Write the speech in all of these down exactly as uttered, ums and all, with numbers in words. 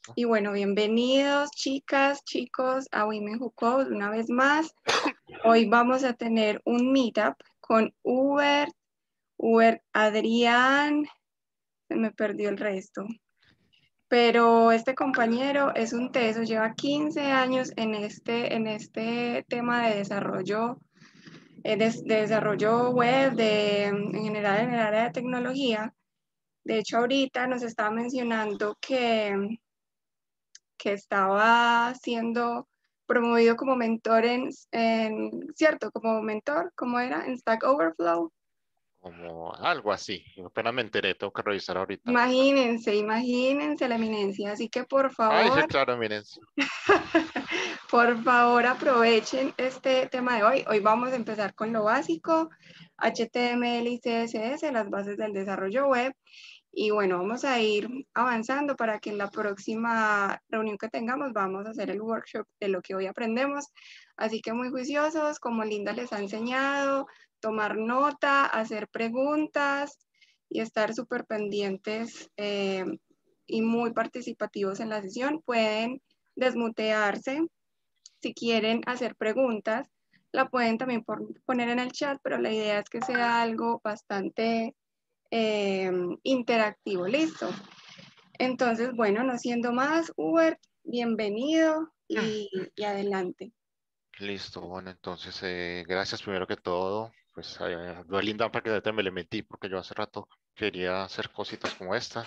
Y bueno, bienvenidos chicas, chicos a Women Who Code una vez más. Hoy vamos a tener un meetup con Uber, Uber Adrián, se me perdió el resto. Pero este compañero es un teso, lleva quince años en este, en este tema de desarrollo, eh, de, de desarrollo web, de, en general en el área de tecnología. De hecho, ahorita nos estaba mencionando que que estaba siendo promovido como mentor en, en, ¿cierto? Como mentor, ¿cómo era? En Stack Overflow. Como algo así. Apenas me enteré, tengo que revisar ahorita. Imagínense, imagínense la eminencia. Así que por Ay, sí, favor, claro, miren. por favor aprovechen este tema de hoy. Hoy vamos a empezar con lo básico, H T M L y C S S, las bases del desarrollo web. Y bueno, vamos a ir avanzando para que en la próxima reunión que tengamos vamos a hacer el workshop de lo que hoy aprendemos. Así que muy juiciosos, como Linda les ha enseñado, tomar nota, hacer preguntas y estar súper pendientes eh, y muy participativos en la sesión. Pueden desmutearse si quieren hacer preguntas. La pueden también por, poner en el chat, pero la idea es que sea algo bastante eh, interactivo, listo. Entonces, bueno, no siendo más, Uber, bienvenido y, y adelante. Listo, bueno, entonces, eh, gracias primero que todo. Pues, eh, no es linda para que ahorita me le metí porque yo hace rato quería hacer cositas como esta.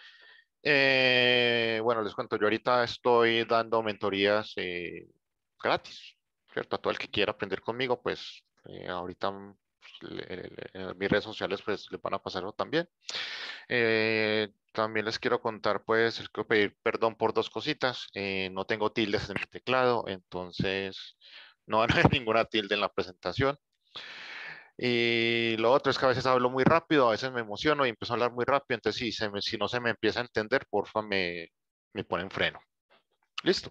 Eh, bueno, les cuento, yo ahorita estoy dando mentorías eh, gratis, ¿cierto? A todo el que quiera aprender conmigo, pues eh, ahorita mm, le- le- le- en mis redes sociales pues les van a pasarlo también. Eh, también les quiero contar, pues, les quiero pedir perdón por dos cositas. Eh, no tengo tildes en mi teclado, entonces no van a haber ninguna tilde en la presentación. Y lo otro es que a veces hablo muy rápido, a veces me emociono y empiezo a hablar muy rápido, entonces si, se me- si no se me empieza a entender, porfa, me, me ponen freno. Listo.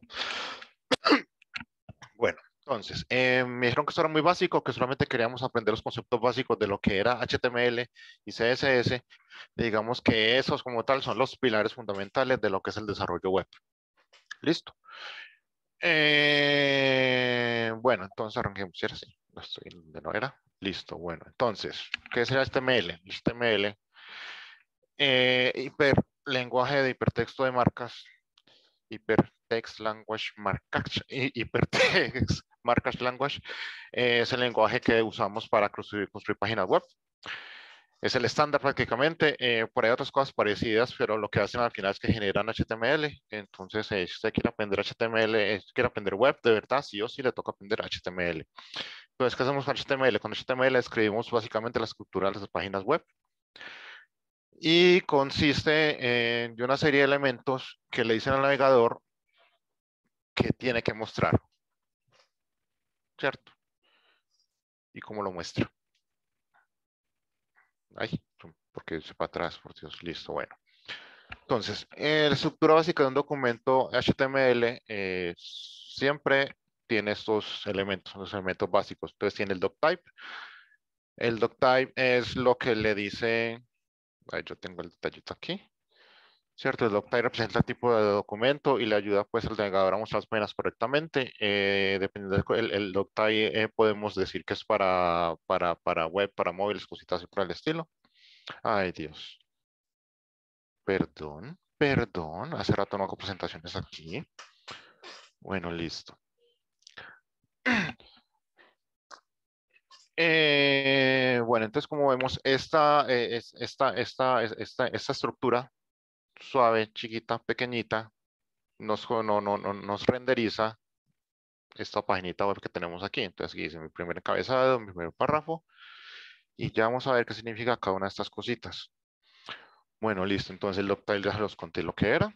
Bueno, entonces, eh, me dijeron que esto era muy básico, que solamente queríamos aprender los conceptos básicos de lo que era H T M L y C S S. Digamos que esos como tal son los pilares fundamentales de lo que es el desarrollo web. Listo. Eh, bueno, entonces arranquemos, ¿cierto? Sí, no estoy donde no era. Listo, bueno, entonces, ¿qué es el H T M L? El H T M L, eh, hiper, lenguaje de hipertexto de marcas, Hypertext Language Markup, Hypertext Markup Language, eh, es el lenguaje que usamos para construir, construir páginas web. Es el estándar prácticamente. Eh, por ahí otras cosas parecidas, pero lo que hacen al final es que generan H T M L. Entonces, eh, si usted quiere aprender H T M L, eh, quiere aprender web, de verdad, sí o sí le toca aprender H T M L. Entonces, ¿qué hacemos con H T M L? Con H T M L escribimos básicamente la estructura de las páginas web y consiste en una serie de elementos que le dicen al navegador que tiene que mostrar, ¿cierto? ¿Y cómo lo muestra? Ay, porque se para atrás, por Dios, listo, bueno. Entonces, eh, la estructura básica de un documento H T M L eh, siempre tiene estos elementos, los elementos básicos. Entonces tiene el doctype. El doctype es lo que le dice, ay, yo tengo el detallito aquí, ¿cierto? El doctype representa el tipo de documento y le ayuda pues al navegador a mostrar las páginas correctamente. Eh, dependiendo del el, el doctype eh, podemos decir que es para, para, para web, para móviles, cositas así por el estilo. Ay, Dios. Perdón, perdón. Hace rato no hago presentaciones aquí. Bueno, listo. Eh, bueno, entonces como vemos, esta, eh, es- esta, esta, es- esta, esta estructura suave, chiquita, pequeñita, nos, no, no, no, nos renderiza esta paginita web que tenemos aquí. Entonces aquí dice mi primer encabezado, mi primer párrafo, y ya vamos a ver qué significa cada una de estas cositas. Bueno, listo. Entonces el doctail ya se los conté lo que era.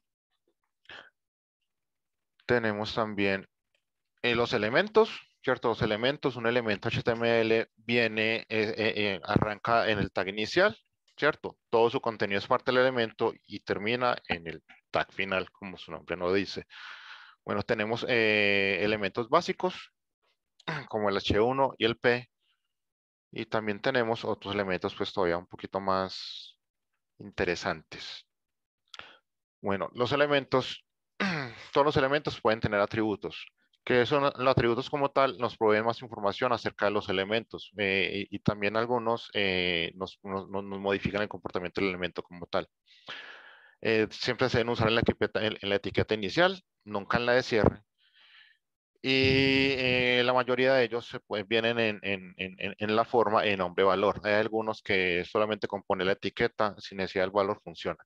Tenemos también eh, los elementos, ¿cierto? Los elementos, un elemento H T M L viene, eh, eh, eh, arranca en el tag inicial, ¿cierto? Todo su contenido es parte del elemento y termina en el tag final, como su nombre no dice. Bueno, tenemos eh, elementos básicos, como el H uno y el P, y también tenemos otros elementos, pues todavía un poquito más interesantes. Bueno, los elementos todos los elementos pueden tener atributos. Que son los atributos como tal, nos proveen más información acerca de los elementos eh, y, y también algunos eh, nos, nos, nos modifican el comportamiento del elemento como tal. Eh, siempre se deben usar en la etiqueta, en, en la etiqueta inicial, nunca en la de cierre. Y eh, la mayoría de ellos se pues, vienen en, en, en, en la forma en nombre-valor. Hay algunos que solamente con poner la etiqueta, sin necesidad del valor, funciona.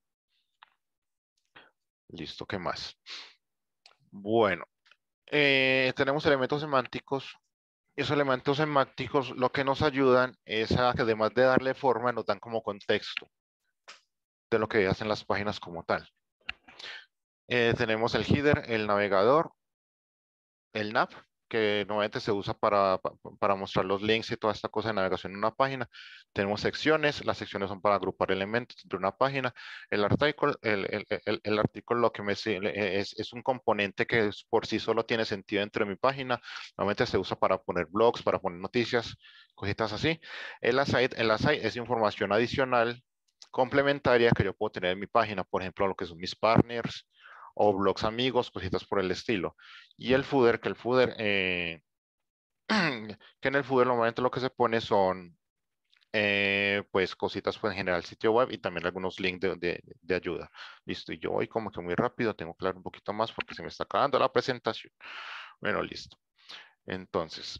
Listo, ¿qué más? Bueno, eh, tenemos elementos semánticos. Esos elementos semánticos lo que nos ayudan es a que además de darle forma, nos dan como contexto de lo que hacen las páginas como tal. Eh, tenemos el header, el navegador, el nav, que normalmente se usa para, para mostrar los links y toda esta cosa de navegación en una página. Tenemos secciones, las secciones son para agrupar elementos de una página. El artículo, el, el, el, el artículo lo que me es, es un componente que por sí solo tiene sentido dentro de mi página. Normalmente se usa para poner blogs, para poner noticias, cositas así. El aside, el aside es información adicional complementaria que yo puedo tener en mi página, por ejemplo, lo que son mis partners o blogs amigos, cositas por el estilo. Y el footer, que el footer, eh, que en el footer normalmente lo que se pone son eh, pues cositas pues en general sitio web y también algunos links de, de, de ayuda. Listo, y yo voy como que muy rápido, tengo que hablar un poquito más porque se me está acabando la presentación. Bueno, listo. Entonces,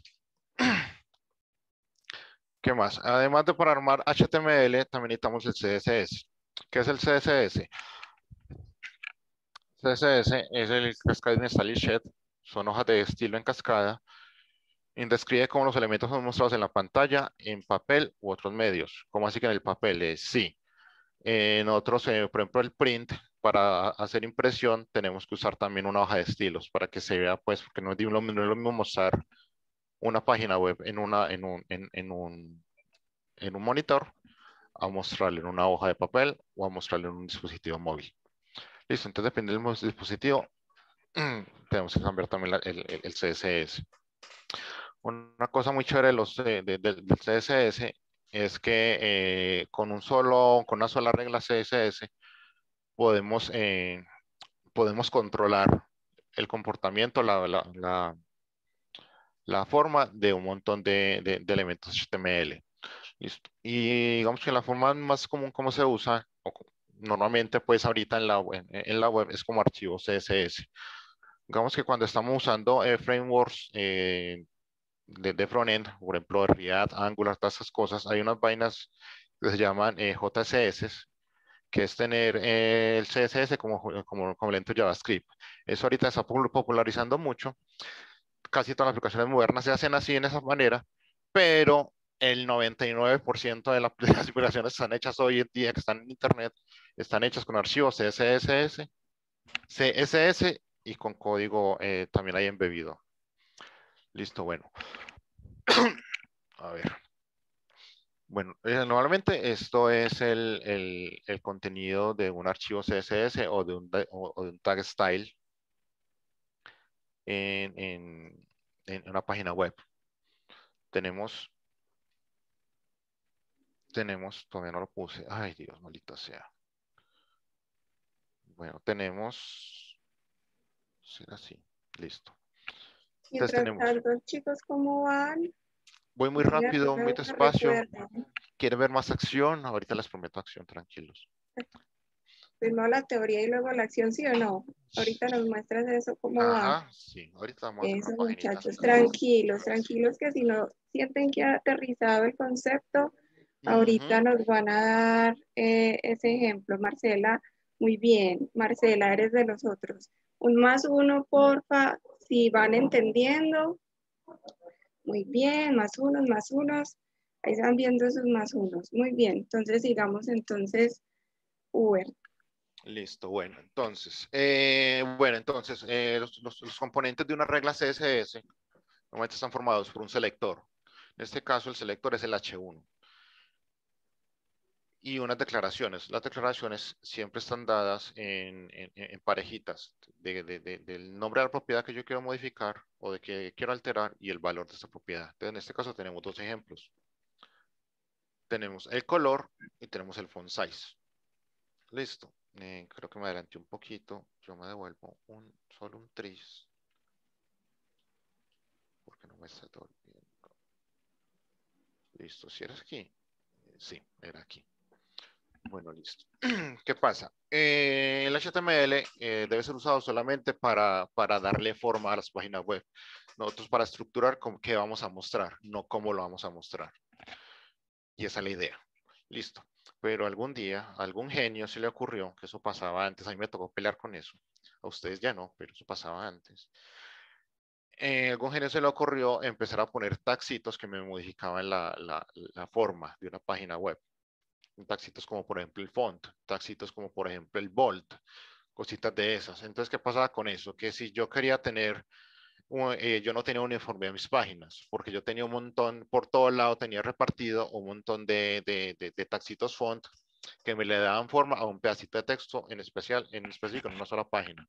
¿qué más? Además de para armar H T M L, también necesitamos el C S S. ¿Qué es el C S S? C S S es el Cascading Style Sheet, son hojas de estilo en cascada, y describe cómo los elementos son mostrados en la pantalla, en papel u otros medios. ¿Cómo así que en el papel? Eh, sí. En otros, eh, por ejemplo, el print, para hacer impresión, tenemos que usar también una hoja de estilos para que se vea, pues, porque no es lo, no es lo mismo mostrar una página web en, una, en, un, en, en, un, en un monitor a mostrarle en una hoja de papel o a mostrarle en un dispositivo móvil. Listo, entonces depende del dispositivo, tenemos que cambiar también la, el, el, el C S S. Una cosa muy chévere de los, de, de, del C S S es que eh, con, un solo, con una sola regla C S S podemos, eh, podemos controlar el comportamiento, la, la, la, la forma de un montón de, de, de elementos H T M L. ¿Listo? Y digamos que la forma más común como se usa, o normalmente pues ahorita en la, web, en la web es como archivo C S S. Digamos que cuando estamos usando eh, frameworks eh, de, de frontend, por ejemplo React, Angular, todas esas cosas, hay unas vainas que se llaman eh, J S S, que es tener eh, el C S S como, como, como lento JavaScript. Eso ahorita está popularizando mucho. Casi todas las aplicaciones modernas se hacen así en esa manera, pero el noventa y nueve por ciento de las aplicaciones que están hechas hoy en día, que están en Internet, están hechas con archivos C S S, C S S y con código eh, también ahí embebido. Listo, bueno. A ver. Bueno, eh, normalmente esto es el, el, el, contenido de un archivo C S S o de un, o, o de un tag style en, en, en una página web. Tenemos, tenemos, todavía no lo puse. Ay, Dios, maldita sea. Bueno, tenemos, será así, listo. Entonces Mientras tenemos, tanto, chicos, ¿cómo van? voy muy Miren, rápido, muy me despacio. recuerdan. ¿Quieren ver más acción? Ahorita les prometo acción, tranquilos. Primero la teoría y luego la acción, ¿sí o no? Ahorita nos muestras eso, ¿cómo va? Ajá, sí, ahorita vamos a hacer una Eso, paginita. muchachos, tranquilos, tranquilos, que si no sienten que ha aterrizado el concepto, ahorita Uh-huh. nos van a dar eh, ese ejemplo. Marcela, muy bien. Marcela, eres de los otros. Un más uno, porfa, si van entendiendo. Muy bien, más unos, más unos. Ahí están viendo esos más unos. Muy bien, entonces sigamos entonces Uber. Listo, bueno, entonces, eh, bueno, entonces, eh, los, los, los, componentes de una regla C S S normalmente están formados por un selector. En este caso, el selector es el H uno. Y unas declaraciones. Las declaraciones siempre están dadas en, en, en parejitas de, de, de, del nombre de la propiedad que yo quiero modificar o de que quiero alterar y el valor de esta propiedad. Entonces, en este caso tenemos dos ejemplos. Tenemos el color y tenemos el font size. Listo. Eh, creo que me adelanté un poquito. Yo me devuelvo un, solo un tris. Porque no me está devolviendo. Listo, si era aquí. Eh, sí, era aquí. Bueno, listo. ¿Qué pasa? Eh, el H T M L eh, debe ser usado solamente para, para darle forma a las páginas web. Nosotros para estructurar con qué vamos a mostrar, no cómo lo vamos a mostrar. Y esa es la idea. Listo. Pero algún día, algún genio se le ocurrió, que eso pasaba antes, a mí me tocó pelear con eso. A ustedes ya no, pero eso pasaba antes. Eh, algún genio se le ocurrió empezar a poner taxitos que me modificaban la, la, la forma de una página web. Taxitos como por ejemplo el font, taxitos como por ejemplo el bold, cositas de esas. Entonces, ¿qué pasaba con eso? Que si yo quería tener, un- eh, yo no tenía uniforme a mis páginas, porque yo tenía un montón, por todo lado tenía repartido un montón de, de, de, de taxitos font que me le daban forma a un pedacito de texto en especial, en específico en una sola página.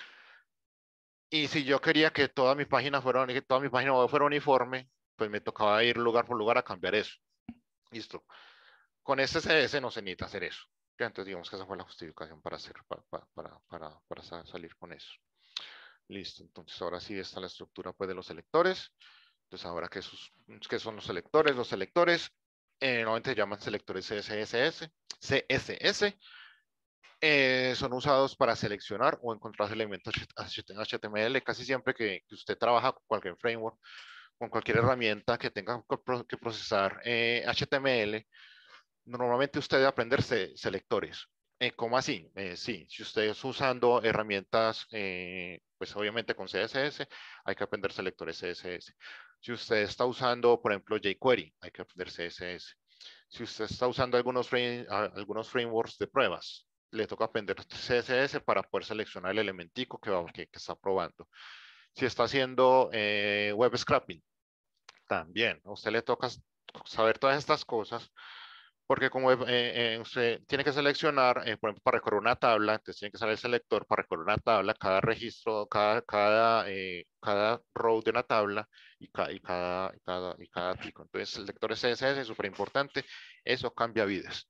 Y si yo quería que toda mi página fuera, que toda mi página web fuera uniforme, pues me tocaba ir lugar por lugar a cambiar eso. Listo. Con este C S S no se necesita hacer eso. Ya, entonces digamos que esa fue la justificación para hacer, para, para, para, para salir con eso. Listo, entonces ahora sí está la estructura pues, de los selectores. Entonces ahora, ¿qué, sus, qué son los selectores? Los selectores eh, normalmente se llaman selectores C S S, C S S. Eh, son usados para seleccionar o encontrar elementos H T M L. Casi siempre que, que usted trabaja con cualquier framework, con cualquier herramienta que tenga que procesar eh, H T M L, normalmente usted debe aprenderse selectores. Eh, ¿Cómo así? Eh, sí, si usted está usando herramientas, eh, pues obviamente con C S S, hay que aprender selectores C S S. Si usted está usando, por ejemplo, jQuery, hay que aprender C S S. Si usted está usando algunos, frame, algunos frameworks de pruebas, le toca aprender C S S para poder seleccionar el elementico que, va, que, que está probando. Si está haciendo eh, web scraping, también a usted le toca saber todas estas cosas porque como eh, eh, usted tiene que seleccionar, eh, por ejemplo, para recorrer una tabla, entonces tiene que salir el selector para recorrer una tabla, cada registro, cada, cada, eh, cada row de una tabla y, ca y, cada, y, cada, y cada tico. Entonces el lector C S S es súper importante, eso cambia vidas.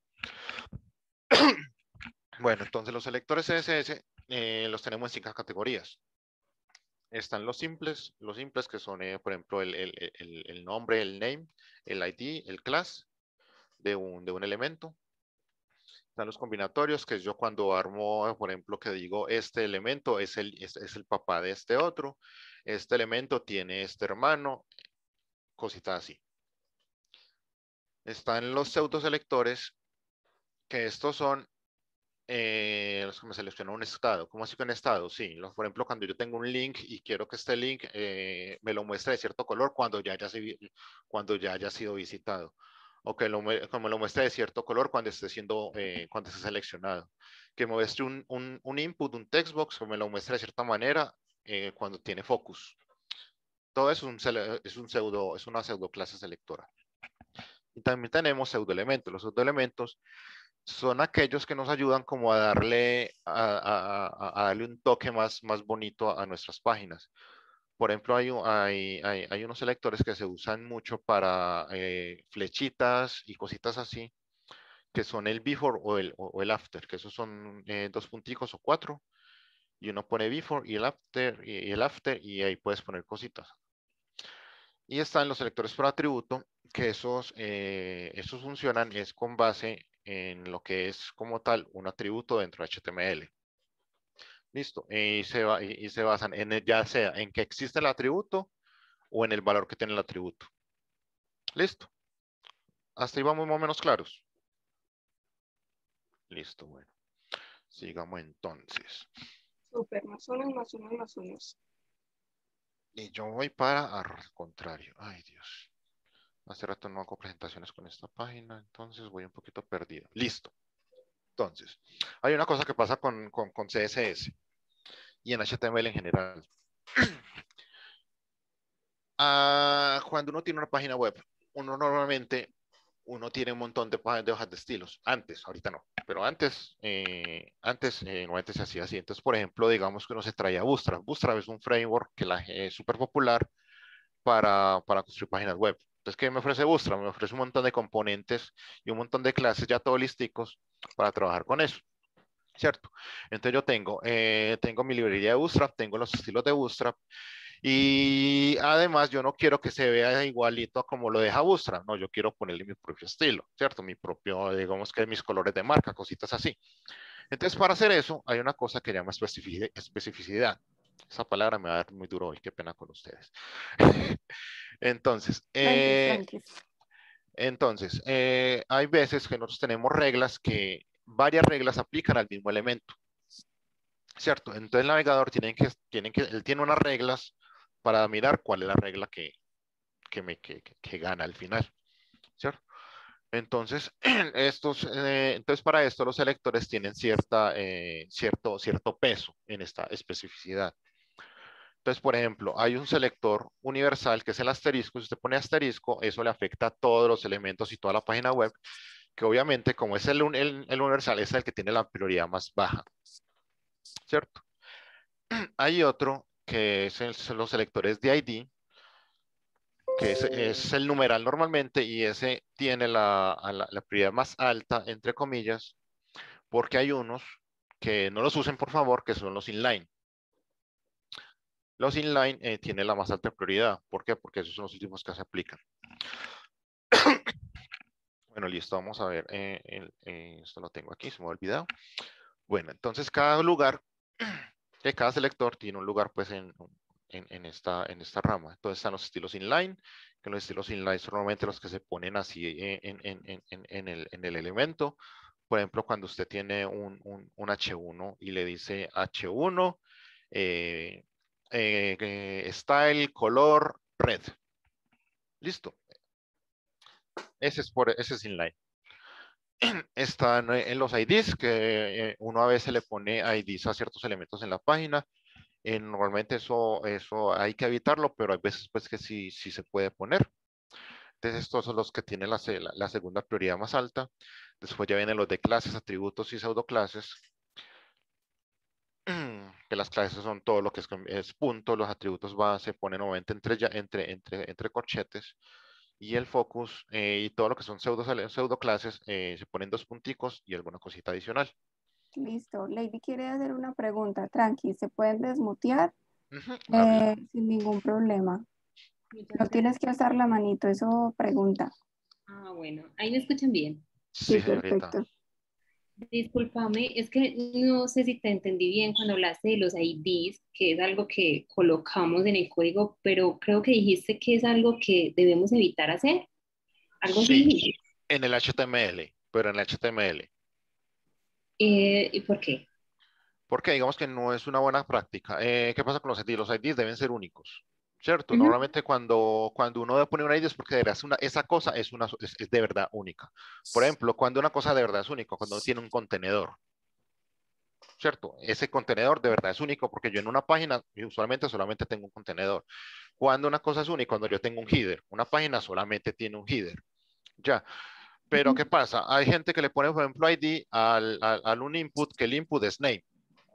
Bueno, entonces los selectores C S S eh, los tenemos en cinco categorías. Están los simples, los simples que son, eh, por ejemplo, el, el, el, el nombre, el name, el I D, el class de un, de un elemento. Están los combinatorios, que es yo cuando armo, por ejemplo, que digo, este elemento es el, es, es el papá de este otro, este elemento tiene este hermano, cositas así. Están los pseudoselectores, que estos son eh, los que me seleccionan un estado. ¿Cómo así que un estado? Sí, los, por ejemplo, cuando yo tengo un link y quiero que este link eh, me lo muestre de cierto color cuando ya haya, cuando ya haya sido visitado. O que, lo, que me lo muestre de cierto color cuando esté siendo, eh, cuando esté seleccionado. Que me muestre un, un, un input, un textbox, que me lo muestre de cierta manera eh, cuando tiene focus. Todo eso es, un, es, un pseudo, es una pseudo clase selectora. Y también tenemos pseudoelementos. Los pseudoelementos son aquellos que nos ayudan como a darle, a, a, a darle un toque más, más bonito a nuestras páginas. Por ejemplo, hay, hay, hay, hay unos selectores que se usan mucho para eh, flechitas y cositas así, que son el before o el, o el after, que esos son eh, dos punticos o cuatro, y uno pone before y el after, y el after, y ahí puedes poner cositas. Y están los selectores por atributo, que esos, eh, esos funcionan es con base en lo que es como tal un atributo dentro de H T M L. Listo. Y se, va, y, y se basan en el, ya sea en que existe el atributo o en el valor que tiene el atributo. Listo. Hasta ahí vamos más o menos claros. Listo, bueno. Sigamos entonces. Súper, más unos, más unos, más unos. Y yo voy para al contrario. Ay, Dios. Hace rato no hago presentaciones con esta página, entonces voy un poquito perdido. Listo. Entonces, hay una cosa que pasa con, con, con C S S y en H T M L en general. Ah, cuando uno tiene una página web, uno normalmente uno tiene un montón de, de hojas de estilos. Antes, ahorita no, pero antes, eh, antes eh, normalmente se hacía así. Entonces, por ejemplo, digamos que uno se traía Bootstrap. Bootstrap es un framework que la, es súper popular para, para construir páginas web. Entonces, ¿qué me ofrece Bootstrap? Me ofrece un montón de componentes y un montón de clases ya todo listicos para trabajar con eso. ¿cierto? Entonces yo tengo, eh, tengo mi librería de Bootstrap, tengo los estilos de Bootstrap, y además yo no quiero que se vea igualito a como lo deja Bootstrap, no, yo quiero ponerle mi propio estilo, ¿cierto? Mi propio, digamos que mis colores de marca, cositas así. Entonces, para hacer eso, hay una cosa que llama especifici- especificidad. Esa palabra me va a dar muy duro hoy, qué pena con ustedes. Entonces, Tranquis, eh, tranquis. entonces eh, hay veces que nosotros tenemos reglas que varias reglas aplican al mismo elemento, ¿cierto? Entonces el navegador tiene que, tiene que, él tiene unas reglas para mirar cuál es la regla que, que, me, que, que, que gana al final, ¿cierto? Entonces, estos, eh, entonces para esto los selectores tienen cierta, eh, cierto, cierto peso en esta especificidad. Entonces, por ejemplo, hay un selector universal que es el asterisco. Si usted pone asterisco, eso le afecta a todos los elementos y toda la página web, que obviamente como es el, el, el universal, es el que tiene la prioridad más baja, ¿cierto? Hay otro que es el, son los selectores de I D, que es, es el numeral normalmente, y ese tiene la, la, la prioridad más alta, entre comillas, porque hay unos que no los usen, por favor, que son los inline. Los inline eh, tienen la más alta prioridad. ¿Por qué? Porque esos son los últimos que se aplican. Bueno, listo, vamos a ver. Eh, el, eh, esto lo tengo aquí, se me ha olvidado. Bueno, entonces cada lugar, que cada selector tiene un lugar pues en, en, en, esta, en esta rama. Entonces están los estilos inline, que los estilos inline son normalmente los que se ponen así en, en, en, en, el, en el elemento. Por ejemplo, cuando usted tiene un, un, un H uno y le dice H uno, eh, eh, eh, style, color, red. Listo. Ese es, por, ese es inline. Están en los I Ds, que eh, uno a veces le pone I Ds a ciertos elementos en la página. Eh, normalmente eso, eso hay que evitarlo, pero hay veces pues que sí, sí se puede poner. Entonces estos son los que tienen la, la, la segunda prioridad más alta. Después ya vienen los de clases, atributos y pseudoclases. Que las clases son todo lo que es, es punto, los atributos va, se ponen nuevamente entre, ya, entre, entre, entre corchetes, y el focus eh, y todo lo que son pseudo, pseudo clases eh, se ponen dos punticos y alguna cosita adicional. Listo. Lady quiere hacer una pregunta. Tranqui, se pueden desmutear Uh -huh. Hable. eh, sin ningún problema. Muchas No tienes gracias. que alzar la manito, eso pregunta. Ah, bueno, ahí me escuchan bien. Sí, Sí, señorita. perfecto. Discúlpame, es que no sé si te entendí bien cuando hablaste de los I Ds, que es algo que colocamos en el código, pero creo que dijiste que es algo que debemos evitar hacer. Algo así Sí, dijiste. en el H T M L, pero en el H T M L. Eh, ¿y por qué? Porque digamos que no es una buena práctica. Eh, ¿Qué pasa con los I Ds? Los I Ds deben ser únicos, ¿cierto? Ujú. Normalmente cuando, cuando uno pone un I D es porque de verdad es una, esa cosa es, una, es, es de verdad única. Por ejemplo, cuando una cosa de verdad es única, cuando uno tiene un contenedor, ¿cierto? Ese contenedor de verdad es único porque yo en una página usualmente solamente tengo un contenedor. Cuando una cosa es única, cuando yo tengo un header, una página solamente tiene un header. Ya, pero ¿qué pasa? Hay gente que le pone, por ejemplo, I D al, al, al un input, que el input es name.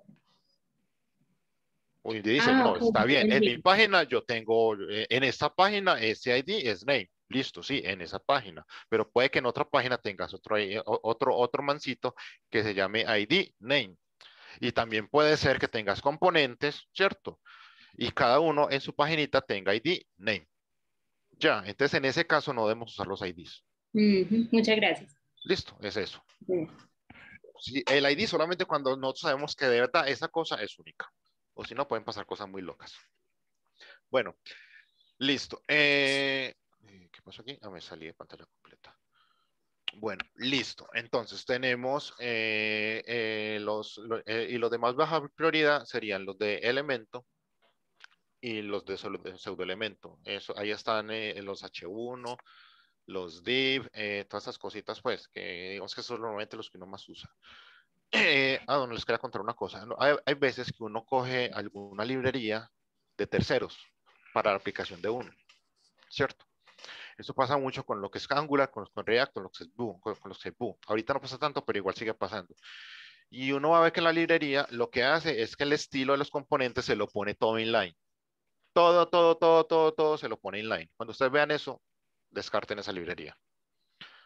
Y dice, Ah, no, ok, está ya bien, en mi entendí. página yo tengo, eh, en esta página ese I D es name. Listo, sí, en esa página. Pero puede que en otra página tengas otro, otro, otro mancito que se llame I D name. Y también puede ser que tengas componentes, ¿cierto? Y cada uno en su paginita tenga I D name. Ya, entonces en ese caso no debemos usar los I Ds. Ujú, muchas gracias. Listo, es eso. Bueno, Sí, el I D solamente cuando nosotros sabemos que de verdad esa cosa es única. O si no, pueden pasar cosas muy locas. Bueno, listo. Eh, ¿Qué pasó aquí? Ah, me salí de pantalla completa. Bueno, listo. Entonces tenemos eh, eh, los, lo, eh, y los de más baja prioridad serían los de elemento y los de, de pseudoelemento. Eso, ahí están eh, los H uno, los div, eh, todas esas cositas, pues, que digamos que son normalmente los que uno más usa. Eh, ah, bueno, les quería contar una cosa. ¿No? Hay, hay veces que uno coge alguna librería de terceros para la aplicación de uno, ¿cierto? Esto pasa mucho con lo que es Angular, con, con React, con, lo que es Vue, con, con los que es Vue. Ahorita no pasa tanto, pero igual sigue pasando. Y uno va a ver que la librería lo que hace es que el estilo de los componentes se lo pone todo inline. Todo, todo, todo, todo, todo se lo pone inline. Cuando ustedes vean eso, descarten esa librería.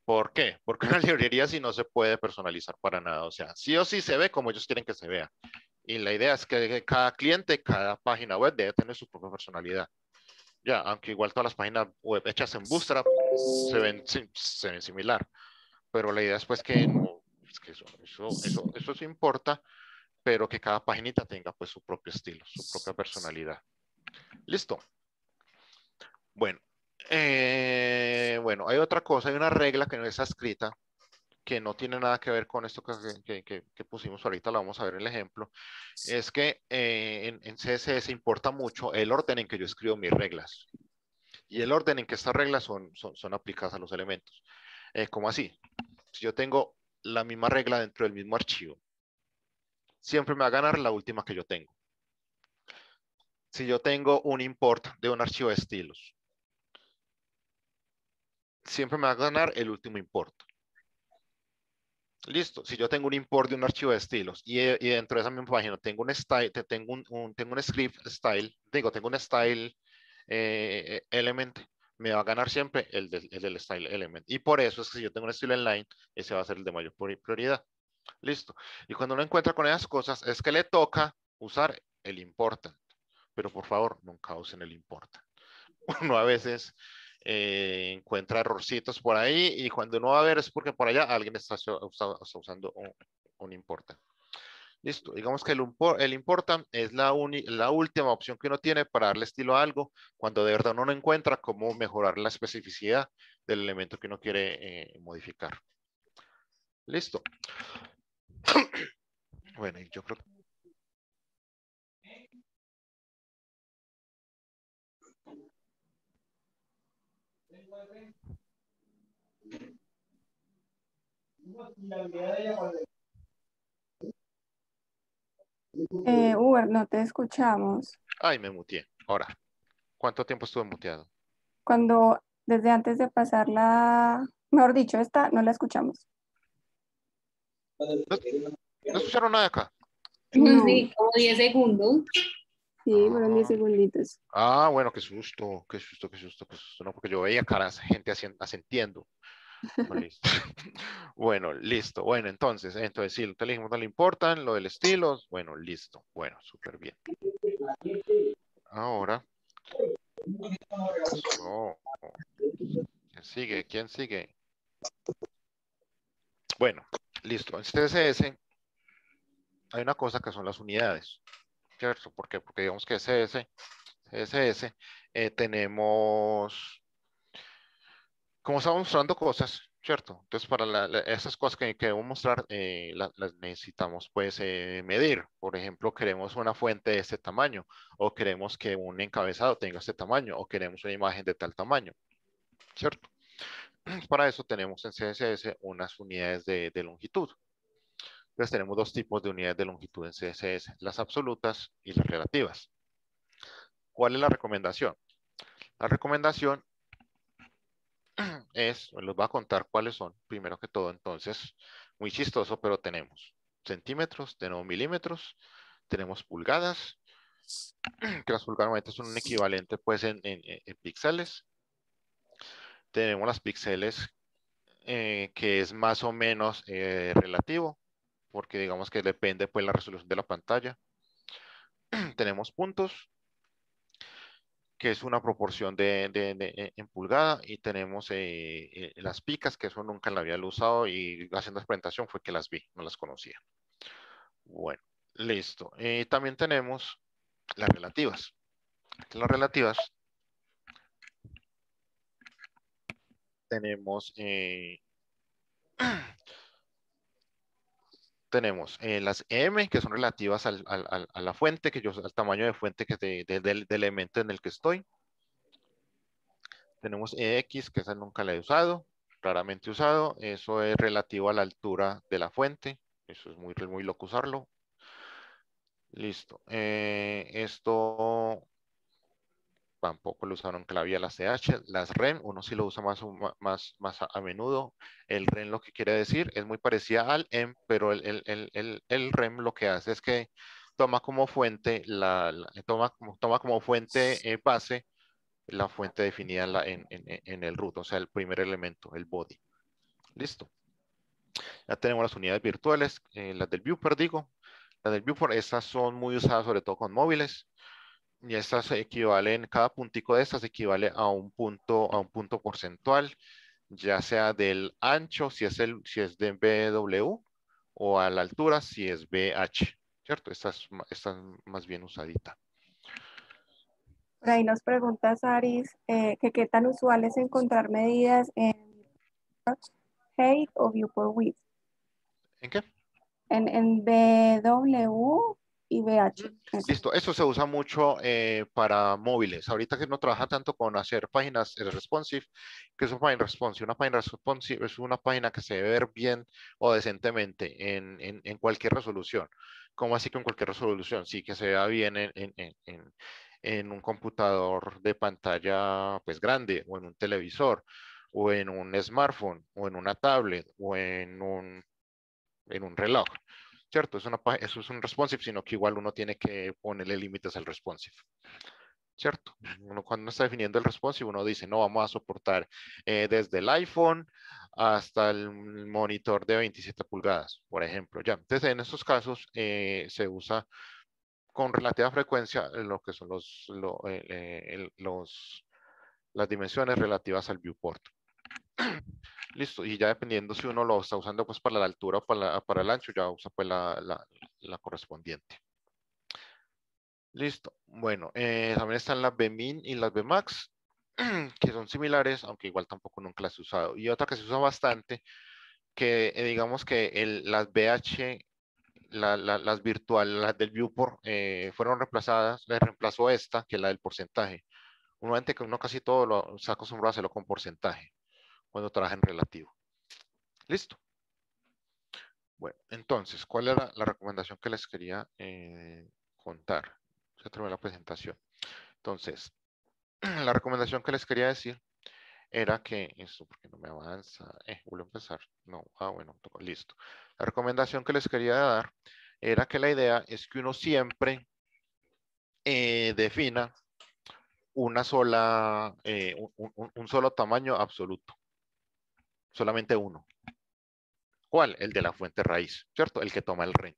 ¿Por qué? Porque una librería sí no se puede personalizar para nada. O sea, sí o sí se ve como ellos quieren que se vea. Y la idea es que cada cliente, cada página web debe tener su propia personalidad. Ya, aunque igual todas las páginas web hechas en Bootstrap se ven, se ven similar. Pero la idea es pues que no, es que eso, eso, eso, eso sí importa, pero que cada paginita tenga pues su propio estilo, su propia personalidad. Listo. Bueno, eh, bueno, hay otra cosa, hay una regla que no está escrita, que no tiene nada que ver con esto que, que, que, que pusimos ahorita, lo vamos a ver en el ejemplo, es que eh, en, en C S S importa mucho el orden en que yo escribo mis reglas y el orden en que estas reglas son, son, son aplicadas a los elementos. Eh, ¿Cómo así? Si yo tengo la misma regla dentro del mismo archivo, siempre me va a ganar la última que yo tengo. Si yo tengo un import de un archivo de estilos, siempre me va a ganar el último import. Listo. Si yo tengo un import de un archivo de estilos y, y dentro de esa misma página tengo un style, tengo un, un, tengo un script style, digo, tengo un style eh, element, me va a ganar siempre el, de, el del style element. Y por eso es que si yo tengo un estilo inline, ese va a ser el de mayor prioridad. Listo. Y cuando uno encuentra con esas cosas, es que le toca usar el important. Pero por favor, nunca usen el important. Uno a veces eh, encuentra errorcitos por ahí y cuando uno va a ver es porque por allá alguien está, está, está usando un, un important. Listo, digamos que el, el important es la, uni, la última opción que uno tiene para darle estilo a algo cuando de verdad uno no encuentra cómo mejorar la especificidad del elemento que uno quiere eh, modificar. Listo. Bueno, yo creo que Eh, Uber, no te escuchamos. ay, me muteé. Ahora, ¿cuánto tiempo estuve muteado? Cuando, desde antes de pasar la, mejor dicho, esta no la escuchamos. ¿No, no escucharon nada acá? No, Sí, como diez segundos. sí, fueron diez Ah, segunditos. ah, bueno, qué susto, qué susto, qué susto, qué susto. No, porque yo veía caras, gente asentiendo. Bueno, listo. Bueno, listo. Bueno, entonces, entonces sí, lo que le dijimos no le importan, lo del estilo, bueno, listo. Bueno, súper bien. Ahora, oh, ¿quién sigue? ¿Quién sigue? Bueno, listo. En C S S hay una cosa que son las unidades, ¿cierto? ¿Por qué? Porque digamos que C S S, C S S eh, tenemos, como estamos mostrando cosas, ¿cierto? Entonces, para la, la, esas cosas que queremos mostrar, eh, la, las necesitamos, pues, eh, medir. Por ejemplo, queremos una fuente de este tamaño, o queremos que un encabezado tenga este tamaño, o queremos una imagen de tal tamaño, ¿cierto? Para eso tenemos en C S S unas unidades de, de longitud. Entonces, tenemos dos tipos de unidades de longitud en C S S, las absolutas y las relativas. ¿Cuál es la recomendación? La recomendación es, les voy a contar cuáles son, primero que todo, entonces, muy chistoso, pero tenemos centímetros, tenemos milímetros, tenemos pulgadas, que las pulgadas son un equivalente pues en, en, en píxeles, tenemos las píxeles eh, que es más o menos eh, relativo, porque digamos que depende pues la resolución de la pantalla, tenemos puntos, que es una proporción de, de, de en pulgada, y tenemos eh, eh, las picas, que eso nunca la había usado, y haciendo la presentación fue que las vi, no las conocía. Bueno, listo. Eh, también tenemos las relativas. Las relativas tenemos, eh, tenemos eh, las M, que son relativas al, al, al, a la fuente, que yo, al tamaño de fuente que de, de, del, del elemento en el que estoy. Tenemos E X, que esa nunca la he usado, raramente usado. Eso es relativo a la altura de la fuente. Eso es muy, muy loco usarlo. Listo. Eh, esto tampoco lo usaron clave las C H. Las R E M, uno sí lo usa más, más, más a, a menudo. El R E M lo que quiere decir es muy parecida al E M, pero el, el, el, el, el R E M lo que hace es que toma como fuente, la, la toma, como, toma como fuente eh, base la fuente definida en, la, en, en, en el root, o sea, el primer elemento, el body. Listo. Ya tenemos las unidades virtuales, eh, las del viewport, digo. Las del viewport, estas son muy usadas sobre todo con móviles. Y estas equivalen, cada puntico de estas equivale a un punto, a un punto porcentual, ya sea del ancho, si es, el, si es de B W, o a la altura, si es B H, ¿cierto? Esta es, esta es más bien usadita. Por ahí nos pregunta Saris eh, que qué tan usual es encontrar medidas en height o viewport width. ¿En qué? En, en B W y B H. Mm, Listo, eso se usa mucho eh, para móviles. Ahorita que no trabaja tanto con hacer páginas eh, responsive, que es una página responsive. Una página responsive es una página que se debe ver bien o decentemente en, en, en cualquier resolución. ¿Cómo así que en cualquier resolución? Sí, que se vea bien en, en, en, en en un computador de pantalla pues grande, o en un televisor, o en un smartphone, o en una tablet, o en un, en un reloj. ¿Cierto? Es una, eso es un responsive, sino que igual uno tiene que ponerle límites al responsive. ¿Cierto? Uno cuando está definiendo el responsive, uno dice, no, vamos a soportar eh, desde el iPhone hasta el monitor de veintisiete pulgadas, por ejemplo. Ya, entonces en estos casos eh, se usa con relativa frecuencia lo que son los, lo, eh, el, los, las dimensiones relativas al viewport. Listo, y ya dependiendo si uno lo está usando pues para la altura o para, la, para el ancho, ya usa pues la, la, la correspondiente. Listo, bueno, eh, también están las B min y las B max, que son similares, aunque igual tampoco nunca las he usado. Y otra que se usa bastante, que eh, digamos que el, las B H, la, la, las virtuales, las del viewport, eh, fueron reemplazadas, le reemplazó esta, que es la del porcentaje. Normalmente que uno casi todo lo se acostumbrado a hacerlo con porcentaje, cuando trabaja en relativo. Listo. Bueno, entonces, ¿cuál era la recomendación que les quería eh, contar? Se terminó la presentación. Entonces, la recomendación que les quería decir era que, esto porque no me avanza, eh, vuelvo a empezar, no, ah, bueno, listo. La recomendación que les quería dar era que la idea es que uno siempre eh, defina una sola, eh, un, un, un solo tamaño absoluto, solamente uno. ¿Cuál? El de la fuente raíz, ¿cierto? El que toma el ren.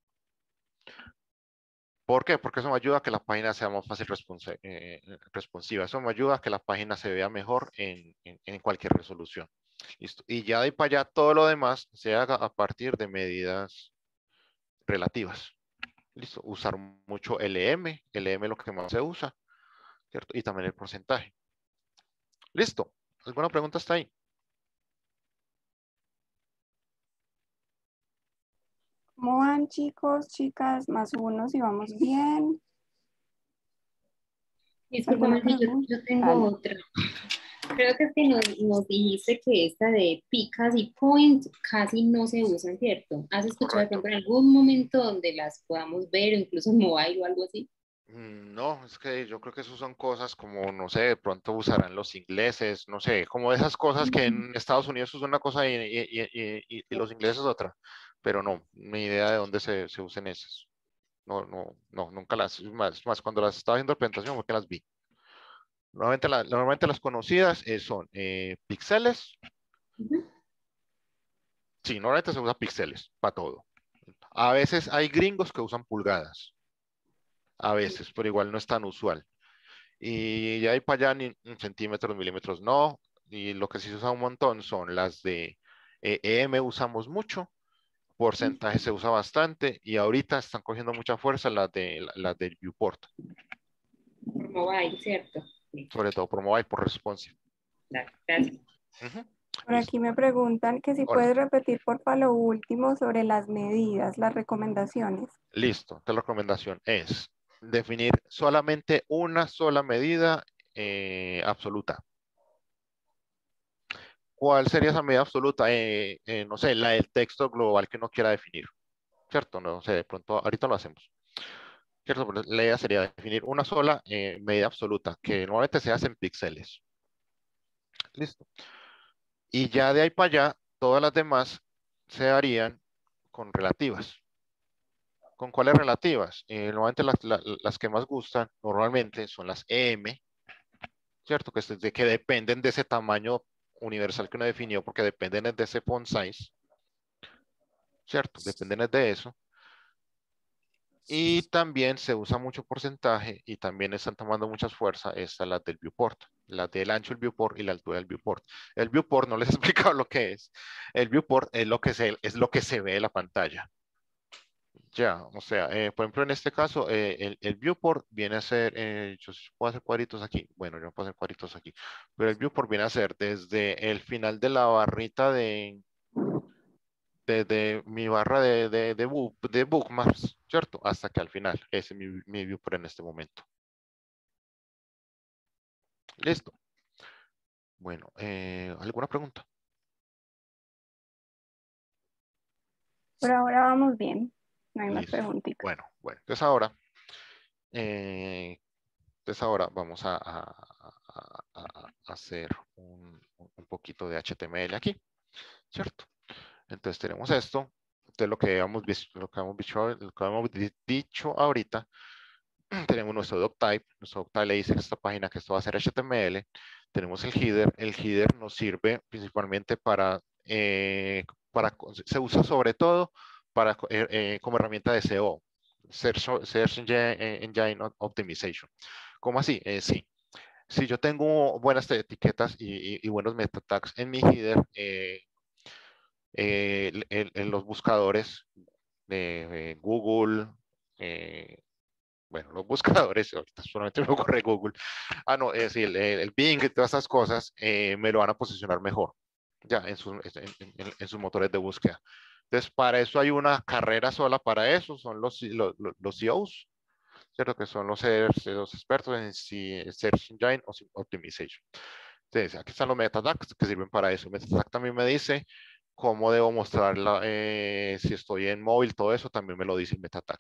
¿Por qué? Porque eso me ayuda a que la página sea más fácil responsa, eh, responsiva. Eso me ayuda a que la página se vea mejor en, en, en cualquier resolución. Listo. Y ya de ahí para allá todo lo demás se haga a partir de medidas relativas. Listo. Usar mucho L M. L M es lo que más se usa, ¿cierto? Y también el porcentaje. Listo. ¿Alguna pregunta hasta ahí? ¿Cómo van, chicos, chicas? Más uno, si vamos bien. Discúlpame, yo, yo tengo Dale. otra. Creo que es que nos, nos dijiste que esta de picas y point casi no se usan, ¿cierto? ¿Has escuchado de Correcto. pronto en algún momento donde las podamos ver, o incluso en mobile o algo así? Mm, No, es que yo creo que eso son cosas como, no sé, de pronto usarán los ingleses, no sé, como esas cosas que en Estados Unidos es una cosa y, y- y- y- y los ingleses otra, pero no, ni idea de dónde se, se usen esas. No, no, no, nunca las, más, más cuando las estaba viendo la presentación fue que las vi. Normalmente, la- normalmente las conocidas eh, son eh, píxeles, Ujú. sí, normalmente se usa píxeles para todo. A veces hay gringos que usan pulgadas, a veces, pero igual no es tan usual. Y ya hay para allá ni centímetros, milímetros, no. Y lo que sí se usa un montón son las de eh, E M usamos mucho, porcentaje se usa bastante y ahorita están cogiendo mucha fuerza las de las del viewport, Por mobile, ¿cierto? Sí, sobre todo por mobile, por responsive. dale, gracias. Ujú. Por Listo. aquí me preguntan que si Hola. puedes repetir, porfa, lo último sobre las medidas, las recomendaciones. Listo. Entonces, la recomendación es definir solamente una sola medida eh, absoluta. ¿Cuál sería esa medida absoluta? Eh, eh, no sé, la del texto global que uno quiera definir. ¿Cierto? No sé, de pronto ahorita lo hacemos. ¿Cierto? Pero la idea sería definir una sola eh, medida absoluta, que normalmente se hace en píxeles. Listo. Y ya de ahí para allá, todas las demás se harían con relativas. ¿Con cuáles relativas? Eh, normalmente las, la- las que más gustan, normalmente son las E M, ¿cierto? Que, es de, que dependen de ese tamaño universal que uno definió porque dependen de ese font size, ¿cierto? Dependen de eso. Y también se usa mucho porcentaje y también están tomando mucha fuerza esta la del viewport, la del ancho del viewport y la altura del viewport. El viewport no les he explicado lo que es. El viewport es lo que se, es lo que se ve en la pantalla. Ya, o sea, eh, por ejemplo, en este caso, eh, el, el viewport viene a ser, eh, yo sí puedo hacer cuadritos aquí, bueno, yo no puedo hacer cuadritos aquí, pero el viewport viene a ser desde el final de la barrita de, de, de mi barra de, de, de, book, de bookmarks, ¿cierto? Hasta que al final, ese es mi, mi viewport en este momento. Listo. Bueno, eh, ¿alguna pregunta? Por ahora vamos bien. No hay más Listo. preguntitas. Bueno, bueno, entonces ahora, eh, entonces ahora vamos a, a, a, a hacer un, un poquito de H T M L aquí, ¿cierto? Entonces tenemos esto. Entonces lo que habíamos visto, lo que habíamos dicho, lo que habíamos dicho ahorita, tenemos nuestro doctype. Nuestro doctype le dice a esta página que esto va a ser H T M L. Tenemos el header. El header nos sirve principalmente para, eh, para se usa sobre todo para, eh, eh, como herramienta de S E O, Search, Search Engine, Engine Optimization. ¿Cómo así? Eh, sí. Si yo tengo buenas etiquetas y, y, y buenos meta tags en mi header, eh, eh, en, en los buscadores de eh, Google, eh, bueno, los buscadores, ahorita solamente me ocurre Google, ah, no, es decir, el, el Bing y todas esas cosas, eh, me lo van a posicionar mejor, ya, en, su, en, en, en, sus motores de búsqueda. Entonces, para eso hay una carrera sola para eso, son los, los, los C E Os, ¿cierto? Que son los, los expertos en Search Engine Optimization. Entonces, aquí están los meta tags que sirven para eso. Meta tag también me dice cómo debo mostrarla, eh, si estoy en móvil, todo eso también me lo dice el meta tag.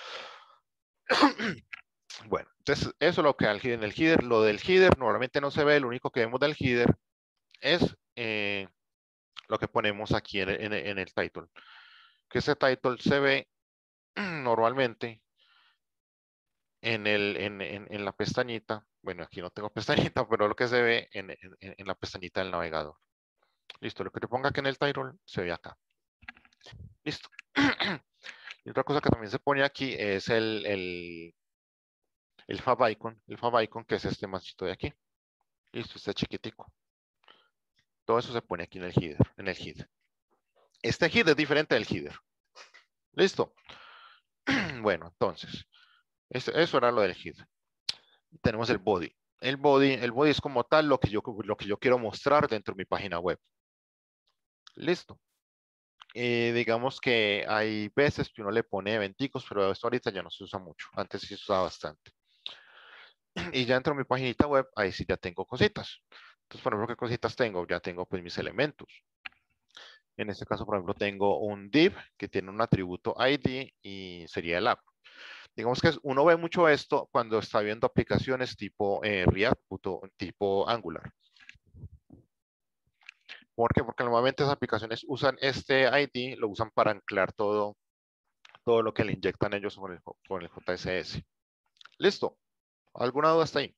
Bueno, entonces eso es lo que hay en el header. Lo del header normalmente no se ve, lo único que vemos del header es eh, lo que ponemos aquí en, en, en el title. Que ese title se ve normalmente en, el, en, en, en la pestañita. Bueno, aquí no tengo pestañita, pero lo que se ve en, en, en la pestañita del navegador. Listo, lo que te ponga aquí en el title se ve acá. Listo. Y otra cosa que también se pone aquí es el, el, el favicon, el favicon que es este machito de aquí. Listo, este chiquitico. Todo eso se pone aquí en el header, en el header. Este header es diferente del header. Listo. Bueno, entonces, este, eso era lo del header. Tenemos el body. El body, el body es como tal lo que yo, lo que yo quiero mostrar dentro de mi página web. Listo. Eh, digamos que hay veces que uno le pone eventicos, pero esto ahorita ya no se usa mucho. Antes sí se usaba bastante. Y ya dentro de mi paginita web, ahí sí ya tengo cositas. Entonces, por ejemplo, ¿qué cositas tengo? Ya tengo pues mis elementos. En este caso, por ejemplo, tengo un div que tiene un atributo I D y sería el app. Digamos que uno ve mucho esto cuando está viendo aplicaciones tipo eh, React, tipo Angular. ¿Por qué? Porque normalmente esas aplicaciones usan este I D, lo usan para anclar todo, todo lo que le inyectan ellos con el, con el J S S. ¿Listo? ¿Alguna duda hasta ahí?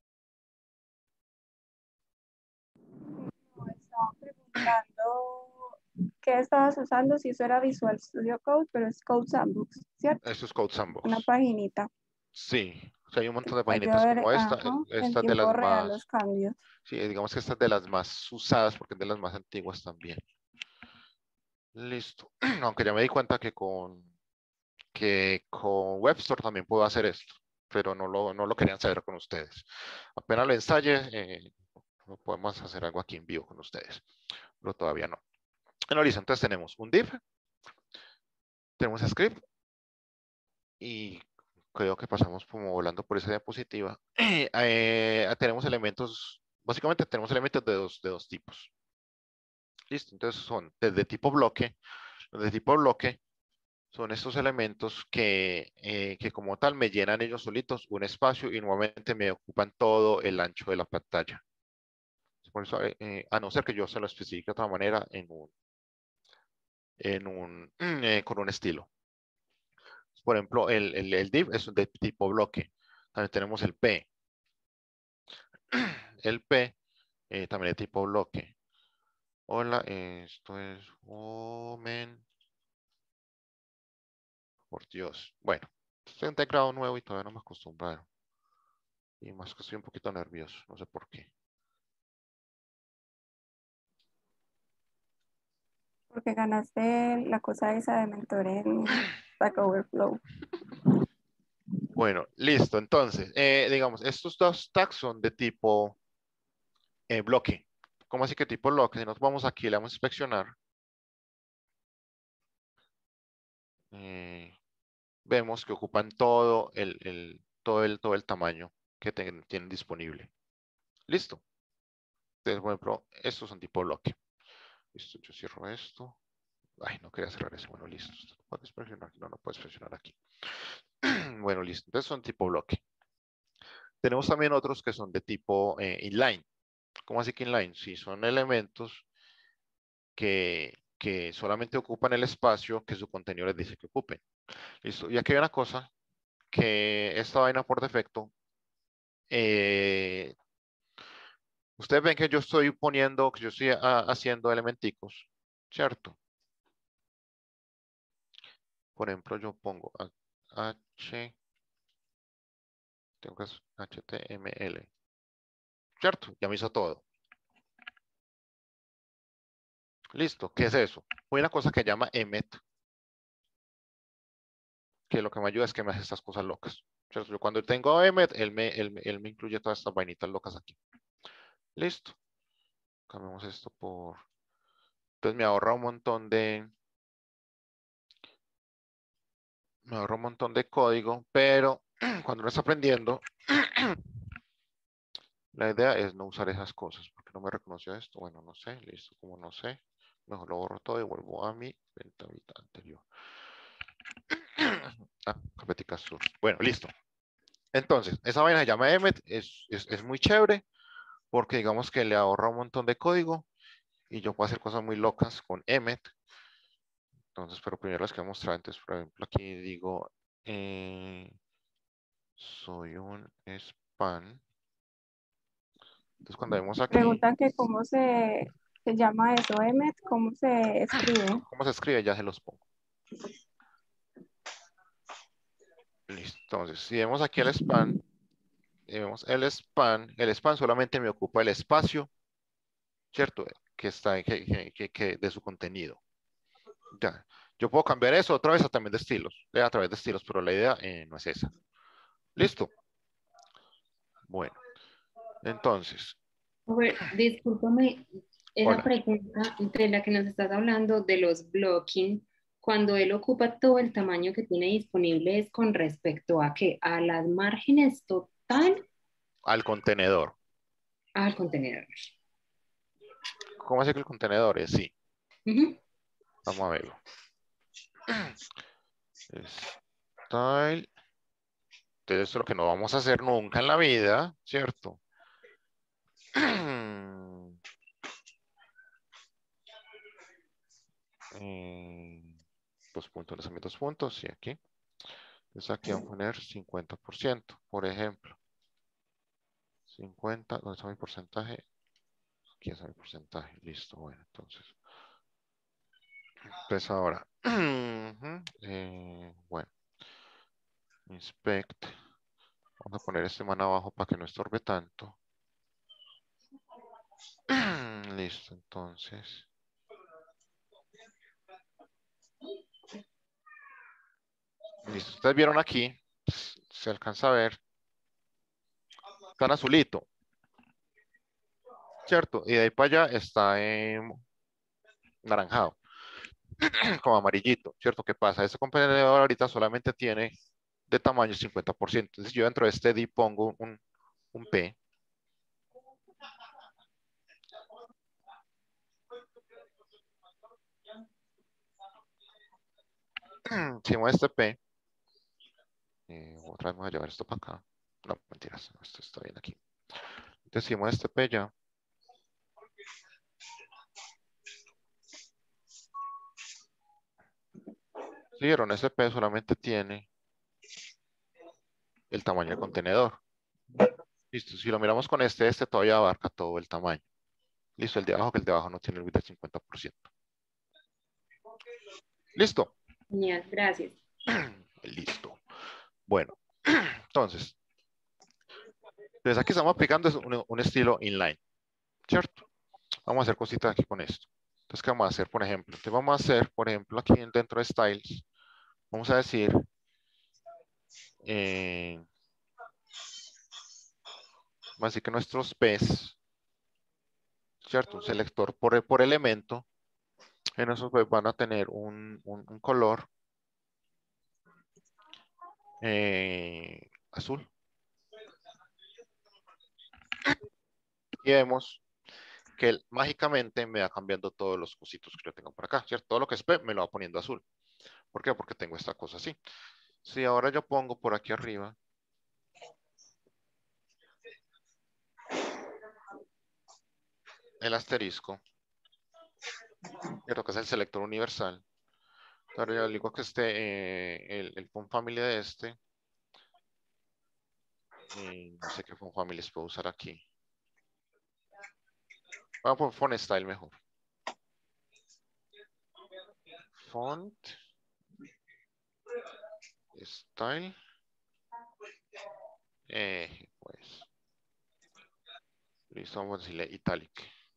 No, estaba preguntando qué estabas usando, si eso era Visual Studio Code, pero es Code Sandbox, ¿cierto? Esto es Code Sandbox. Una paginita. Sí, o sea, hay un montón de Hay que paginitas ver, como esta. ajá, en Esta es de tiempo las real más, los cambios. sí, digamos que esta es de las más usadas porque es de las más antiguas también. Listo. Aunque ya me di cuenta que con, que con WebStore también puedo hacer esto, pero no lo, no lo querían saber con ustedes. Apenas lo ensaye, eh, podemos hacer algo aquí en vivo con ustedes, pero todavía no. Bueno, listo, entonces tenemos un div, tenemos script y creo que pasamos como volando por esa diapositiva. Eh, tenemos elementos, básicamente tenemos elementos de dos, de dos tipos. Listo, entonces son desde tipo bloque, los de tipo bloque son estos elementos que, eh, que como tal me llenan ellos solitos un espacio y nuevamente me ocupan todo el ancho de la pantalla. Por eso, eh, a no ser que yo se lo especifique de otra manera en un, en un, eh, con un estilo. Por ejemplo, el, el, el div es de tipo bloque. También tenemos el P. El P eh, también de tipo bloque. Hola, esto es Omen. Por Dios. Bueno, estoy en teclado nuevo y todavía no me acostumbraron. Y más que estoy un poquito nervioso, no sé por qué. Porque ganaste la cosa esa de mentor en Stack Overflow. Bueno, listo. Entonces, eh, digamos, estos dos tags son de tipo eh, bloque. ¿Cómo así que tipo bloque? Si nos vamos aquí, le vamos a inspeccionar. Eh, vemos que ocupan todo el, el- todo el, todo el tamaño que ten- tienen disponible. Listo. Entonces, por ejemplo, estos son tipo bloque. Listo, yo cierro esto. Ay, no quería cerrar eso. Bueno, listo. No puedes presionar aquí. No, no puedes presionar aquí. Bueno, listo. Entonces son tipo bloque. Tenemos también otros que son de tipo eh, inline. ¿Cómo así que inline? Sí, son elementos que, que solamente ocupan el espacio que su contenido les dice que ocupen. Listo. Y aquí hay una cosa que esta vaina por defecto, eh, ustedes ven que yo estoy poniendo, que yo estoy a, haciendo elementicos, ¿cierto? Por ejemplo, yo pongo H, tengo que hacer H T M L, ¿cierto? Ya me hizo todo. Listo, ¿qué es eso? Hay una cosa que llama emmet, que lo que me ayuda es que me hace estas cosas locas. ¿Cierto? Yo cuando tengo emmet, él me, él, me- él me incluye todas estas vainitas locas aquí. Listo. Cambiamos esto por... Entonces me ahorra un montón de... Me ahorra un montón de código, pero cuando uno está aprendiendo, la idea es no usar esas cosas. ¿Por qué no me reconoció esto? Bueno, no sé. Listo, como no sé. Mejor lo borro todo y vuelvo a mi ventanita anterior. Ah, Carpetica Source. Bueno, listo. Entonces, esa vaina se llama emmet. Es, es, es muy chévere porque digamos que le ahorra un montón de código y yo puedo hacer cosas muy locas con emmet. Entonces, pero primero las que voy a mostrar. Entonces, por ejemplo, aquí digo, eh, soy un spam. Entonces, cuando vemos aquí, Preguntan que cómo se, se llama eso, Emmet, cómo se escribe. ¿cómo se escribe? Ya se los pongo. Listo. Entonces, si vemos aquí el span, y vemos el span, el span solamente me ocupa el espacio, ¿cierto? Que está que, que, que, que de su contenido. Ya. Yo puedo cambiar eso otra vez a también de estilos, eh, a través de estilos, pero la idea eh, no es esa. Listo. Bueno, entonces, Robert, discúlpame, esa hola. pregunta de la que nos estás hablando de los blocking, cuando él ocupa todo el tamaño que tiene disponible, ¿es con respecto a qué? ¿A las márgenes total Al contenedor. al contenedor? ¿Cómo hace que el contenedor es? Sí. Ujú. Vamos a verlo. Style. Entonces, esto es lo que no vamos a hacer nunca en la vida, ¿cierto? Eh, dos puntos, lanzamientos puntos, sí, aquí. Entonces aquí vamos a poner cincuenta por ciento, por ejemplo. cincuenta, ¿dónde está mi porcentaje? Aquí está mi porcentaje, listo, bueno, entonces. Entonces ahora, eh, bueno, inspect. Vamos a poner este man abajo para que no estorbe tanto. Listo, entonces. Listo, ustedes vieron aquí, se alcanza a ver, está azulito, ¿cierto? Y de ahí para allá está en naranjado, como amarillito, ¿cierto? ¿Qué pasa? Este contenedor ahorita solamente tiene de tamaño cincuenta por ciento. Entonces yo dentro de este D pongo un, un P. Si muevo este P, eh, otra vez voy a llevar esto para acá. No, mentiras, no, esto está bien aquí. Entonces si muevo este P ya. ¿Sí vieron? Este P solamente tiene el tamaño del contenedor. Listo, si lo miramos con este, este todavía abarca todo el tamaño. Listo, el de abajo, que el de abajo no tiene el width del cincuenta por ciento. Listo. Genial, gracias. Listo. Bueno, entonces, entonces aquí estamos aplicando un, un estilo inline, ¿cierto? Vamos a hacer cositas aquí con esto. Entonces, ¿qué vamos a hacer, por ejemplo? Entonces, vamos a hacer, por ejemplo, aquí dentro de Styles, vamos a decir, eh, vamos a decir que nuestros P's, ¿cierto? Un selector por, por elemento, en esos P's van a tener un, un, un color eh, azul. Y vemos que él mágicamente me va cambiando todos los cositos que yo tengo por acá, ¿cierto? Todo lo que es P me lo va poniendo azul. ¿Por qué? Porque tengo esta cosa así. Si ahora yo pongo por aquí arriba el asterisco, ¿cierto? Que es el selector universal. Ahora yo digo que este, eh, el, el font family de este, eh, no sé qué font family puedo usar aquí. Vamos a poner font style mejor. Font style. Eh, pues. Listo, vamos a decirle italic.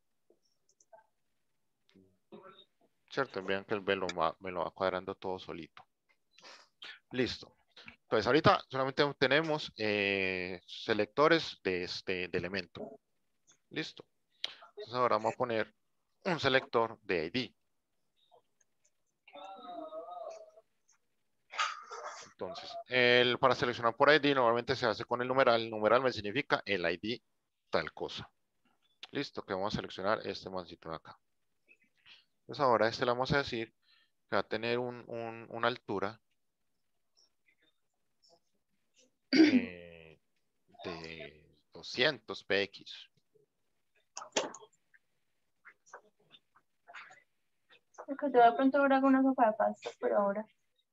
¿Cierto? Vean que el B lo va, me lo va cuadrando todo solito. Listo. Entonces ahorita solamente tenemos eh, selectores de este de elemento. Listo. Entonces ahora vamos a poner un selector de I D. Entonces, el, para seleccionar por I D normalmente se hace con el numeral. El numeral me significa el I D tal cosa. Listo, que vamos a seleccionar este mancito de acá. Entonces ahora este le vamos a decir que va a tener un, un, una altura eh, de doscientos P X. Porque yo de pronto ahora hago una sopa de pasta, pero ahora.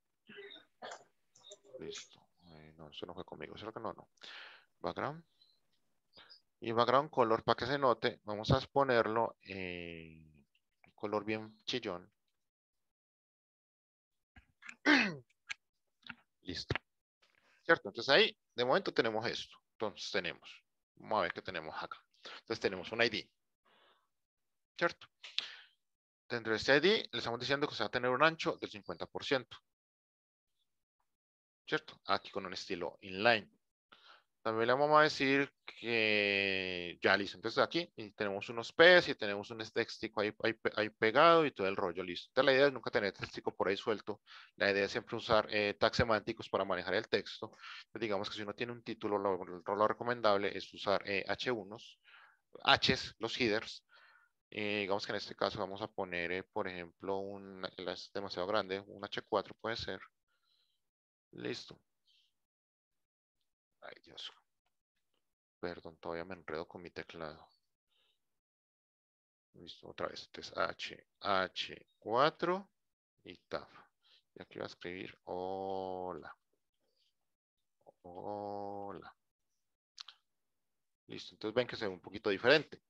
Listo. Eh, no, eso no fue conmigo. ¿Eso que no? No. Background. Y background color, para que se note, vamos a ponerlo en color bien chillón. Listo. ¿Cierto? Entonces ahí, de momento tenemos esto. Entonces tenemos, vamos a ver qué tenemos acá. Entonces tenemos un I D. ¿Cierto? Dentro de este I D, le estamos diciendo que se va a tener un ancho del cincuenta por ciento. ¿Cierto? Aquí con un estilo inline. También le vamos a decir que ya listo. Entonces aquí y tenemos unos P's y tenemos un textico ahí, ahí, ahí pegado y todo el rollo listo. Entonces la idea es nunca tener textico por ahí suelto. La idea es siempre usar eh, tags semánticos para manejar el texto. Entonces, digamos que si uno tiene un título, lo, lo, lo recomendable es usar eh, H unos, H's, los headers. Eh, digamos que en este caso vamos a poner, eh, por ejemplo, un, es demasiado grande, un H cuatro puede ser. Listo. Ay, Dios. Perdón, todavía me enredo con mi teclado. Listo, otra vez. Entonces H, H cuatro y tab. Y aquí voy a escribir hola. Hola. Listo, entonces ven que se ve un poquito diferente.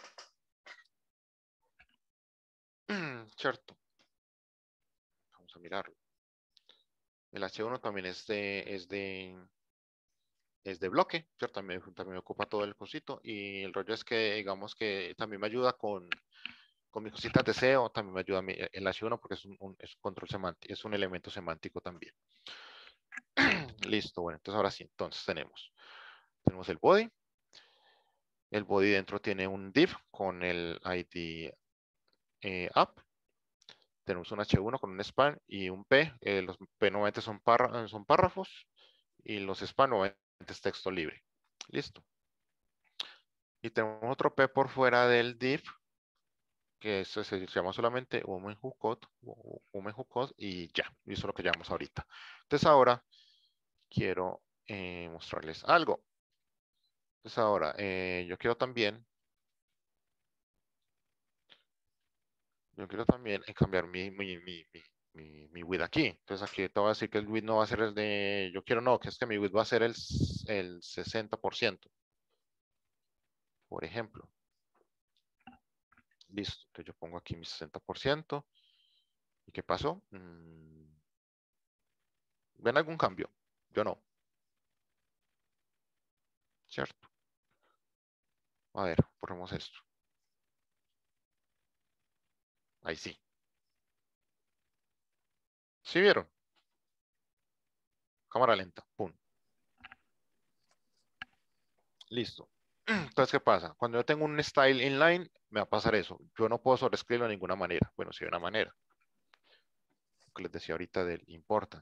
Cierto. Vamos a mirarlo. El H uno también es de, es de, es de bloque, ¿cierto? También, también ocupa todo el cosito. Y el rollo es que, digamos que también me ayuda con, con mis cositas de S E O, también me ayuda el H uno porque es un, un, es un control semántico, es un elemento semántico también. Listo, bueno, entonces ahora sí, entonces tenemos, tenemos el body. El body dentro tiene un div con el I D eh, app. Tenemos un H uno con un span y un P. Eh, los P normalmente son, párra, son párrafos y los span normalmente es texto libre. Listo. Y tenemos otro P por fuera del div, que eso se llama solamente Women Who Code, Women Who Code y ya. Y eso es lo que llamamos ahorita. Entonces ahora quiero eh, mostrarles algo. Entonces ahora eh, yo quiero también Yo quiero también cambiar mi, mi, mi, mi, mi, mi width aquí. Entonces aquí te voy a decir que el width no va a ser el de, yo quiero no, que es que mi width va a ser el, el sesenta por ciento. Por ejemplo. Listo. Entonces yo pongo aquí mi sesenta por ciento. ¿Y qué pasó? Mm. ¿Ven algún cambio? Yo no. ¿Cierto? A ver, ponemos esto. Ahí sí. ¿Sí vieron? Cámara lenta. Pum. Listo. Entonces, ¿qué pasa? Cuando yo tengo un style inline, me va a pasar eso. Yo no puedo sobreescribirlo de ninguna manera. Bueno, sí hay una manera. Lo que les decía ahorita del importa.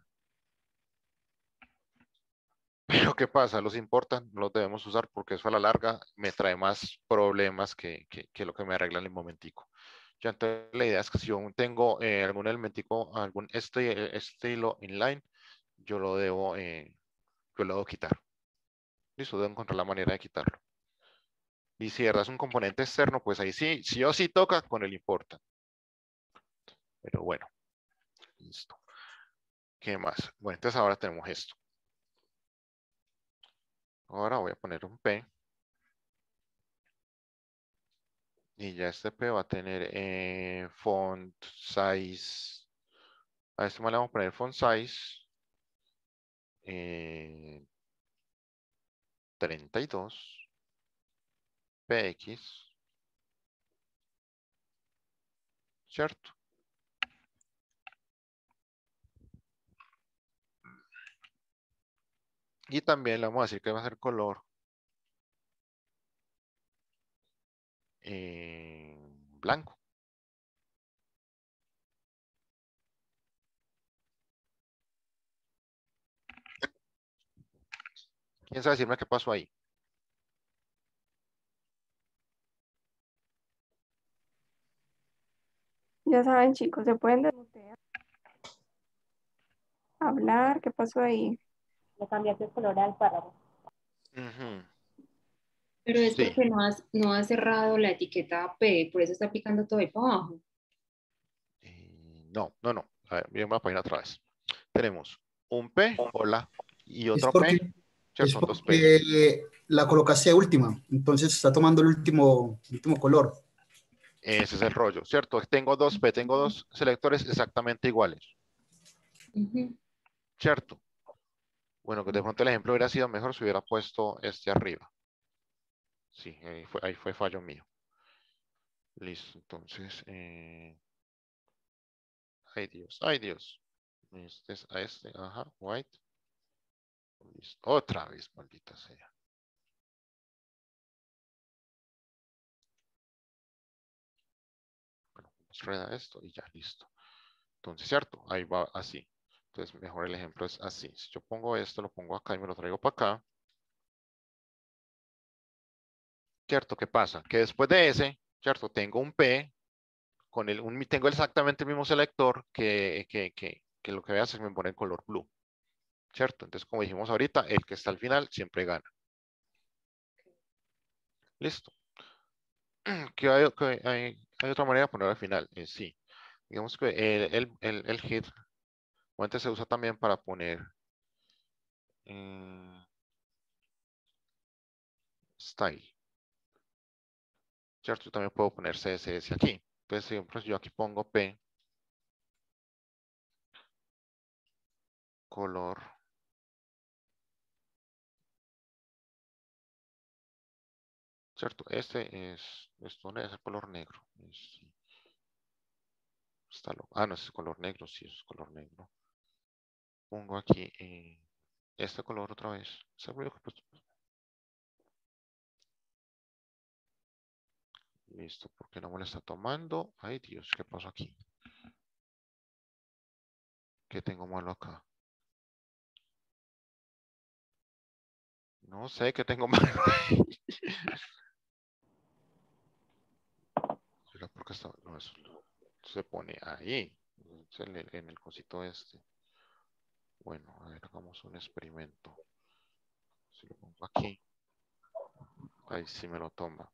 Pero ¿qué pasa? Los importan, no los debemos usar porque eso a la larga me trae más problemas que, que, que lo que me arregla en el momentico. Ya entonces la idea es que si yo tengo eh, algún elementico, algún este, estilo inline, yo lo debo, eh, yo lo debo quitar. Listo, debo encontrar la manera de quitarlo. Y si de verdad es un componente externo, pues ahí sí, sí o sí toca con el importa. Pero bueno, listo. ¿Qué más? Bueno, entonces ahora tenemos esto. Ahora voy a poner un P. Y ya este P va a tener eh, font size. A este le vamos a poner font size eh, treinta y dos P X. ¿Cierto? Y también le vamos a decir que va a ser color eh, blanco. ¿Quién sabe decirme qué pasó ahí? Ya saben, chicos, se pueden desmutear, hablar, ¿qué pasó ahí? Le cambiaste el color al párrafo. Uh-huh. Pero es Sí. porque no has, no has cerrado la etiqueta P, por eso está picando todo ahí para abajo. Eh, no, no, no. A ver, miren la página otra vez. Tenemos un P, hola, y Es otro porque, P. ¿Cierto? es Son dos P's. porque la colocaste última, entonces está tomando el último, el último color. Ese es el rollo, ¿cierto? Tengo dos P, tengo dos selectores exactamente iguales. Uh-huh. ¿Cierto? Bueno, que de pronto el ejemplo hubiera sido mejor si hubiera puesto este arriba. Sí, ahí fue, ahí fue fallo mío. Listo, entonces. Eh... Ay, Dios, ay, Dios. Este es a este, ajá, white. Listo. Otra vez, maldita sea. Bueno, vamos a reda esto y ya, listo. Entonces, ¿cierto? Ahí va así. Entonces, mejor el ejemplo es así. Si yo pongo esto, lo pongo acá y me lo traigo para acá. ¿Cierto? ¿Qué pasa? Que después de ese, ¿cierto? Tengo un P, con el, un, tengo exactamente el mismo selector que, que, que, que lo que voy a hacer es me pone el color blue. ¿Cierto? Entonces, como dijimos ahorita, el que está al final siempre gana. Listo. ¿Qué hay, qué hay, hay otra manera de poner al final? Eh, sí. Digamos que el, el, el, el hit antes se usa también para poner eh, style. ¿Cierto? Yo también puedo poner C S S aquí. Entonces, siempre yo aquí pongo P, color, ¿cierto? Este es, esto no es el color negro. Es, está lo, ah, no, es color negro, sí, es color negro. Pongo aquí eh, este color otra vez. Listo, ¿por qué no me lo está tomando? Ay, Dios, ¿qué pasó aquí? ¿Qué tengo malo acá? No sé qué tengo malo. ¿Será porque está, no, eso se pone ahí? En el, en el cosito este. Bueno, a ver, hagamos un experimento. Si lo pongo aquí, ahí sí me lo toma.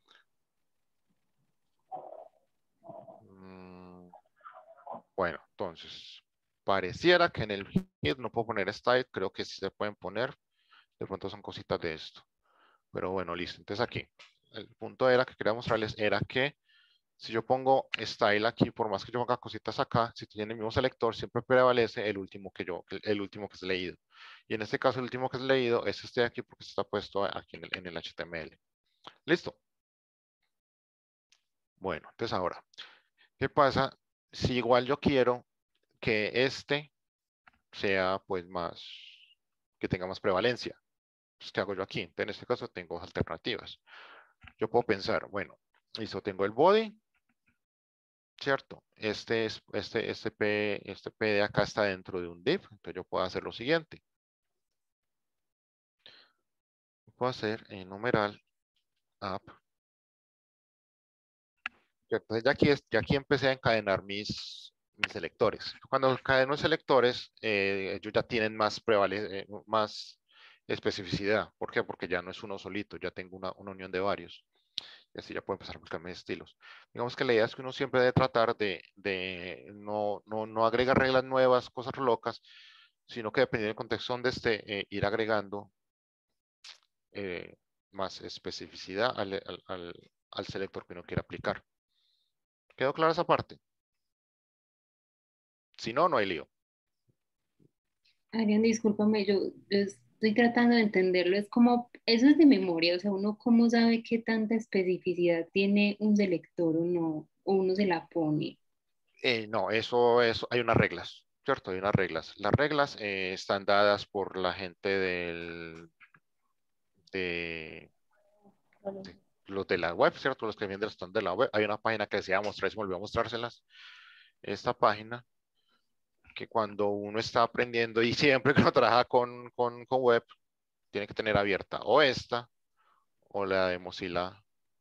Mm, bueno, entonces, pareciera que en el hit no puedo poner style, creo que sí se pueden poner. De pronto son cositas de esto. Pero bueno, listo. Entonces aquí, el punto era que quería mostrarles era que Si yo pongo style aquí, por más que yo ponga cositas acá, si tiene el mismo selector, siempre prevalece el último que yo, el, el último que es leído. Y en este caso, el último que es leído es este de aquí porque está puesto aquí en el, en el H T M L. ¿Listo? Bueno, entonces ahora, ¿qué pasa si igual yo quiero que este sea pues más, que tenga más prevalencia? Pues, ¿qué hago yo aquí? Entonces, en este caso tengo alternativas. Yo puedo pensar, bueno, listo, tengo el body, ¿cierto? Este, es, este, este, P, este P de acá está dentro de un div, entonces yo puedo hacer lo siguiente. Puedo hacer en numeral app. Entonces ya aquí, es, ya aquí empecé a encadenar mis, mis selectores. Cuando encadeno selectores, eh, ellos ya tienen más, prevale, eh, más especificidad. ¿Por qué? Porque ya no es uno solito, ya tengo una, una unión de varios. Y así ya puedo empezar a buscar mis estilos. Digamos que la idea es que uno siempre debe tratar de, de no, no, no agregar reglas nuevas, cosas locas, sino que dependiendo del contexto donde esté, eh, ir agregando eh, más especificidad al, al, al, al selector que uno quiere aplicar. ¿Quedó clara esa parte? Si no, no hay lío. Adrián, discúlpame, yo, yo estoy tratando de entenderlo. Es como, eso es de memoria, o sea, uno cómo sabe qué tanta especificidad tiene un selector o no, o uno se la pone. Eh, no, eso, eso, hay unas reglas, ¿cierto? Hay unas reglas. Las reglas eh, están dadas por la gente del, de, de los de la web, ¿cierto? Los que vienen del stand de la web. Hay una página que decía mostrar y se me olvidó mostrárselas. Esta página que cuando uno está aprendiendo y siempre que uno trabaja con, con, con web, tiene que tener abierta o esta o la de Mozilla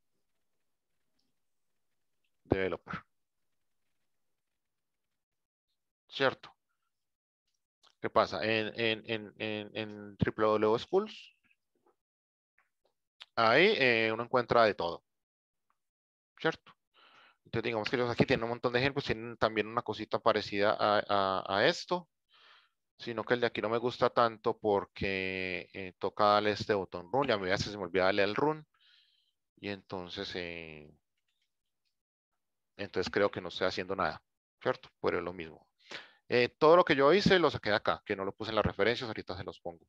Developer, ¿cierto? ¿Qué pasa? En, en, en, en, en w w w schools, ahí eh, uno encuentra de todo, ¿cierto? Entonces digamos que ellos aquí tienen un montón de ejemplos, tienen también una cosita parecida a, a, a esto, sino que el de aquí no me gusta tanto porque eh, toca darle este botón run y a mí a veces se me olvida darle el run y entonces, eh, entonces creo que no estoy haciendo nada, ¿cierto? Pero es lo mismo. Eh, todo lo que yo hice lo saqué de acá, que no lo puse en las referencias, ahorita se los pongo.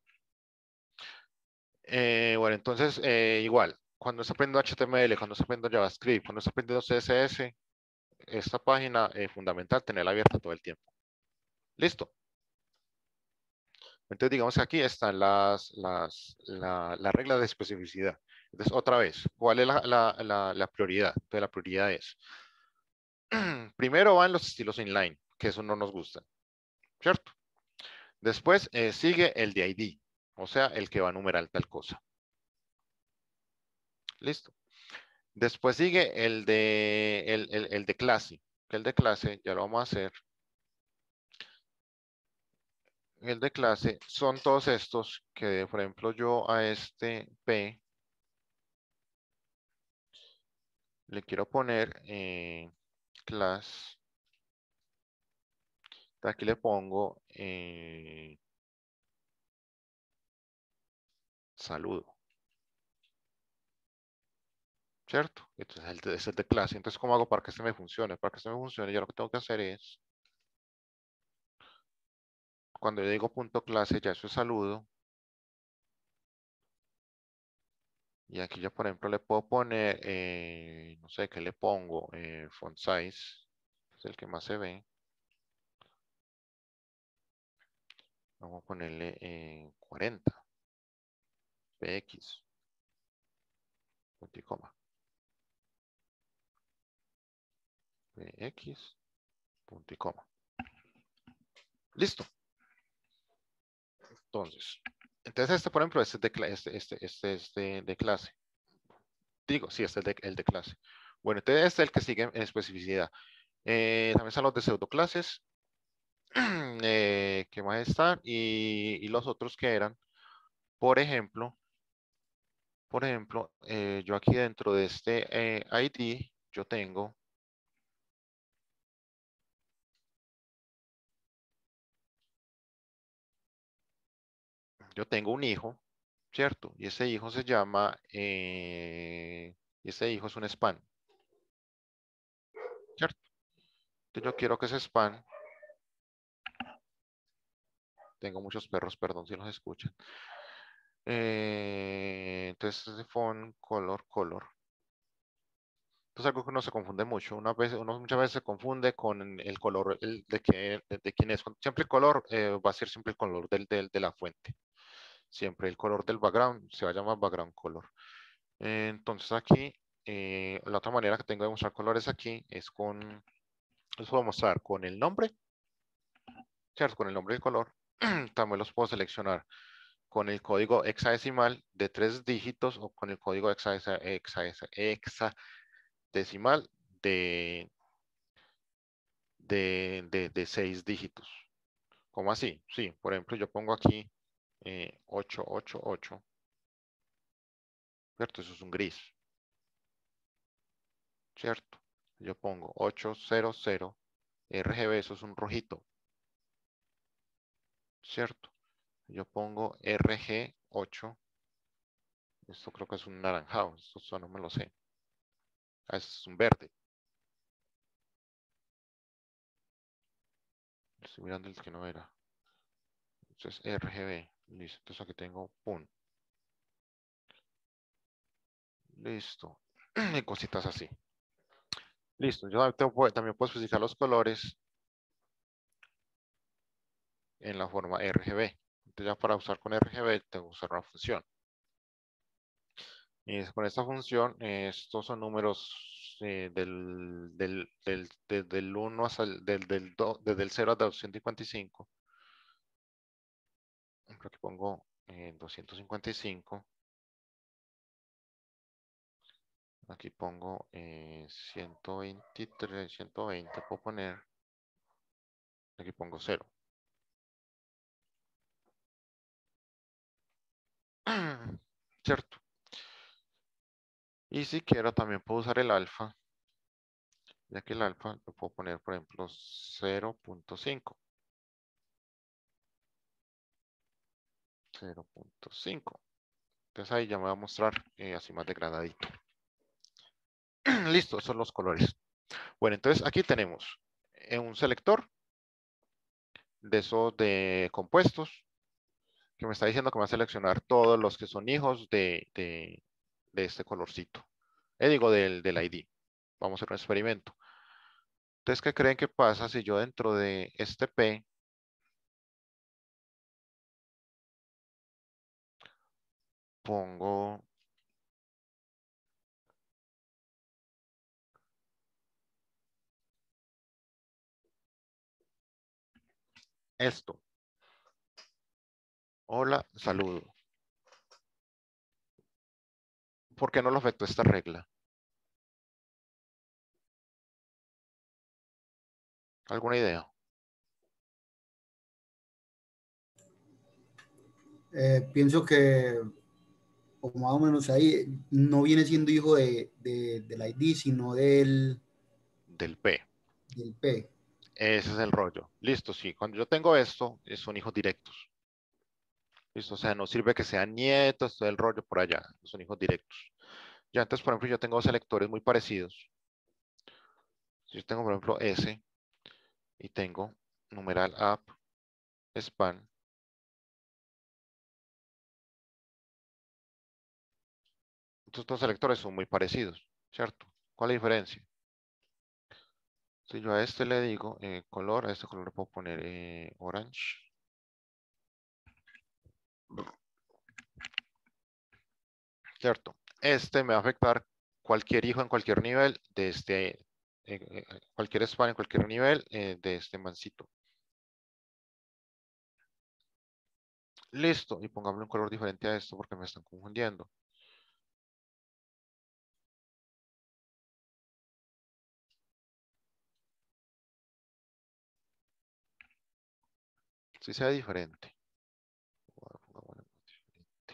Eh, bueno, entonces eh, igual, cuando está aprendiendo H T M L, cuando está aprendiendo JavaScript, cuando está aprendiendo C S S, esta página es fundamental tenerla abierta todo el tiempo. Listo. Entonces digamos que aquí están las, las, la, las reglas de especificidad. Entonces otra vez, ¿cuál es la, la, la, la prioridad? Entonces la prioridad es, primero van los estilos inline, que eso no nos gusta, ¿cierto? Después eh, sigue el de I D, o sea, el que va a numerar tal cosa. Listo. Después sigue el de, el, el, el de clase, que el de clase ya lo vamos a hacer. El de clase son todos estos que, por ejemplo, yo a este P le quiero poner eh, class. Aquí le pongo eh, saludo. ¿Cierto? Entonces el de, es el de clase. Entonces, ¿cómo hago para que este me funcione? Para que este me funcione, yo lo que tengo que hacer es, cuando yo digo punto clase, ya eso es saludo. Y aquí yo, por ejemplo, le puedo poner, eh, no sé, ¿qué le pongo? Eh, font size, es el que más se ve. Vamos a ponerle eh, cuarenta. Px. Punto y coma. Px. Punto y coma. Listo. Entonces, entonces este, por ejemplo, este es de, este, este, este es de, de clase. Digo, sí, este es de, el de clase. Bueno, entonces este es el que sigue en especificidad. Eh, también están los de pseudoclases. eh, ¿Qué más están? Y, y los otros que eran, por ejemplo, por ejemplo, eh, yo aquí dentro de este eh, I D, yo tengo yo tengo un hijo, ¿cierto? Y ese hijo se llama, eh, ese hijo es un span. Entonces yo quiero que ese span, tengo muchos perros, perdón si los escuchan. Eh, entonces ese font, color, color. Esto es algo que uno se confunde mucho. Una vez, uno muchas veces se confunde con el color el, de, que, de, de quién es. Siempre el color eh, va a ser siempre el color del, del, de la fuente. Siempre el color del background se va a llamar background color. Eh, entonces aquí, eh, la otra manera que tengo de mostrar colores aquí es con, los puedo mostrar con el nombre, ¿cierto? Con el nombre del color. También los puedo seleccionar con el código hexadecimal de tres dígitos o con el código hexadecimal de, de, de, de seis dígitos. ¿Cómo así? Sí, por ejemplo, yo pongo aquí eh, ocho ocho ocho, ¿cierto? Eso es un gris, ¿cierto? Yo pongo ochocientos R G B, eso es un rojito, ¿cierto? Yo pongo R G ocho, esto creo que es un naranjado, esto no me lo sé. Ah, es un verde. Estoy mirando el que no era. Entonces R G B, listo. Entonces aquí tengo pum. Listo. Y cositas así. Listo. Yo también puedo especificar los colores en la forma R G B. Entonces ya para usar con R G B tengo que usar una función. Y con esta función, eh, estos son números eh, del, del, del, desde el uno hasta el, del, del do, desde el cero hasta doscientos cincuenta y cinco. Aquí pongo eh, doscientos cincuenta y cinco. Aquí pongo eh, ciento veintitrés, ciento veinte, puedo poner. Aquí pongo cero. ¿Cierto? Y si quiero también puedo usar el alfa. Ya que el alfa lo puedo poner, por ejemplo, cero punto cinco. cero punto cinco. Entonces ahí ya me va a mostrar eh, así más degradadito. Listo, son los colores. Bueno, entonces aquí tenemos eh, un selector de esos de compuestos que me está diciendo que me va a seleccionar todos los que son hijos de, de, de este colorcito. Eh, digo, del, del I D. Vamos a hacer un experimento. Entonces, ¿qué creen que pasa si yo dentro de este P pongo esto? Hola, saludo. ¿Por qué no lo afectó esta regla? ¿Alguna idea? Eh, pienso que, o más o menos ahí, no viene siendo hijo de, de- del I D, sino del, Del P. del P. Ese es el rollo. Listo, sí. Cuando yo tengo esto, eh, son hijos directos. Listo, o sea, no sirve que sean nietos, todo el rollo por allá. Son hijos directos. Ya antes, por ejemplo, yo tengo selectores muy parecidos. Yo tengo, por ejemplo, S y tengo numeral app, span. Entonces, estos selectores son muy parecidos, ¿cierto? ¿Cuál es la diferencia? Si yo a este le digo eh, color, a este color le puedo poner eh, orange. ¿Cierto? Este me va a afectar cualquier hijo en cualquier nivel de este, eh, eh, cualquier span en cualquier nivel eh, de este mancito. Listo, y pongámosle un color diferente a esto porque me están confundiendo. Si sea diferente. Pongámosle diferente.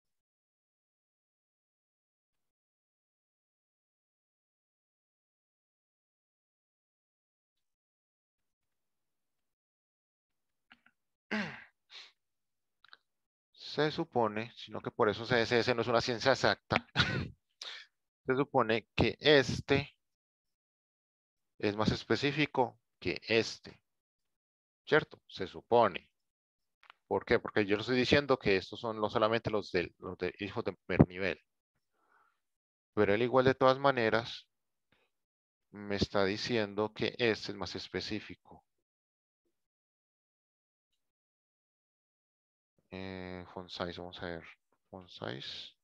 Se supone, sino que por eso C S S no es una ciencia exacta. Se supone que este es más específico que este, ¿cierto? Se supone. ¿Por qué? Porque yo le estoy diciendo que estos son no solamente los de, los de hijos de primer nivel. Pero él igual de todas maneras me está diciendo que este es más específico. Eh, font size, vamos a ver. Font size.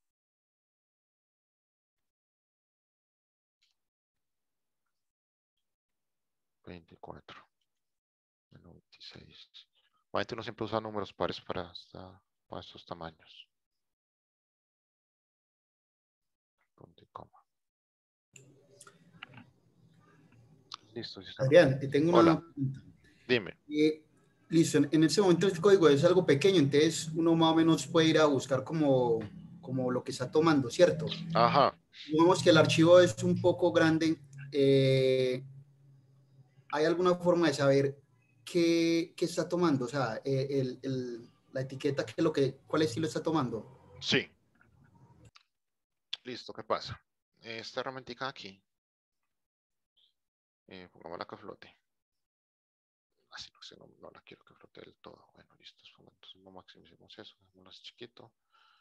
veinticuatro. Bueno, veintiséis. Obviamente uno siempre usa números pares para, esta, para estos tamaños. Punto y coma. Listo. Sí, Adrián, te tengo Hola. una pregunta. Dime. Eh, listo, en, en ese momento este código es algo pequeño, entonces uno más o menos puede ir a buscar como, como lo que está tomando, ¿cierto? Ajá. Digamos que el archivo es un poco grande. eh, ¿Hay alguna forma de saber qué, qué está tomando? O sea, eh, el, el, la etiqueta, qué es lo que, ¿cuál estilo está tomando? Sí. Listo, ¿qué pasa? Esta herramienta aquí. Eh, pongámosla que flote. Así no, no, no la quiero que flote del todo. Bueno, listo. Entonces no maximicemos eso. Dejémoslo así chiquito.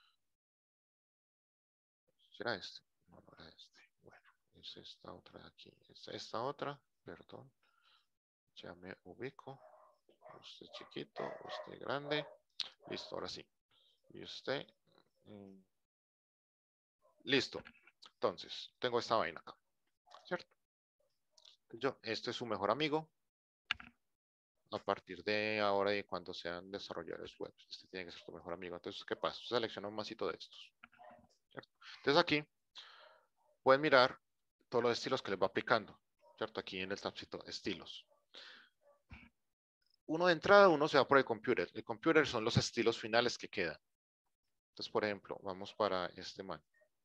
¿Será este? No, no era este. Bueno, es esta otra de aquí. Es esta otra, perdón. Ya me ubico. Usted chiquito, usted grande. Listo, ahora sí. Y usted. Mmm, listo. Entonces, tengo esta vaina acá. ¿Cierto? Yo, este es su mejor amigo. A partir de ahora y cuando sean desarrolladores web, este tiene que ser tu mejor amigo. Entonces, ¿qué pasa? Selecciona un masito de estos. ¿Cierto? Entonces aquí pueden mirar todos los estilos que les va aplicando. ¿Cierto? Aquí en el tabcito estilos. Uno de entrada, uno se va por el computer. El computer son los estilos finales que quedan. Entonces, por ejemplo, vamos para este man.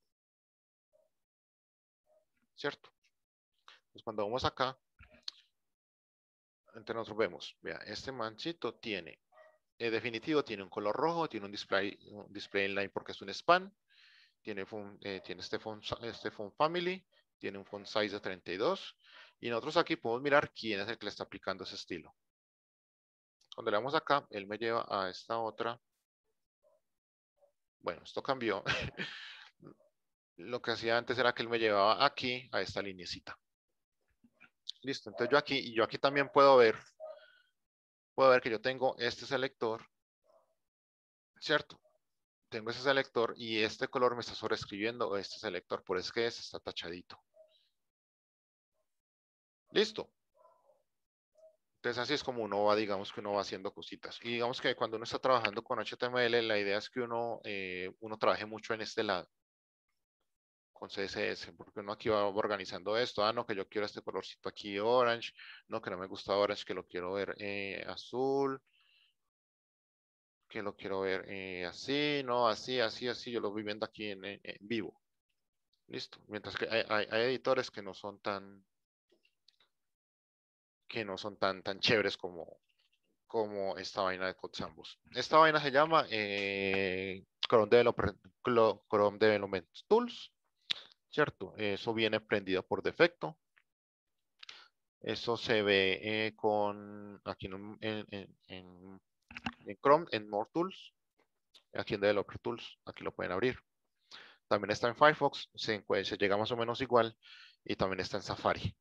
¿Cierto? Entonces, cuando vamos acá, entre nosotros vemos, vea, este manchito tiene, en definitivo, tiene un color rojo, tiene un display, un display inline porque es un span, tiene, font, eh, tiene este, font, este font family, tiene un font size de treinta y dos, y nosotros aquí podemos mirar quién es el que le está aplicando ese estilo. Cuando le damos acá, él me lleva a esta otra. Bueno, esto cambió. Lo que hacía antes era que él me llevaba aquí a esta linecita. Listo, entonces yo aquí, y yo aquí también puedo ver, puedo ver que yo tengo este selector, ¿cierto? Tengo ese selector y este color me está sobreescribiendo este selector, por eso es que este está tachadito. Listo. Entonces así es como uno va, digamos que uno va haciendo cositas. Y digamos que cuando uno está trabajando con H T M L, la idea es que uno, eh, uno trabaje mucho en este lado. Con C S S, porque uno aquí va organizando esto. Ah, no, que yo quiero este colorcito aquí orange. No, que no me gusta orange, que lo quiero ver eh, azul. Que lo quiero ver eh, así, no, así, así, así. Yo lo voy viendo aquí en, en, en vivo. Listo. Mientras que hay, hay, hay editores que no son tan que no son tan, tan chéveres como, como esta vaina de Codesandbox. Esta vaina se llama eh, Chrome, Developer, Chrome Development Tools, ¿cierto? Eso viene prendido por defecto. Eso se ve eh, con aquí en, en, en, en Chrome, en More Tools, aquí en Developer Tools, aquí lo pueden abrir. También está en Firefox, se, se llega más o menos igual, y también está en Safari.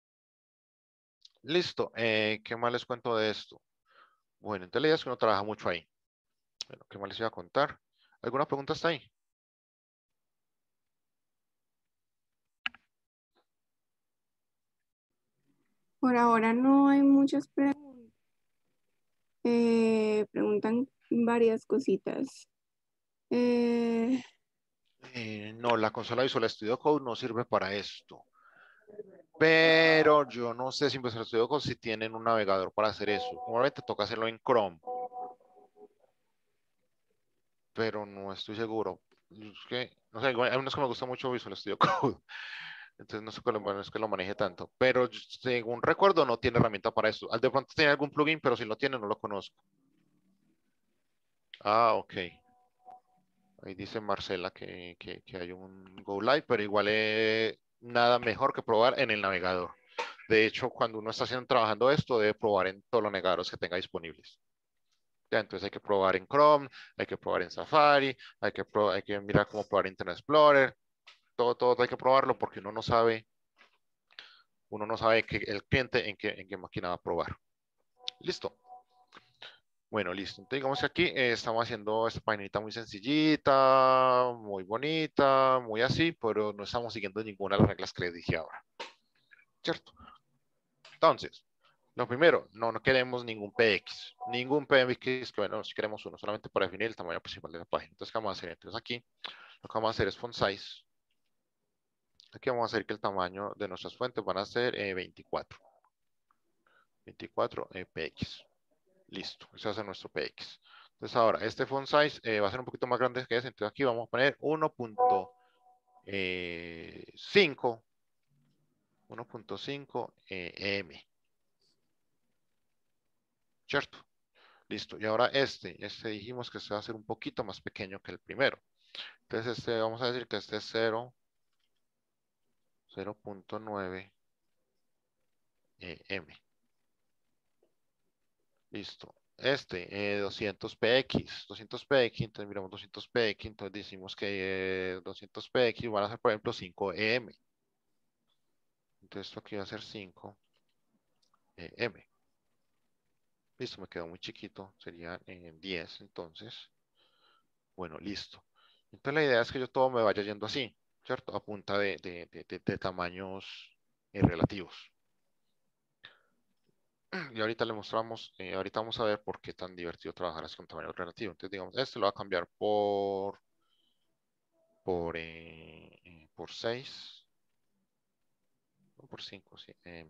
Listo, eh, ¿qué más les cuento de esto? Bueno, entonces la idea es que uno trabaja mucho ahí. Bueno, ¿qué más les iba a contar? ¿Alguna pregunta hasta ahí? Por ahora no hay muchas preguntas. Eh, preguntan varias cositas. Eh, Eh, no, la consola Visual Studio Code no sirve para esto. Pero yo no sé si en Visual Studio Code si tienen un navegador para hacer eso. Normalmente toca hacerlo en Chrome. Pero no estoy seguro. Es que, no sé, hay unos que me gusta mucho Visual Studio Code. Entonces no sé cuál bueno, es que lo maneje tanto. Pero según recuerdo no tiene herramienta para eso. De pronto tiene algún plugin, pero si lo tiene no lo conozco. Ah, ok. Ahí dice Marcela que, que, que hay un Go Live, pero igual es nada mejor que probar en el navegador. De hecho, cuando uno está haciendo, trabajando esto, debe probar en todos los navegadores que tenga disponibles. Ya, entonces hay que probar en Chrome, hay que probar en Safari, hay que, probar, hay que mirar cómo probar Internet Explorer. Todo, todo hay que probarlo porque uno no sabe, uno no sabe que el cliente en qué, en qué máquina va a probar. Listo. Bueno, listo. Entonces, digamos que aquí eh, estamos haciendo esta paginita muy sencillita, muy bonita, muy así, pero no estamos siguiendo ninguna de las reglas que les dije ahora. ¿Cierto? Entonces, lo primero, no, no queremos ningún P X. Ningún P X, que bueno, si queremos uno, solamente para definir el tamaño principal de la página. Entonces, ¿qué vamos a hacer? Entonces, aquí, lo que vamos a hacer es font size. Aquí vamos a hacer que el tamaño de nuestras fuentes van a ser eh, veinticuatro. veinticuatro eh, P X. Listo, ese va a ser nuestro P X. Entonces ahora, este font size eh, va a ser un poquito más grande que ese. Entonces aquí vamos a poner uno punto cinco. uno punto cinco eh, M. ¿Cierto? Listo. Y ahora este. Este dijimos que se va a hacer un poquito más pequeño que el primero. Entonces este, vamos a decir que este es cero punto nueve eh, M. Listo. Este, eh, doscientos P X, doscientos P X, entonces miramos doscientos P X, entonces decimos que eh, doscientos P X van a ser, por ejemplo, cinco E M. Entonces esto aquí va a ser cinco E M. Listo, me quedó muy chiquito, sería eh, diez, entonces. Bueno, listo. Entonces la idea es que yo todo me vaya yendo así, ¿cierto? A punta de, de, de, de, de tamaños eh, relativos. Y ahorita le mostramos, eh, ahorita vamos a ver por qué tan divertido trabajar así con tamaño relativo. Entonces, digamos, este lo va a cambiar por, por, eh, eh, por seis, o por cinco, sí, M.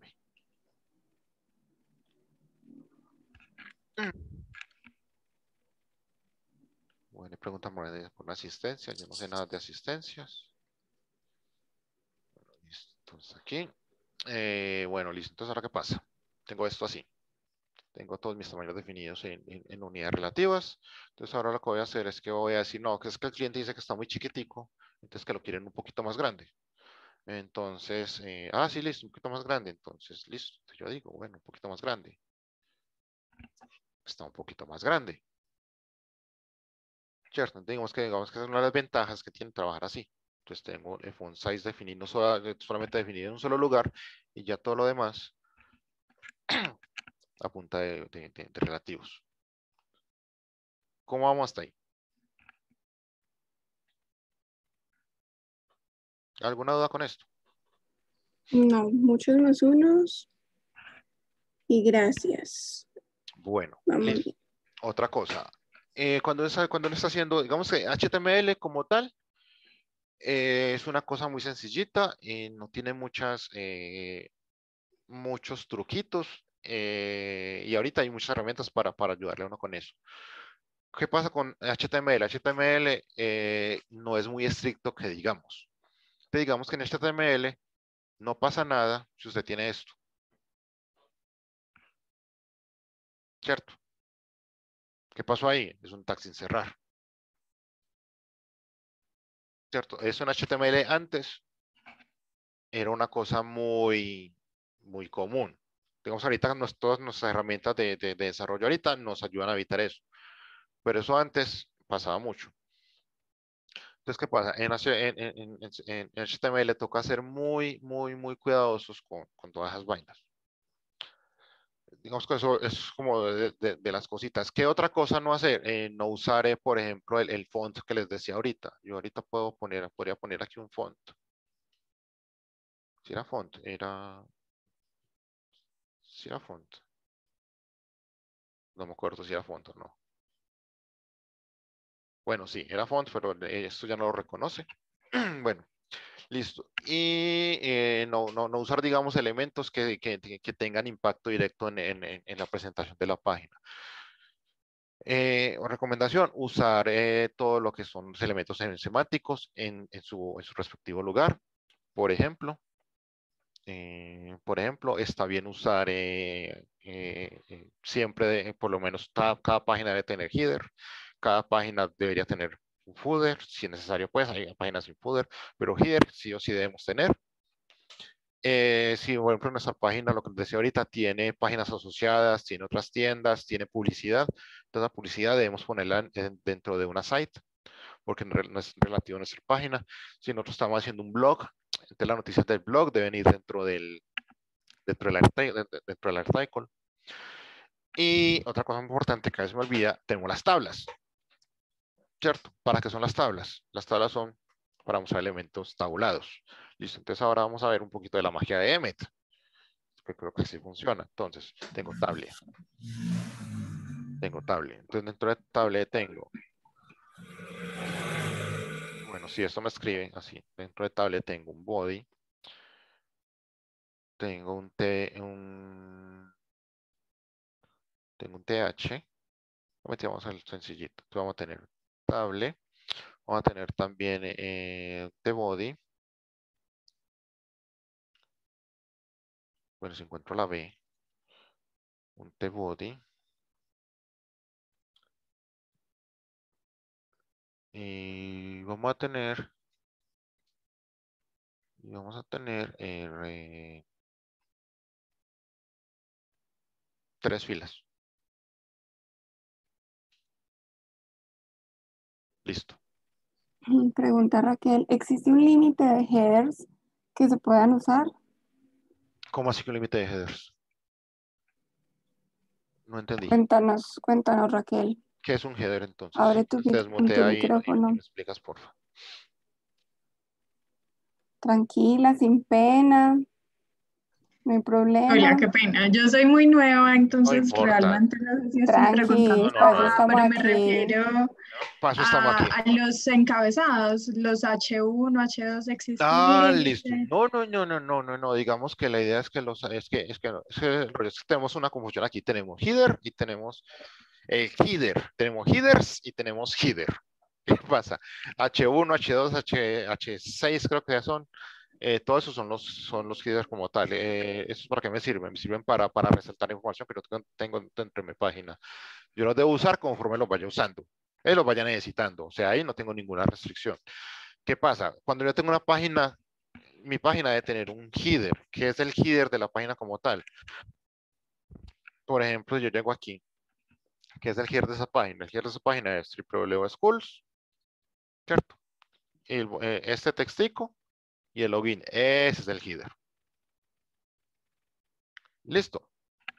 Bueno, le preguntan por, por una asistencia, yo no sé nada de asistencias. Bueno, listo, entonces aquí, eh, bueno, listo, entonces ahora qué pasa. Tengo esto así. Tengo todos mis tamaños definidos en, en, en, unidades relativas. Entonces ahora lo que voy a hacer es que voy a decir, no, que es que el cliente dice que está muy chiquitico, entonces que lo quieren un poquito más grande. Entonces, eh, ah, sí, listo, un poquito más grande. Entonces, listo, yo digo, bueno, un poquito más grande. Está un poquito más grande. Cierto, digamos que, digamos que es una de las ventajas que tiene trabajar así. Entonces tengo el font size definido, solamente definido en un solo lugar y ya todo lo demás a punta de, de, de, de relativos. ¿Cómo vamos hasta ahí? ¿Alguna duda con esto? No, muchos más unos. Y gracias. Bueno, Vamos listo. bien. Otra cosa. Eh, cuando, está, cuando uno está haciendo, digamos que H T M L como tal, eh, es una cosa muy sencillita, eh, no tiene muchas, eh, muchos truquitos, eh, y ahorita hay muchas herramientas para, para ayudarle a uno con eso. ¿Qué pasa con H T M L? H T M L eh, no es muy estricto que digamos. Te digamos que en H T M L no pasa nada si usted tiene esto. ¿Cierto? ¿Qué pasó ahí? Es un tag sin cerrar. ¿Cierto? Eso en H T M L antes era una cosa muy, muy común. Digamos, ahorita nos, todas nuestras herramientas de, de, de desarrollo ahorita nos ayudan a evitar eso. Pero eso antes pasaba mucho. Entonces, ¿qué pasa? En, en, en, en, en H T M L toca ser muy, muy, muy cuidadosos con, con todas esas vainas. Digamos que eso es como de, de, de las cositas. ¿Qué otra cosa no hacer? Eh, no usar, eh, por ejemplo, el, el font que les decía ahorita. Yo ahorita puedo poner, podría poner aquí un font. Si era font, era... Si era font. No me acuerdo si era font o no. Bueno, sí, era font, pero esto ya no lo reconoce. Bueno, listo. Y eh, no, no, no usar, digamos, elementos que, que, que tengan impacto directo en, en, en la presentación de la página. Eh, recomendación, usar eh, todo lo que son los elementos semánticos en, en, su, en su respectivo lugar. Por ejemplo, eh, por ejemplo, está bien usar eh, eh, eh, siempre, de, por lo menos cada, cada página debe tener header, cada página debería tener un footer, si es necesario, pues hay páginas sin footer, pero header sí o sí debemos tener. Eh, si, por ejemplo, nuestra página, lo que les decía ahorita, tiene páginas asociadas, tiene otras tiendas, tiene publicidad. Entonces, la publicidad debemos ponerla en- en- dentro de una site, porque no, re- no es relativo a nuestra página. Si nosotros estamos haciendo un blog, entonces las noticias del blog deben ir dentro del, dentro del, arti- dentro dentro del artículo. Y otra cosa muy importante que a veces me olvida, tenemos las tablas, ¿cierto? ¿Para qué son las tablas? Las tablas son para mostrar elementos tabulados. Listo, entonces ahora vamos a ver un poquito de la magia de Emmet, que creo que así funciona. Entonces, tengo table. Tengo table. Entonces, dentro de table tengo... Bueno, si esto me escribe así. Dentro de table tengo un body. Tengo un T... Un, tengo un T H. Vamos al sencillito. Entonces, vamos a tener table. Vamos a tener también eh, T body. Bueno, si encuentro la B. Un T body. Y vamos a tener... Y vamos a tener eh, tres filas. Listo. Pregunta Raquel, ¿existe un límite de headers que se puedan usar? ¿Cómo así que un límite de headers? No entendí. Cuéntanos, cuéntanos Raquel. ¿Qué es un header entonces? Abre Si tu, te mic- tu desmutea ahí y, y micrófono. me explicas, porfa. Tranquila, sin pena, no hay problema. Hola, qué pena. Yo soy muy nueva, No entonces importa. realmente no sé si estoy Tranqui, preguntando No, no, para eso no. nada, estamos pero me aquí. refiero Para eso estamos a, aquí. a los encabezados, los hache uno, hache dos, existe un Ah, listo. límite. No, no, no, no, no, no, no. Digamos que la idea es que los, es que, es que, no, es que el rollo es que tenemos una confusión aquí. Tenemos header y tenemos el header. Tenemos headers y tenemos header. ¿Qué pasa? hache uno, hache dos, H, hache seis creo que ya son. Eh, todos esos son los, son los headers como tal. Eh, ¿Esos para qué me sirven? Me sirven para, para resaltar información que no tengo, tengo dentro de mi página. Yo los debo usar conforme los vaya usando. Él los vaya necesitando. O sea, ahí no tengo ninguna restricción. ¿Qué pasa? Cuando yo tengo una página, mi página debe tener un header. ¿Qué es el header de la página como tal? Por ejemplo, yo llego aquí. ¿Qué es el header de esa página? El header de esa página es doble u doble u doble u punto schools, ¿cierto? Y el, eh, este textico y el login. Ese es el header. Listo.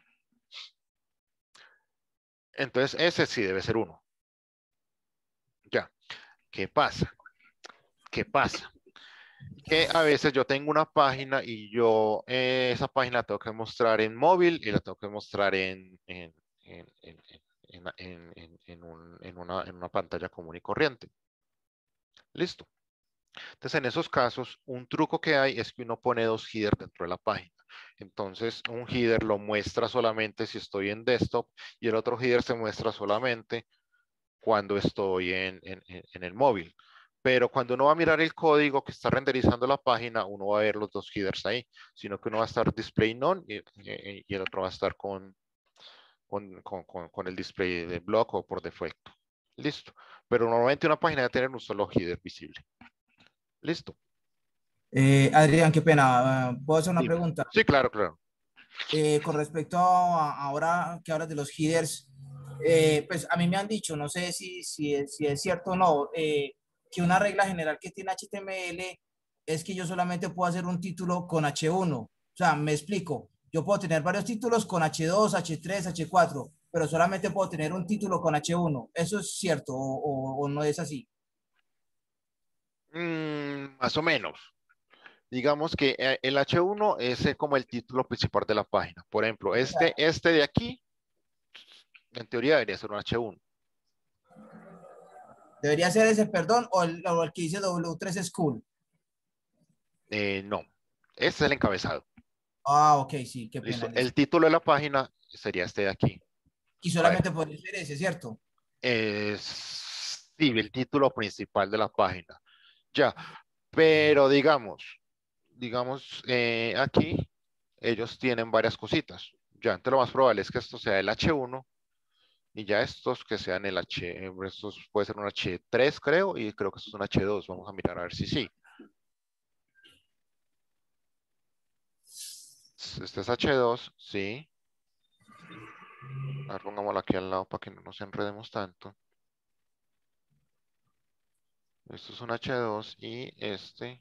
Entonces, ese sí debe ser uno. Ya. ¿Qué pasa? ¿Qué pasa? Que a veces yo tengo una página y yo eh, esa página la tengo que mostrar en móvil y la tengo que mostrar en, en, en, en, en, en, en, en un, en, una, en una pantalla común y corriente. Listo. Entonces, en esos casos, un truco que hay es que uno pone dos headers dentro de la página. Entonces, un header lo muestra solamente si estoy en desktop y el otro header se muestra solamente cuando estoy en, en, en el móvil. Pero cuando uno va a mirar el código que está renderizando la página, uno va a ver los dos headers ahí, sino que uno va a estar display none y, y, y el otro va a estar con, con, con, con, con el display de block o por defecto. Listo. Pero normalmente una página debe tener un solo header visible. Listo. Eh, Adrián, qué pena. eh, ¿Puedo hacer una Dime. pregunta? Sí, claro, claro. Eh, con respecto a ahora que hablas de los headers, eh, pues a mí me han dicho, no sé si, si, es, si es cierto o no, eh, que una regla general que tiene H T M L es que yo solamente puedo hacer un título con hache uno. O sea, me explico. Yo puedo tener varios títulos con hache dos, hache tres, hache cuatro, pero solamente puedo tener un título con hache uno. ¿Eso es cierto o, o, o no es así? Mm, más o menos. Digamos que eh, el hache uno es eh, como el título principal de la página. Por ejemplo, este, este de aquí, en teoría debería ser un hache uno. ¿Debería ser ese, perdón, o el, o el que dice doble u tres School? Eh, no, este es el encabezado. Ah, ok, sí, qué Listo. pena. El título de la página sería este de aquí. Y A ver, solamente podría ser ese, ¿cierto? es sí, el título principal de la página. Ya, pero digamos, digamos, eh, aquí ellos tienen varias cositas. Ya, entonces lo más probable es que esto sea el hache uno y ya estos que sean el H, estos puede ser un hache tres creo, y creo que esto es un hache dos. Vamos a mirar a ver si sí. Este es hache dos, sí. A ver, pongámoslo aquí al lado para que no nos enredemos tanto. Esto es un hache dos y este,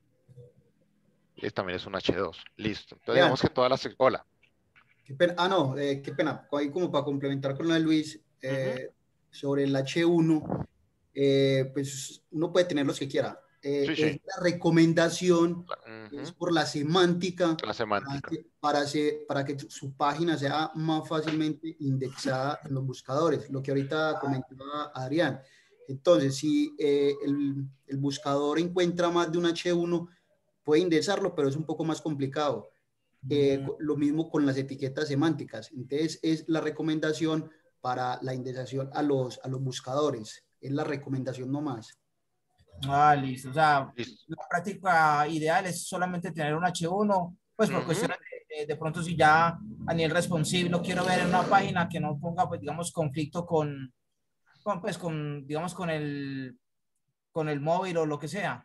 este también es un hache dos. Listo. Entonces Vean, digamos que todas las... Hola. qué pena, ah, no, eh, qué pena. Ahí como para complementar con lo de Luis, eh, sobre el hache uno, eh, pues uno puede tener los que quiera. Eh, Sí, es sí. la recomendación, es Ujú. por la semántica, La para semántica. que, para, hacer- para que su página sea más fácilmente indexada en los buscadores, lo que ahorita comentaba Adrián. Entonces, si eh, el, el buscador encuentra más de un hache uno, puede indexarlo, pero es un poco más complicado. Eh, Mm, lo mismo con las etiquetas semánticas. Entonces, es la recomendación para la indexación a los, a los buscadores. Es la recomendación nomás. ah, listo. O sea, Listo. la práctica ideal es solamente tener un hache uno, pues por Ujú. cuestiones de, de, de pronto si ya a nivel responsive lo quiero ver en una página que no ponga, pues digamos, conflicto con, con pues con, digamos, con el, con el móvil o lo que sea.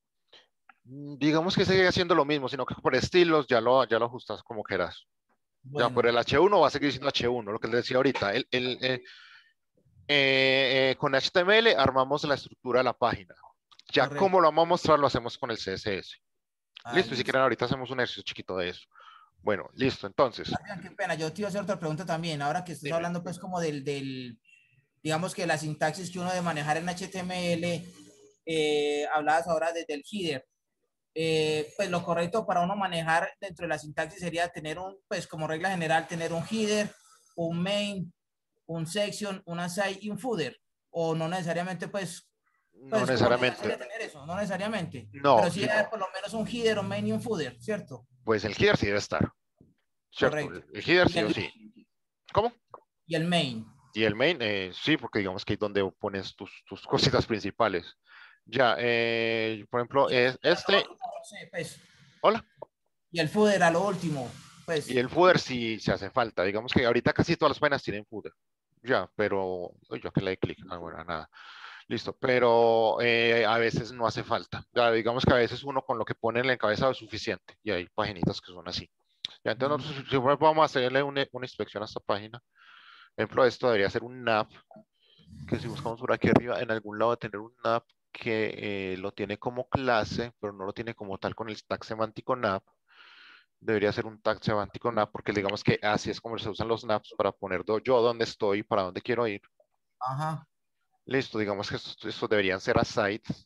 Mm, Digamos que sigue haciendo lo mismo, sino que por estilos ya lo, ya lo ajustas como quieras. Ya, por Bueno, el hache uno va a seguir siendo hache uno, lo que les decía ahorita. El, el, eh, eh, eh, con H T M L armamos la estructura de la página. Ya correcto. como lo vamos a mostrar, lo hacemos con el C S S. Ah, Listo, y si listo. quieren ahorita hacemos un ejercicio chiquito de eso. Bueno, listo, entonces. Adrián, qué pena, yo te iba a hacer otra pregunta también. Ahora que estás Dime. hablando, pues, como del, del, digamos que la sintaxis que uno debe manejar en H T M L, eh, hablabas ahora desde el header. Eh, pues lo correcto para uno manejar dentro de la sintaxis sería tener un, pues como regla general, tener un header, un main, un section, una side y un footer. O no necesariamente, pues, No pues como la idea necesariamente. sería tener eso, no necesariamente. No, Pero sí li- hay por lo menos un header, un main y un footer, ¿cierto? pues el header sí debe estar. ¿Cierto? Correcto. El el header Y sí o el, sí. ¿Cómo? y el main. Y el main, eh, sí, porque digamos que es donde pones tus, tus cositas principales. Ya, eh, por ejemplo, Y el es footer a lo este. último, no sé, pues. Hola. Y el footer a lo último, Y pues. el footer sí se hace falta. Digamos que ahorita casi todas las páginas tienen footer. Ya, pero uy, yo que le di clic. Ah, bueno, nada. Listo. Pero eh, a veces no hace falta. Ya, digamos que a veces uno con lo que pone en el encabezado es suficiente. Y hay paginitas que son así. Ya, entonces Mm, nosotros si vamos a hacerle una, una inspección a esta página. Por ejemplo, esto debería ser un nav, que si buscamos por aquí arriba, en algún lado tener un nav que eh, lo tiene como clase, pero no lo tiene como tal con el tag semántico nav. Debería ser un tag semántico nav, porque digamos que así es como se usan los navs para poner do- yo dónde estoy y para dónde quiero ir. ajá, Listo, digamos que estos, estos deberían ser asides,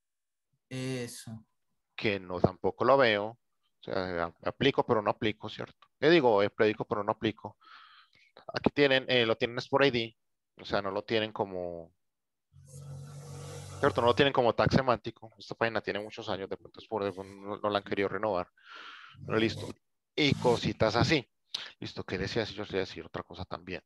eso. que no tampoco lo veo. O sea, a- aplico pero no aplico, ¿cierto? Le digo, eh, predico pero no aplico. Aquí tienen, eh, lo tienen es por I D, o sea, no lo tienen como, ¿cierto? No lo tienen como tag semántico. Esta página tiene muchos años, de pronto es por eso no, no la han querido renovar. Pero listo. Y cositas así. Listo, ¿qué les decía? Si yo les iba a decir otra cosa también.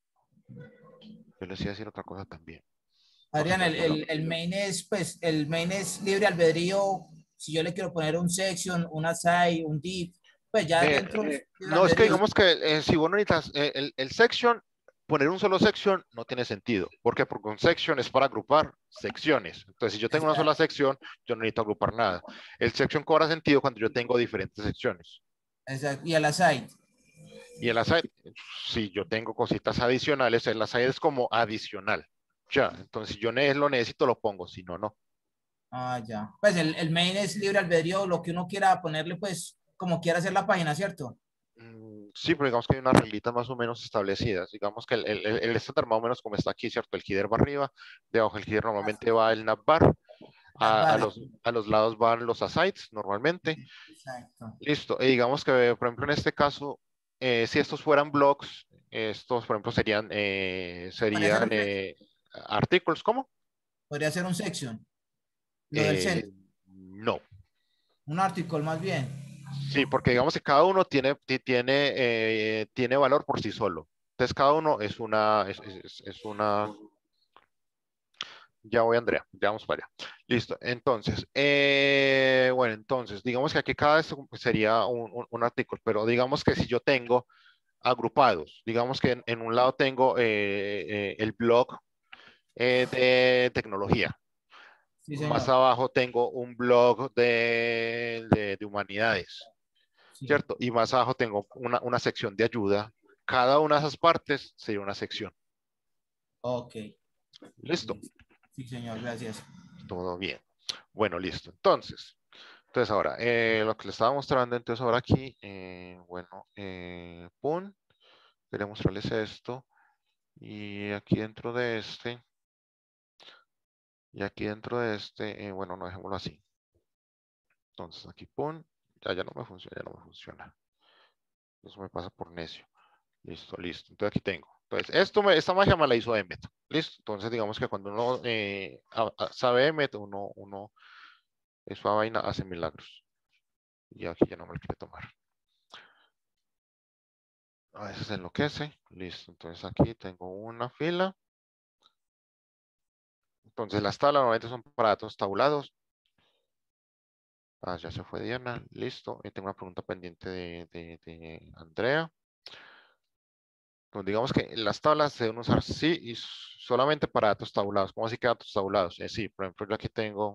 Yo les iba a decir otra cosa también. No se Adrián, me el, olvidó. el, el main es, pues, el main es libre albedrío. Si yo le quiero poner un section, una side, un div, pues ya Eh, dentro es libre no, es que albedrío. digamos que eh, si vos no necesitas eh, el, el section, poner un solo section no tiene sentido. ¿Por qué? Porque un section es para agrupar secciones. Entonces, si yo tengo una sola Exacto, sección, yo no necesito agrupar nada. El section cobra sentido cuando yo tengo diferentes secciones. exacto. Y a la side. Y el aside, si yo tengo cositas adicionales, el aside es como adicional. Ya, entonces si yo ne- lo necesito, lo pongo, si no, no. Ah, ya. Pues el, el main es libre albedrío, lo que uno quiera ponerle, pues, como quiera hacer la página, ¿cierto? Mm, Sí, pero digamos que hay unas reglitas más o menos establecidas. Digamos que el, el, el- el estándar más o menos como está aquí, ¿cierto? El header va arriba, debajo del header normalmente va el navbar, Las a, a barras. los, a los lados van los asides normalmente. Exacto. Listo. Y digamos que, por ejemplo, en este caso, eh, si estos fueran blogs, estos, por ejemplo, serían, eh, Podría ser serían un, eh, artículos, ¿cómo? podría ser un section, lo del Eh, centro. no. Un artículo más bien. Sí, porque digamos que cada uno tiene, ti- tiene, eh, tiene valor por sí solo. Entonces cada uno es una, es, es- es una, ya voy Andrea, ya vamos para allá. Listo, entonces, eh, bueno, entonces, digamos que aquí cada esto sería un, un- un artículo, pero digamos que si yo tengo agrupados, digamos que en, en un lado tengo eh, eh, el blog eh, de tecnología, Sí, más señor. abajo tengo un blog de, de de humanidades. Sí. ¿cierto? Y más abajo tengo una, una sección de ayuda. Cada una de esas partes sería una sección. Ok. ¿Listo? Sí, señor, gracias. Todo bien. Bueno, listo. Entonces, entonces ahora, eh, lo que le estaba mostrando, entonces ahora aquí, eh, bueno, eh, pum, quería mostrarles esto. Y aquí dentro de este, y aquí dentro de este, eh, bueno, no dejémoslo así. Entonces aquí pum, ya, ya no me funciona, ya no me funciona. Eso me pasa por necio. Listo, listo. Entonces aquí tengo. Entonces, esto me, esta magia me la hizo Emmet. Listo. Entonces, digamos que cuando uno eh, a- a- sabe Emmet, uno, uno, esa vaina hace milagros. Y aquí ya no me lo quiere tomar. A veces enloquece. Listo. Entonces aquí tengo una fila. Entonces las tablas normalmente son para datos tabulados. Ah, ya se fue Diana. Listo. Y tengo una pregunta pendiente de, de, de Andrea. Pues digamos que las tablas se deben usar sí y solamente para datos tabulados. ¿Cómo así que datos tabulados? Eh, sí, por ejemplo, yo aquí tengo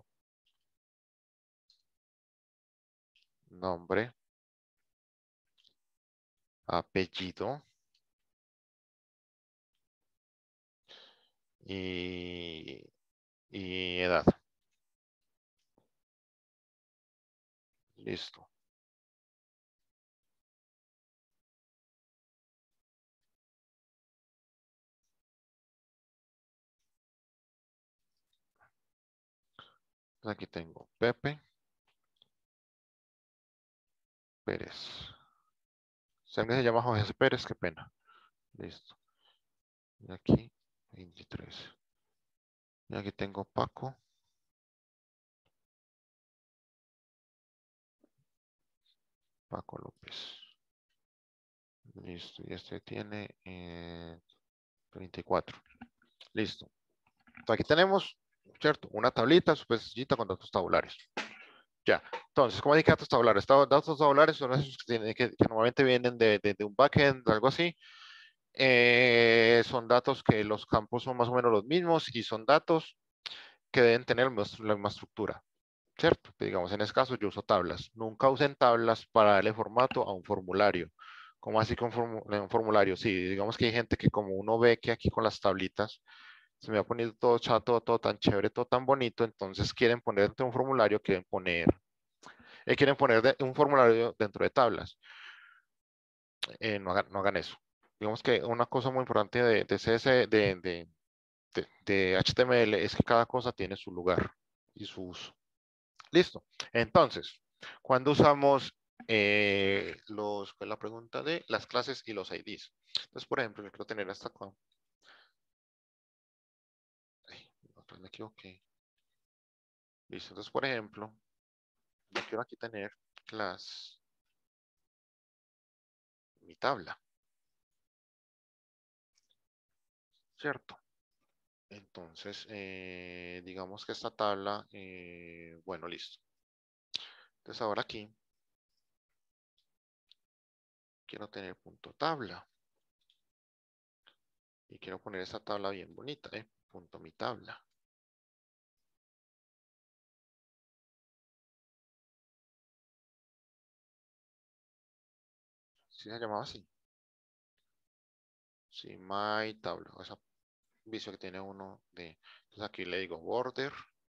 nombre, apellido y, y edad. Listo. Aquí tengo Pepe Pérez. Si alguien se llama José Pérez, qué pena. Listo. Y aquí veintitrés. Y aquí tengo Paco. Paco López. Listo. Y este tiene eh, veinticuatro. Listo. Entonces aquí tenemos, ¿cierto? Una tablita súper sencillita con datos tabulares. Ya. Entonces, ¿cómo hay que datos tabulares? Datos tabulares son esos que, tienen, que, que normalmente vienen de, de, de un backend, algo así. Eh, son datos que los campos son más o menos los mismos y son datos que deben tener la misma estructura, ¿cierto? Digamos, en este caso yo uso tablas. Nunca usen tablas para darle formato a un formulario. ¿Cómo así con un formulario? Sí, digamos que hay gente que como uno ve que aquí con las tablitas se me va poniendo todo chato, todo tan chévere, todo tan bonito, entonces quieren poner dentro de un formulario, quieren poner, eh, quieren poner de, un formulario dentro de tablas. Eh, no, hagan, no hagan eso. Digamos que una cosa muy importante de, de C S, de, de, de, de H T M L es que cada cosa tiene su lugar y su uso. Listo. Entonces, cuando usamos eh, los, ¿cuál es la pregunta de las clases y los I Ds? Entonces, por ejemplo, yo quiero tener hasta acá. Ay, no, me equivoqué. Listo. Entonces, por ejemplo, yo quiero aquí tener class, mi tabla. ¿Cierto? Entonces, eh, digamos que esta tabla, eh, bueno, listo. Entonces ahora aquí quiero tener punto tabla. Y quiero poner esta tabla bien bonita, ¿eh? Punto mi tabla. ¿Sí se llamaba así? Sí, my tabla. O esa vicio que tiene uno de... Entonces aquí le digo border.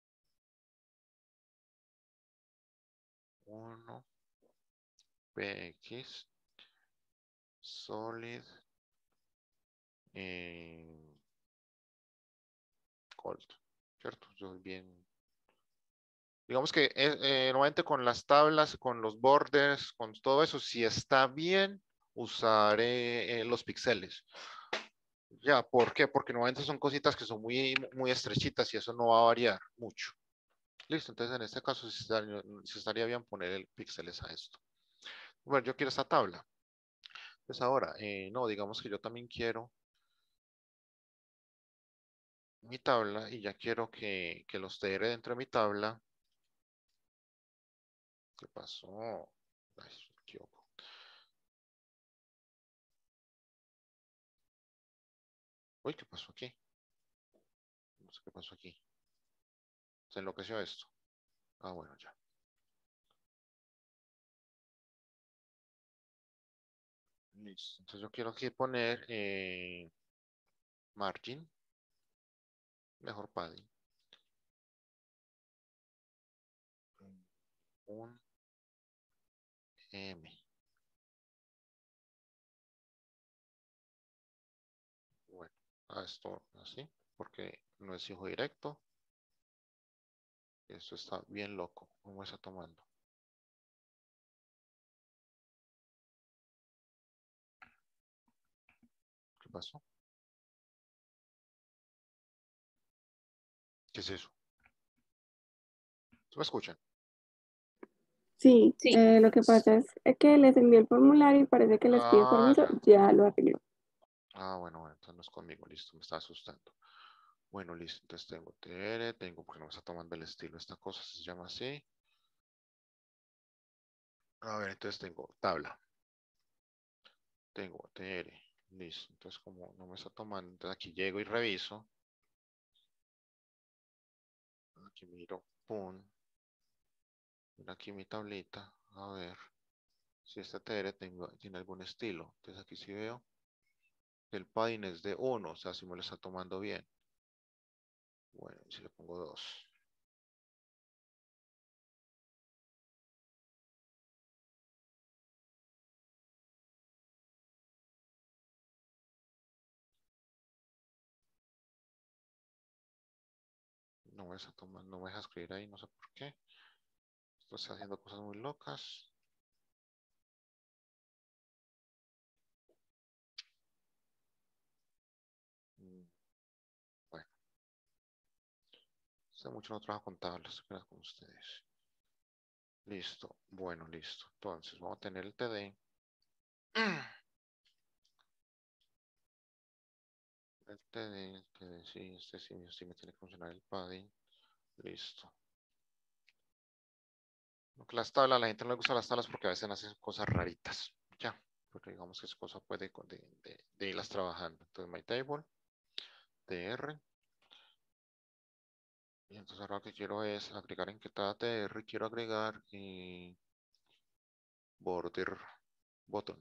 uno. Px. Solid. Eh, Gold. ¿Cierto? Yo bien... Digamos que eh, eh, normalmente con las tablas, con los borders, con todo eso, si está bien, usaré eh, los píxeles. Ya, ¿por qué? Porque normalmente son cositas que son muy, muy estrechitas y eso no va a variar mucho. Listo, entonces en este caso sí estaría, sí estaría bien poner el píxeles a esto. Bueno, yo quiero esta tabla. Pues ahora, eh, no, digamos que yo también quiero mi tabla y ya quiero que, que los T R dentro de mi tabla. ¿Qué pasó? Ay, me equivoco. Uy, ¿qué pasó aquí? No sé qué pasó aquí. Se enloqueció esto. Ah, bueno, ya. Listo. Entonces yo quiero aquí poner eh, margin, mejor padding. Un M. Bueno, a esto así, porque no es hijo directo. Esto está bien loco. ¿Cómo está tomando? ¿Qué pasó? ¿Qué es eso? ¿Se me escuchan? Sí, Sí. eh, lo que pasa es que les envié el formulario y parece que les pido Ah, permiso, ya. ya lo arregló. Ah, bueno, bueno, entonces no es conmigo, listo, me está asustando. Bueno, listo, entonces tengo T R, tengo, porque no me está tomando el estilo, esta cosa se llama así. A ver, entonces tengo tabla. Tengo T R, listo, entonces como no me está tomando, entonces aquí llego y reviso. Aquí miro, pum. Mira aquí mi tablita, a ver si este T R tengo, tiene algún estilo. Entonces aquí sí veo que el padding es de uno, o sea, si me lo está tomando bien. Bueno, y si le pongo dos. No me está tomando, no me deja escribir ahí, no sé por qué. Esto está haciendo cosas muy locas. Mm, Bueno, hace mucho no trabajo con tablas, con ustedes. Listo, bueno, listo. Entonces, vamos a tener el T D. El T D, el T D, sí, este sí, sí me tiene que funcionar el padding. Listo. Aunque las tablas, a la gente no le gusta las tablas porque a veces hacen cosas raritas. Ya, porque digamos que esa cosa puede de, de, de irlas trabajando. Entonces, my table, T R. Y entonces ahora lo que quiero es agregar en que cada T R, quiero agregar eh, border button.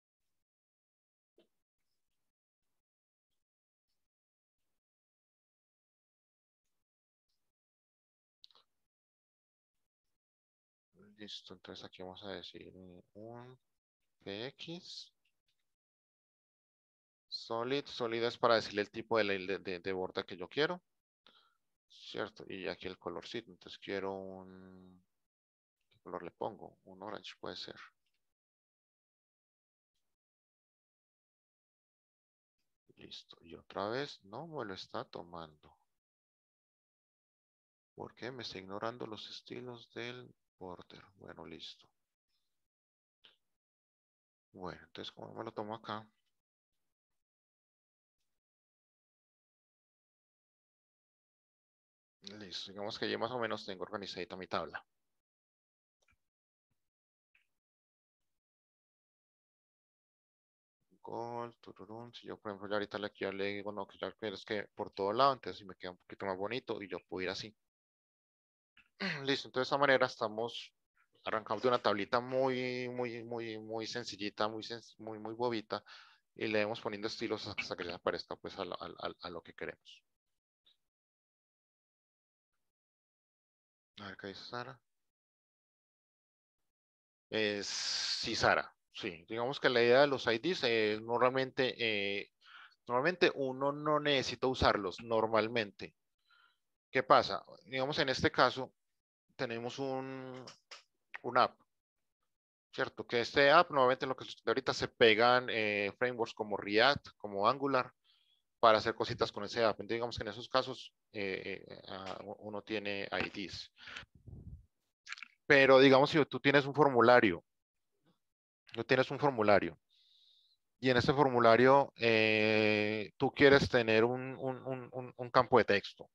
Listo, entonces aquí vamos a decir eh, un P X. Solid, solid es para decirle el tipo de, de, de, de borda que yo quiero. Cierto, y aquí el colorcito. Entonces quiero un... ¿Qué color le pongo? Un orange puede ser. Listo, y otra vez no me lo está tomando. ¿Por qué? Me está ignorando los estilos del border. Bueno, listo. Bueno, entonces como me lo tomo acá. Listo, digamos que ya más o menos tengo organizadita mi tabla. Gol, tururún. Si yo, por ejemplo, ya ahorita le, ya le digo, no, que ya es que por todo lado, entonces si me queda un poquito más bonito y yo puedo ir así. Listo, entonces de esta manera estamos arrancando de una tablita muy, muy, muy, muy sencillita, muy, sen muy, muy bobita y le vamos poniendo estilos hasta que les aparezca pues a lo, a, a lo que queremos. A ver qué dice Sara. Es, sí, Sara. Sí, digamos que la idea de los I Ds es normalmente, eh, normalmente uno no necesita usarlos, normalmente. ¿Qué pasa? Digamos en este caso tenemos un, un app, ¿cierto? Que este app normalmente lo que ahorita se pegan eh, frameworks como React, como Angular, para hacer cositas con ese app. Entonces, digamos que en esos casos eh, eh, uno tiene I Ds. Pero digamos si tú tienes un formulario, tú tienes un formulario y en ese formulario eh, tú quieres tener un, un, un, un campo de texto.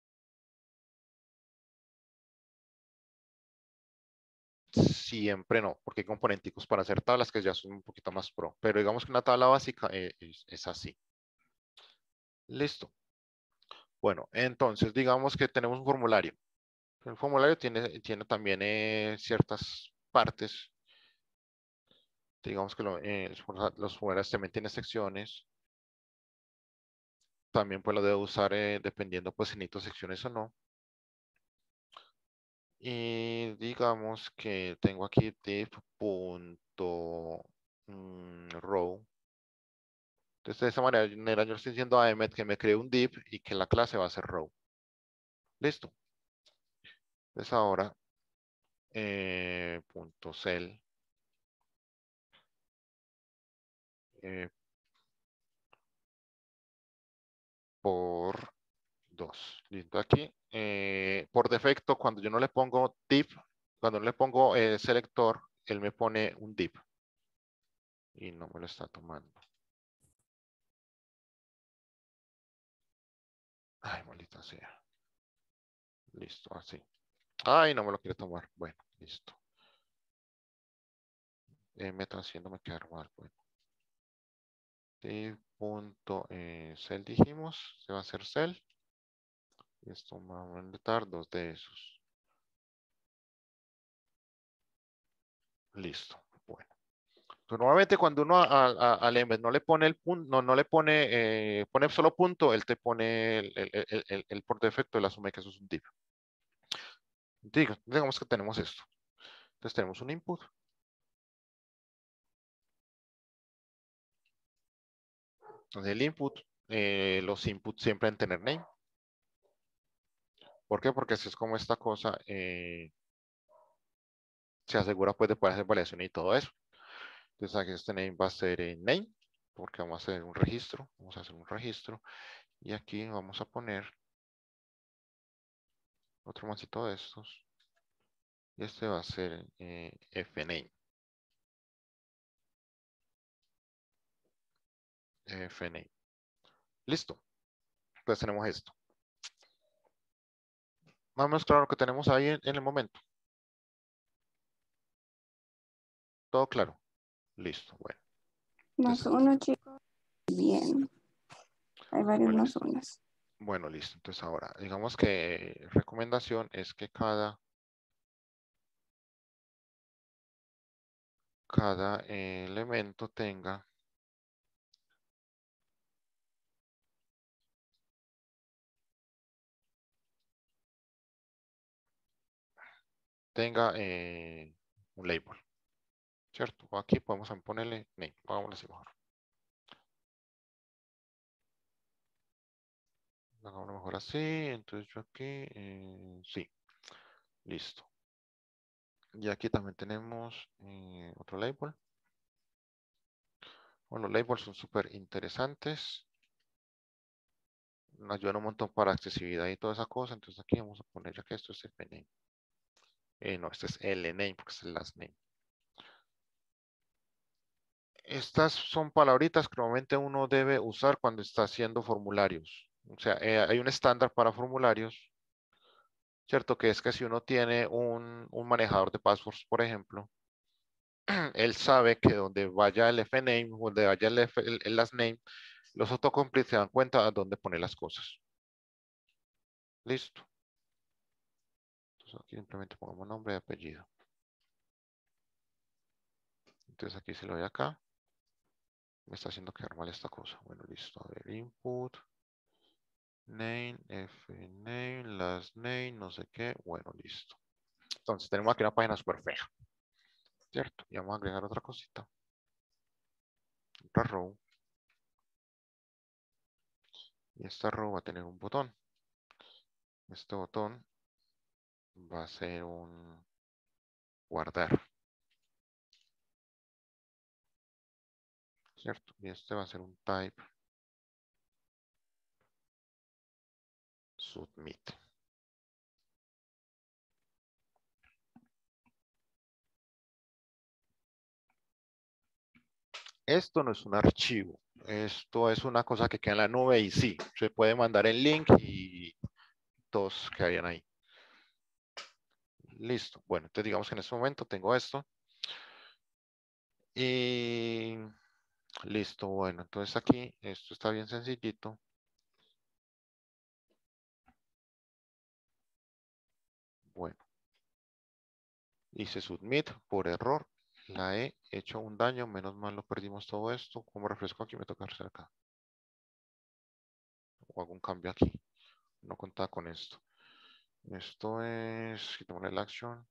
Siempre no, porque hay componenticos para hacer tablas que ya son un poquito más pro. Pero digamos que una tabla básica eh, es, es así. Listo. Bueno, entonces digamos que tenemos un formulario. El formulario tiene, tiene también eh, ciertas partes. Digamos que lo, eh, los formularios también tienen secciones. También pues lo debo usar eh, dependiendo pues si necesito secciones o no. Y digamos que tengo aquí div.row. Entonces de esa manera yo estoy diciendo a Emmet que me cree un div y que la clase va a ser row. Listo. Entonces ahora eh, punto cell eh, por dos. Listo. Aquí eh, por defecto cuando yo no le pongo div, cuando no le pongo eh, selector, él me pone un div y no me lo está tomando. Ay, maldita sea. Listo, así. Ay, no me lo quiere tomar. Bueno, listo. Eh, me está haciéndome quedar mal. Bueno. Div punto eh, cell dijimos. Se va a hacer cell. Y esto me va a inventar dos de esos. Listo. Bueno. Entonces, normalmente cuando uno a, a, al embed no le pone el punto, no, no le pone, eh, pone solo punto, él te pone el, el, el, el, el por defecto, él asume que eso es un div. Digo, digamos que tenemos esto. Entonces tenemos un input. Entonces el input, eh, los inputs siempre en tener name. ¿Por qué? Porque así es como esta cosa eh, se asegura pues de poder hacer validación y todo eso. Entonces aquí este name va a ser en name, porque vamos a hacer un registro. Vamos a hacer un registro. Y aquí vamos a poner otro mancito de estos. Y este va a ser eh, fname. Fname. Listo. Entonces tenemos esto. Más o menos claro lo que tenemos ahí en, en el momento. Todo claro. Listo. Bueno. Más Entonces, uno, chicos. Bien. Hay varios bueno, más listo. unos. Bueno, listo. Entonces ahora, digamos que recomendación es que cada, cada eh, elemento tenga tenga eh, un label, ¿cierto? Aquí podemos ponerle name, hagámoslo así mejor. Hagámoslo mejor así, entonces yo aquí, eh, sí, listo. Y aquí también tenemos eh, otro label. Bueno, los labels son súper interesantes. Nos ayudan un montón para accesibilidad y toda esa cosa. Entonces aquí vamos a poner ya que esto es fname. Eh, no, este es lname porque es el last name. Estas son palabritas que normalmente uno debe usar cuando está haciendo formularios. O sea, eh, hay un estándar para formularios, ¿cierto? Que es que si uno tiene un, un manejador de passwords, por ejemplo, él sabe que donde vaya el fname, donde vaya el, F, el, el last name, los autocompletes se dan cuenta de dónde poner las cosas. Listo. Entonces aquí simplemente pongamos nombre y apellido. Entonces aquí se lo doy acá. Me está haciendo quedar mal esta cosa. Bueno, listo. A ver, input. Name, fname, last name, no sé qué. Bueno, listo. Entonces tenemos aquí una página súper fea. ¿Cierto? Y vamos a agregar otra cosita. Otra row. Y esta row va a tener un botón. Este botón va a ser un guardar. ¿Cierto? Y este va a ser un type submit. Esto no es un archivo. Esto es una cosa que queda en la nube y sí, se puede mandar el link y todos quedarían ahí. Listo. Bueno, entonces digamos que en este momento tengo esto. Y listo, bueno, entonces aquí esto está bien sencillito. Bueno. Hice submit por error. la he hecho un daño, menos mal lo perdimos todo esto. Como refresco aquí, me toca hacer acá. O hago un cambio aquí. No contaba con esto. Esto es, quitémosle el action.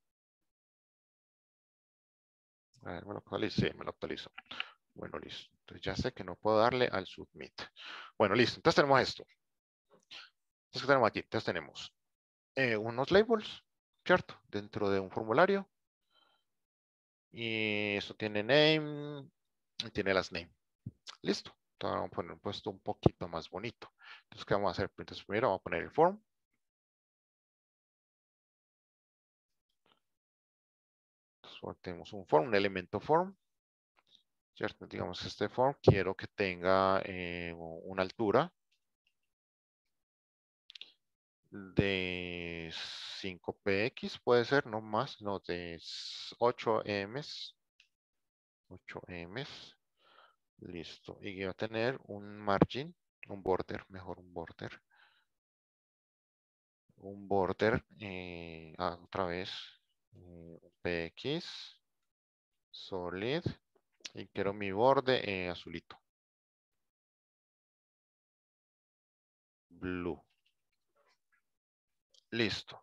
A ver, ¿me lo actualizo? Sí, me lo actualizo. Bueno, listo. Entonces ya sé que no puedo darle al submit. Bueno, listo. Entonces tenemos esto. Entonces, ¿qué tenemos aquí? Entonces tenemos eh, unos labels, ¿cierto? Dentro de un formulario. Y esto tiene name y tiene las name. Listo. Entonces vamos a poner un puesto un poquito más bonito. Entonces, ¿qué vamos a hacer? Entonces, primero vamos a poner el form. Entonces, tenemos un form, un elemento form. ¿Cierto? Digamos, este form quiero que tenga eh, una altura de cinco p x, puede ser, no más, no, de ocho ems. ocho ems. Listo. Y va a tener un margin, un border, mejor un border. Un border, eh, ah, otra vez, eh, p x, solid, y quiero mi borde eh, azulito. Blue. Listo.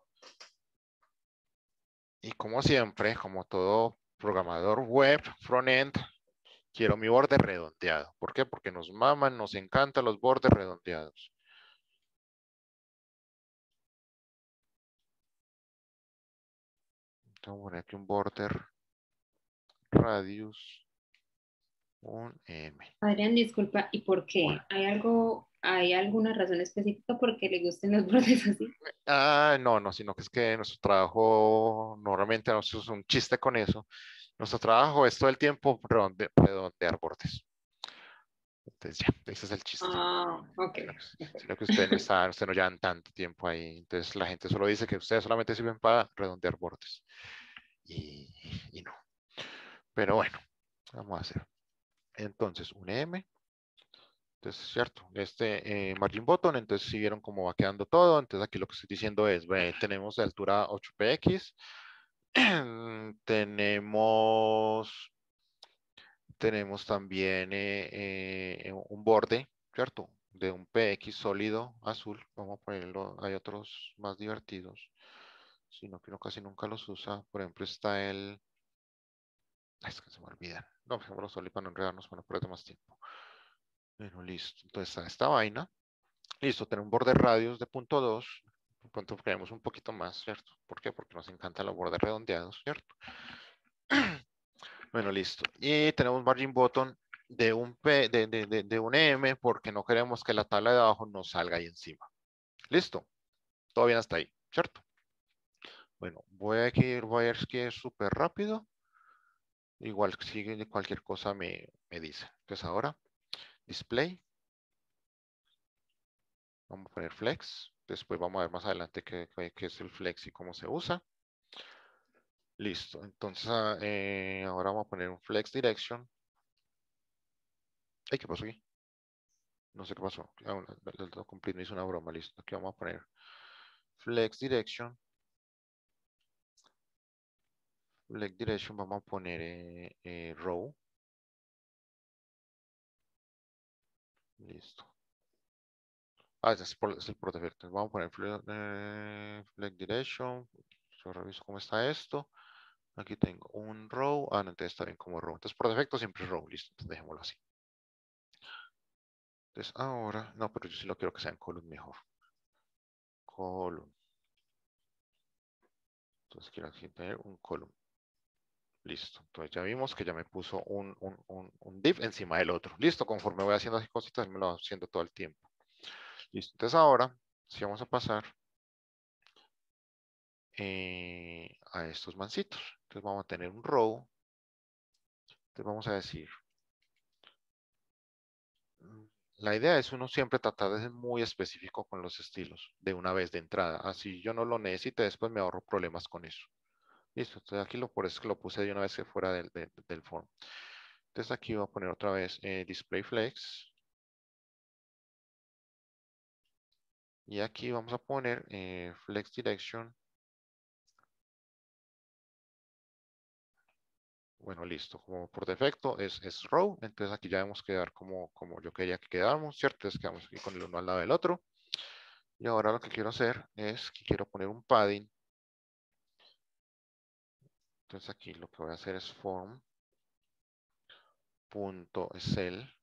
Y como siempre, como todo programador web, frontend, quiero mi borde redondeado. ¿Por qué? Porque nos maman, nos encantan los bordes redondeados. Vamos a poner aquí un border radius, un M. Adrián, disculpa, ¿y por qué? Bueno. ¿Hay algo, hay alguna razón específica por qué le gusten los bordes así? Ah, no, no, sino que es que nuestro trabajo, normalmente nosotros es un chiste con eso. Nuestro trabajo es todo el tiempo redonde, redondear bordes. Entonces ya, ese es el chiste. Ah, ok. Sino que, sino que ustedes no están, ustedes no llevan tanto tiempo ahí. Entonces la gente solo dice que ustedes solamente sirven para redondear bordes. Y, y no. Pero bueno, vamos a hacer. Entonces, un M. Entonces, cierto, este eh, margin button, entonces si vieron cómo va quedando todo, entonces aquí lo que estoy diciendo es, ve, tenemos de altura ocho p x, tenemos, tenemos también eh, eh, un borde, ¿cierto? De un p x sólido azul, vamos a ponerlo, hay otros más divertidos, sino que uno casi nunca los usa, por ejemplo está el, es que se me olvidan, no, dejémoslo solo y para no enredarnos, para no perder más tiempo. Bueno, listo, entonces está esta vaina. Listo, tener un borde radius de punto dos. De pronto queremos un poquito más, ¿cierto? ¿Por qué? Porque nos encantan los bordes redondeados, ¿cierto? Bueno, listo. Y tenemos margin button de un, P, de, de, de, de un M porque no queremos que la tabla de abajo nos salga ahí encima. Listo. Todo bien hasta ahí, ¿cierto? Bueno, voy a ir, voy a ir que es súper rápido. Igual si cualquier cosa me, me dice. Entonces ahora, display. Vamos a poner flex. Después vamos a ver más adelante qué, qué es el flex y cómo se usa. Listo. Entonces eh, ahora vamos a poner un flex direction. Ay, ¿qué pasó aquí? No sé qué pasó. Ah, el complete me hizo una broma. Listo. Aquí vamos a poner flex direction. Flex direction vamos a poner eh, eh, row. Listo. Ah, ese es, por, es el por defecto. Vamos a poner flex, eh, flex direction. Yo reviso cómo está esto. Aquí tengo un row. Ah, no, entonces está bien como row. Entonces por defecto siempre es row. Listo. Entonces dejémoslo así. Entonces ahora, no, pero yo sí lo quiero que sea en column mejor. Column. Entonces quiero aquí tener un column. Listo. Entonces ya vimos que ya me puso un, un, un, un div encima del otro. Listo. Conforme voy haciendo así cositas, me lo va haciendo todo el tiempo. Listo. Entonces ahora, si vamos a pasar eh, a estos mancitos. Entonces vamos a tener un row. Entonces vamos a decir, la idea es uno siempre tratar de ser muy específico con los estilos de una vez de entrada. Así yo no lo necesite, después me ahorro problemas con eso. Listo, entonces aquí lo, por eso es que lo puse de una vez que fuera del, del, del form. Entonces aquí voy a poner otra vez eh, display flex. Y aquí vamos a poner eh, flex direction. Bueno, listo. Como por defecto es, es row, entonces aquí ya debemos quedar como, como yo quería que quedáramos, ¿cierto? Entonces quedamos aquí con el uno al lado del otro. Y ahora lo que quiero hacer es que quiero poner un padding. Entonces aquí lo que voy a hacer es form.cell. Me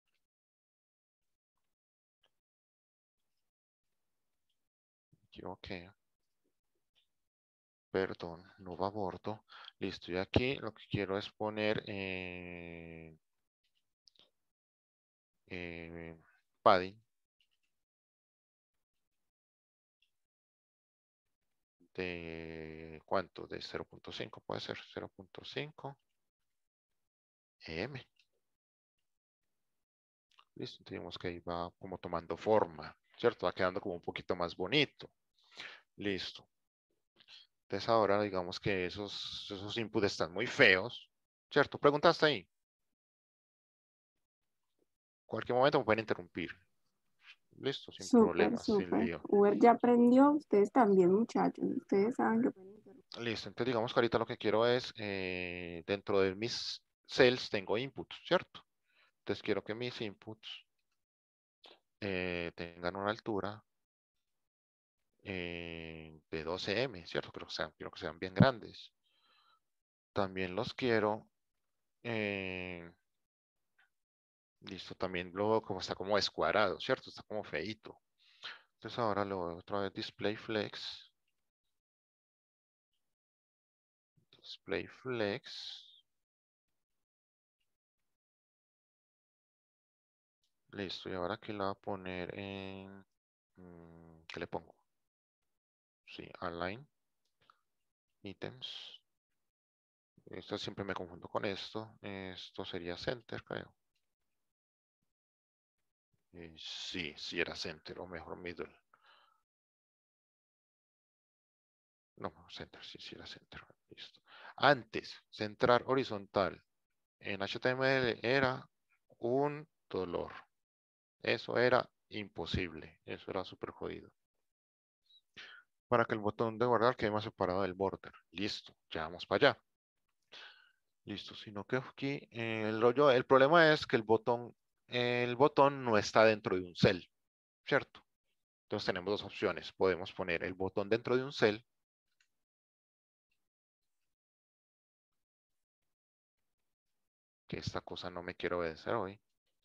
equivoqué. Perdón, no va a bordo. Listo, y aquí lo que quiero es poner eh, eh, padding de ¿cuánto? De cero punto cinco, puede ser cero punto cinco M. Listo, tenemos que ahí va como tomando forma, ¿cierto? Va quedando como un poquito más bonito. Listo. Entonces ahora digamos que esos, esos inputs están muy feos, ¿cierto? Preguntaste ahí. Cualquier momento me pueden interrumpir. Listo, sin Súper, problemas, sin súper. lío. Uber ya aprendió, ustedes también, muchachos. Ustedes saben que pueden interrumpir. Listo, entonces digamos que ahorita lo que quiero es, eh, dentro de mis cells tengo inputs, ¿cierto? Entonces quiero que mis inputs eh, tengan una altura eh, de doce eme, ¿cierto? Quiero que sean, quiero que sean bien grandes. También los quiero, eh, listo, también luego como está como descuadrado, ¿cierto? Está como feíto. Entonces ahora lo voy otra vez display flex. Display flex. Listo, y ahora aquí la voy a poner en, mm, ¿qué le pongo? Sí, align, items. Esto siempre me confundo con esto. Esto sería center, creo. Eh, sí, sí era center, o mejor middle. No, center, sí, sí era center. Listo. Antes, centrar horizontal en H T M L era un dolor. Eso era imposible. Eso era súper jodido. Para que el botón de guardar quede más separado del border. Listo, ya vamos para allá. Listo, sino que aquí eh, el rollo, el problema es que el botón, el botón no está dentro de un cell, ¿cierto? Entonces tenemos dos opciones. Podemos poner el botón dentro de un cell. Que esta cosa no me quiere obedecer hoy.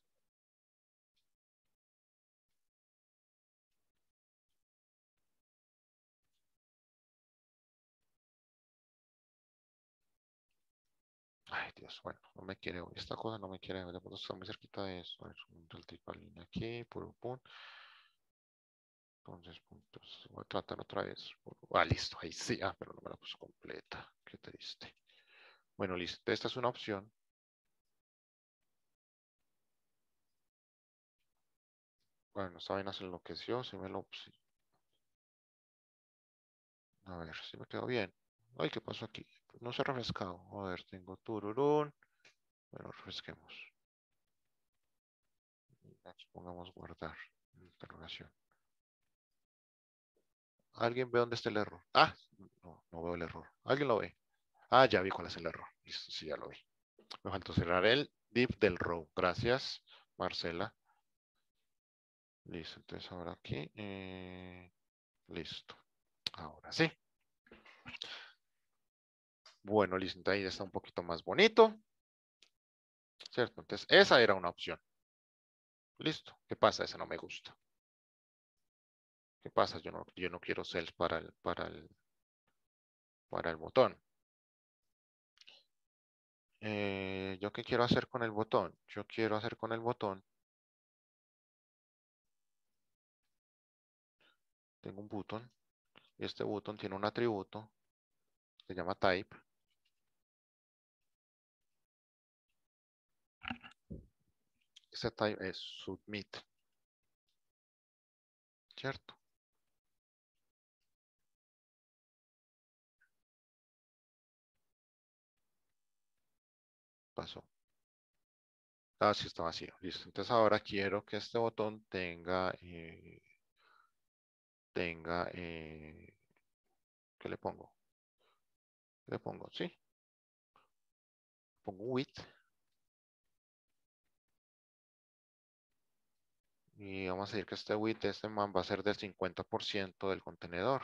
Ay, Dios, bueno, no me quiere hoy. Esta cosa no me quiere hoy. De pronto está muy cerquita de eso. A ver, un tipo de línea aquí, por un punto. Entonces, puntos. Voy a tratar otra vez. Ah, listo, ahí sí. Ah, pero no me la puso completa. Qué triste. Bueno, listo. Esta es una opción. Bueno, esta vaina se enloqueció. Si me lo... sí. A ver, si me quedó bien. Ay, ¿qué pasó aquí? No se ha refrescado. A ver, tengo tururún. Bueno, refresquemos. Aquí pongamos guardar. Interrogación. ¿Alguien ve dónde está el error? Ah, no, no veo el error. ¿Alguien lo ve? Ah, ya vi cuál es el error. Listo, sí, ya lo vi. Me faltó cerrar el div del row. Gracias, Marcela. Listo, entonces ahora aquí. Eh, listo. Ahora sí. Bueno, listo, ahí está un poquito más bonito. ¿Cierto? Entonces, esa era una opción. Listo. ¿Qué pasa? Esa no me gusta. ¿Qué pasa? Yo no, yo no quiero cells para el, para el, para el botón. Eh, ¿Yo qué quiero hacer con el botón? Yo quiero hacer con el botón. Tengo un botón. Y este botón tiene un atributo. Se llama type. Este type es submit. ¿Cierto? Pasó. Ah, sí está vacío. Listo. Entonces ahora quiero que este botón tenga, eh, tenga, eh, ¿qué le pongo? ¿Qué le pongo? Sí. pongo width. Y vamos a decir que este width de este man va a ser del cincuenta por ciento del contenedor.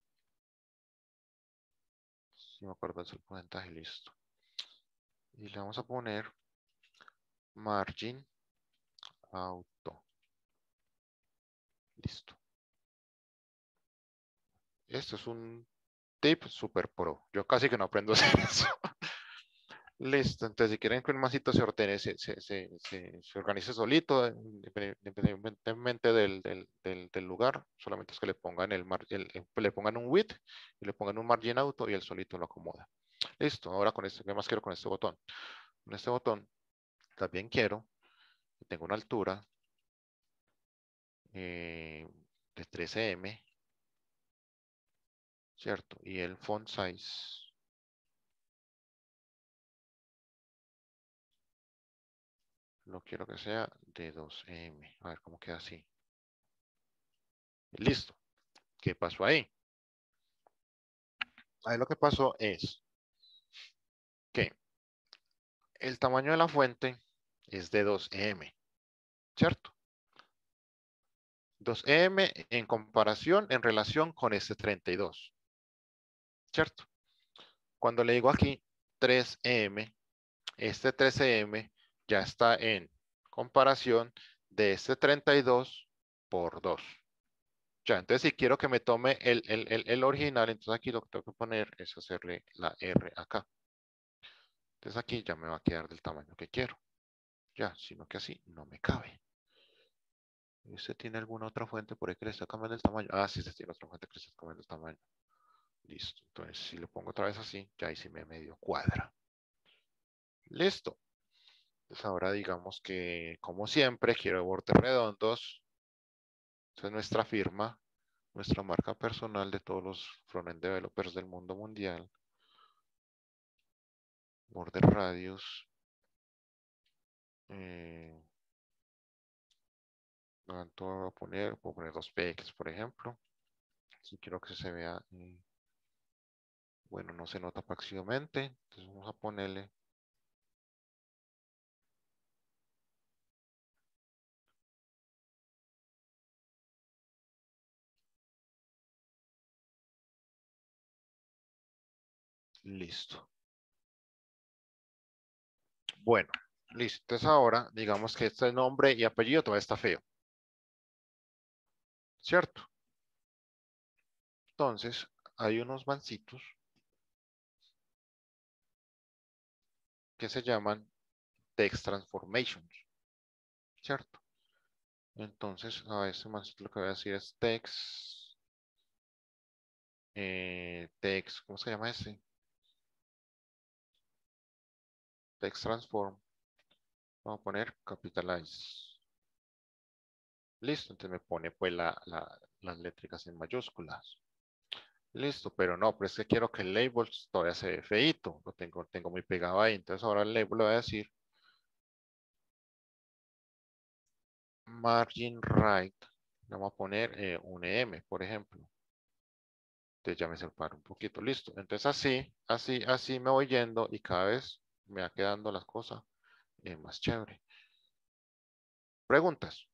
Si me acuerdo es el porcentaje, listo. Y le vamos a poner margin auto. Listo. Esto es un tip super pro. Yo casi que no aprendo a hacer eso. Listo. Entonces, si quieren que un masito se ordene, se, se, se, se, se organice solito, independientemente del, del, del, del lugar, solamente es que le pongan el, mar, el, el le pongan un width y le pongan un margin auto y él solito lo acomoda. Listo. Ahora con este, ¿qué más quiero con este botón? Con este botón también quiero que tenga una altura eh, de trece eme. ¿Cierto? Y el font size lo quiero que sea de dos eme. A ver cómo queda así. Listo. ¿Qué pasó ahí? Ahí lo que pasó es que el tamaño de la fuente es de dos eme. ¿Cierto? dos eme en comparación, en relación con este treinta y dos. ¿Cierto? Cuando le digo aquí tres eme, este trece eme ya está en comparación de este treinta y dos por dos. Ya, entonces si quiero que me tome el, el, el, el original, entonces aquí lo que tengo que poner es hacerle la R acá. Entonces aquí ya me va a quedar del tamaño que quiero. Ya, sino que así no me cabe. ¿Usted tiene alguna otra fuente por ahí que le está cambiando el tamaño? Ah, sí, se tiene otra fuente que le está cambiando el tamaño. Listo. Entonces si lo pongo otra vez así, ya ahí sí me medio cuadra. Listo. Entonces ahora digamos que, como siempre, quiero bordes redondos. Esa es nuestra firma, nuestra marca personal de todos los frontend developers del mundo mundial. Border radius. Eh, ¿Cuánto voy a poner? Puedo poner dos pe equis, por ejemplo. Si quiero que se vea, eh, bueno, no se nota prácticamente. Entonces vamos a ponerle listo. Bueno, listo. Entonces ahora, digamos que este nombre y apellido todavía está feo. ¿Cierto? Entonces, hay unos mancitos que se llaman text transformations. ¿Cierto? Entonces, a ese mancito lo que voy a decir es text. Eh, text, ¿cómo se llama ese? Text transform. Vamos a poner capitalize. Listo, entonces me pone pues la, la, las létricas en mayúsculas. Listo, pero no, pero es que quiero que el label todavía se ve feíto. Lo tengo, tengo muy pegado ahí. Entonces ahora el label le voy a decir margin right. Le vamos a poner eh, un eme, por ejemplo. Entonces ya me separo un poquito. Listo. Entonces así, así, así me voy yendo y cada vez me va quedando las cosas eh, más chévere. ¿Preguntas?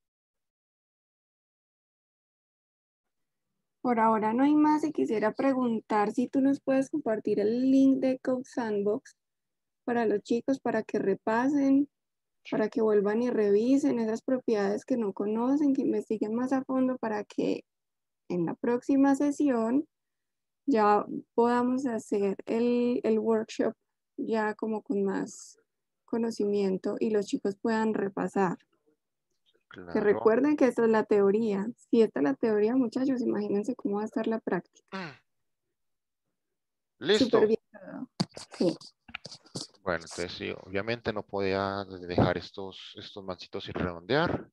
Por ahora no hay más y quisiera preguntar si tú nos puedes compartir el link de Code Sandbox para los chicos, para que repasen, para que vuelvan y revisen esas propiedades que no conocen, que investiguen más a fondo para que en la próxima sesión ya podamos hacer el, el workshop ya como con más conocimiento y los chicos puedan repasar. Claro. Que recuerden que esta es la teoría. Si esta es la teoría, muchachos, imagínense cómo va a estar la práctica. Listo. Súper bien. Sí. Bueno, entonces sí, obviamente no podía dejar estos, estos mancitos sin redondear.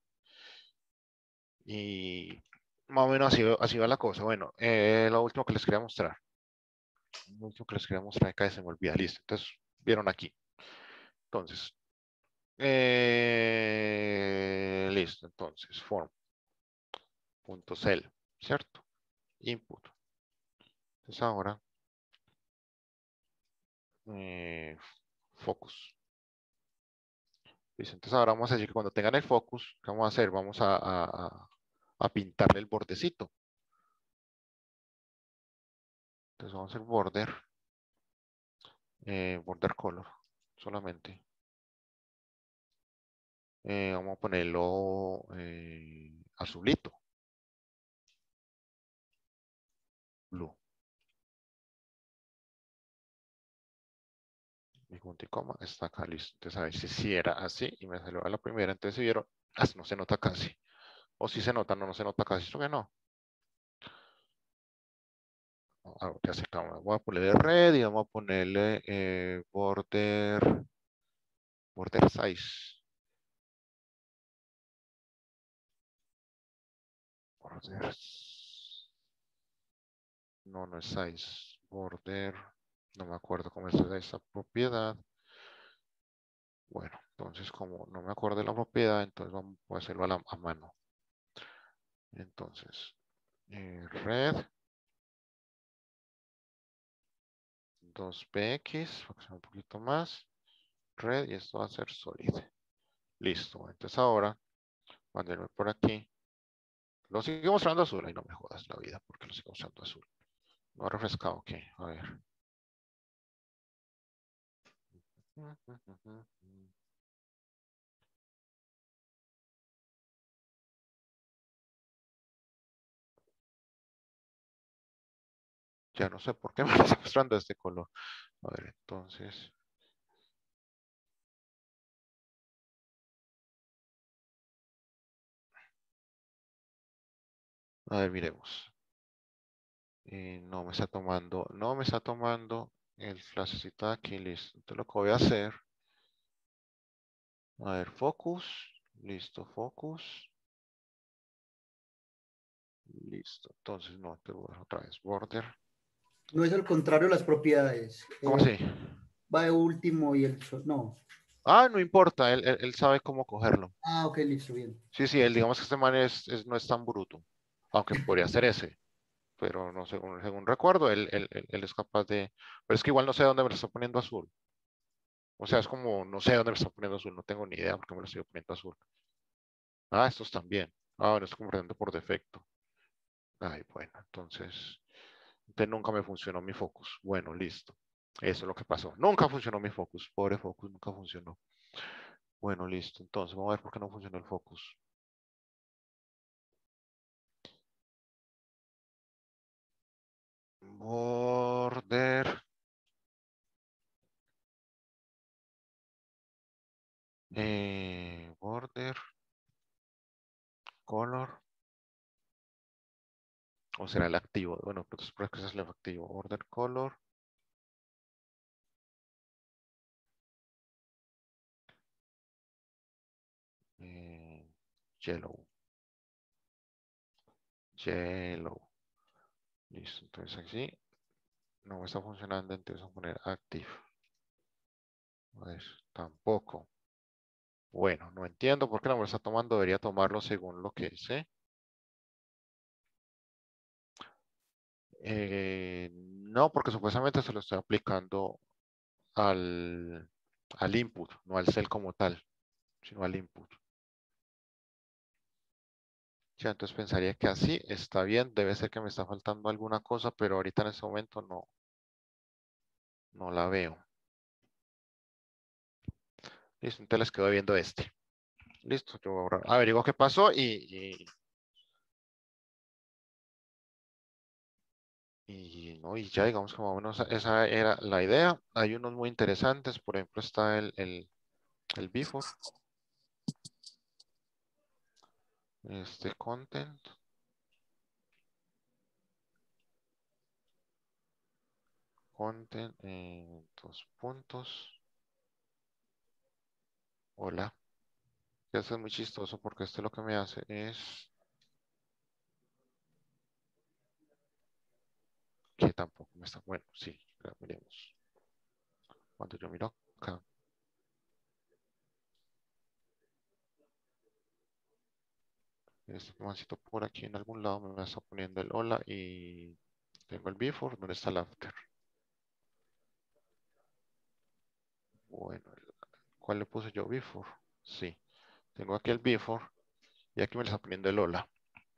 Y más o menos así, así va la cosa. Bueno, eh, lo último que les quería mostrar. Lo último que les quería mostrar acá se me olvida. Listo. Entonces, vieron aquí. Entonces, eh, listo. Entonces, form. Punto cell, ¿cierto? Input. Entonces ahora, eh, focus. Listo, entonces ahora vamos a decir que cuando tengan el focus, ¿qué vamos a hacer? Vamos a, a, a, a pintarle el bordecito. Entonces vamos a hacer border, eh, border color, solamente. Eh, vamos a ponerlo eh, azulito. Blue. Mi punto y coma está acá, listo. Entonces a ver si sí era así y me salió a la primera. Entonces si vieron, ah, no se nota casi. O si se nota, no, no se nota casi. Esto que no. Ah, ya se acaba. Voy a ponerle red y vamos a ponerle eh, border, border size. Border. No, no es size. Border. No me acuerdo cómo es esa propiedad. Bueno, entonces como no me acuerdo de la propiedad, entonces vamos a hacerlo a, la, a mano. Entonces, eh, red. dos P X, para que sea un poquito más. Red y esto va a ser solid. Listo. Entonces ahora, cuando irme por aquí, lo sigo mostrando azul. Ay, no me jodas la vida, porque lo sigo mostrando azul. No ha refrescado, ok. A ver. Ya no sé por qué me está mostrando este color. A ver, entonces. A ver, miremos. Eh, no me está tomando, no me está tomando el flashcito de aquí, listo. Entonces lo que voy a hacer. A ver, focus. Listo, focus. Listo. Entonces no, te voy a dar otra vez. Border. No es al contrario las propiedades. ¿Cómo Eh, así? va de último y el... so- No. Ah, no importa, él, él, él sabe cómo cogerlo. Ah, ok, listo, bien. Sí, sí, él digamos que este man es, es- no es tan bruto, aunque podría ser ese, pero no según, según recuerdo, él, él, él- él es capaz de, pero es que igual no sé dónde me lo está poniendo azul. O sea, es como, no sé dónde me está poniendo azul, no tengo ni idea por qué me lo estoy poniendo azul. Ah, estos también. Ah, bueno, estoy comprendo por defecto. Ay, bueno, entonces, entonces nunca me funcionó mi focus. Bueno, listo. Eso es lo que pasó. Nunca funcionó mi focus. Pobre focus, nunca funcionó. Bueno, listo. Entonces, vamos a ver por qué no funcionó el focus. Border. Eh, border. Color. O será el activo. Bueno, pues por que ese es el activo. Border color. Eh, yellow. Yellow. Listo. Entonces aquí no me está funcionando. Entonces vamos a poner active. A ver, tampoco. Bueno, no entiendo por qué no me lo está tomando. Debería tomarlo según lo que sé. Eh, no, porque supuestamente se lo estoy aplicando al, al input, no al cell como tal, sino al input. Ya, entonces pensaría que así está bien. Debe ser que me está faltando alguna cosa, pero ahorita en este momento no, no la veo. Listo, entonces les quedo viendo este. Listo, yo voy a borrar. Averiguo qué pasó y, y, y, no, y ya digamos que más o menos esa era la idea. Hay unos muy interesantes, por ejemplo está el, el, el before. Este content. Content en dos puntos. Hola. Esto es muy chistoso porque este lo que me hace es que tampoco me está bueno. Sí, pero miremos. Cuando yo miro acá. Este mancito por aquí en algún lado me está poniendo el hola y tengo el before. ¿Dónde está el after? Bueno, ¿cuál le puse yo before? Sí. Tengo aquí el before y aquí me lo está poniendo el hola.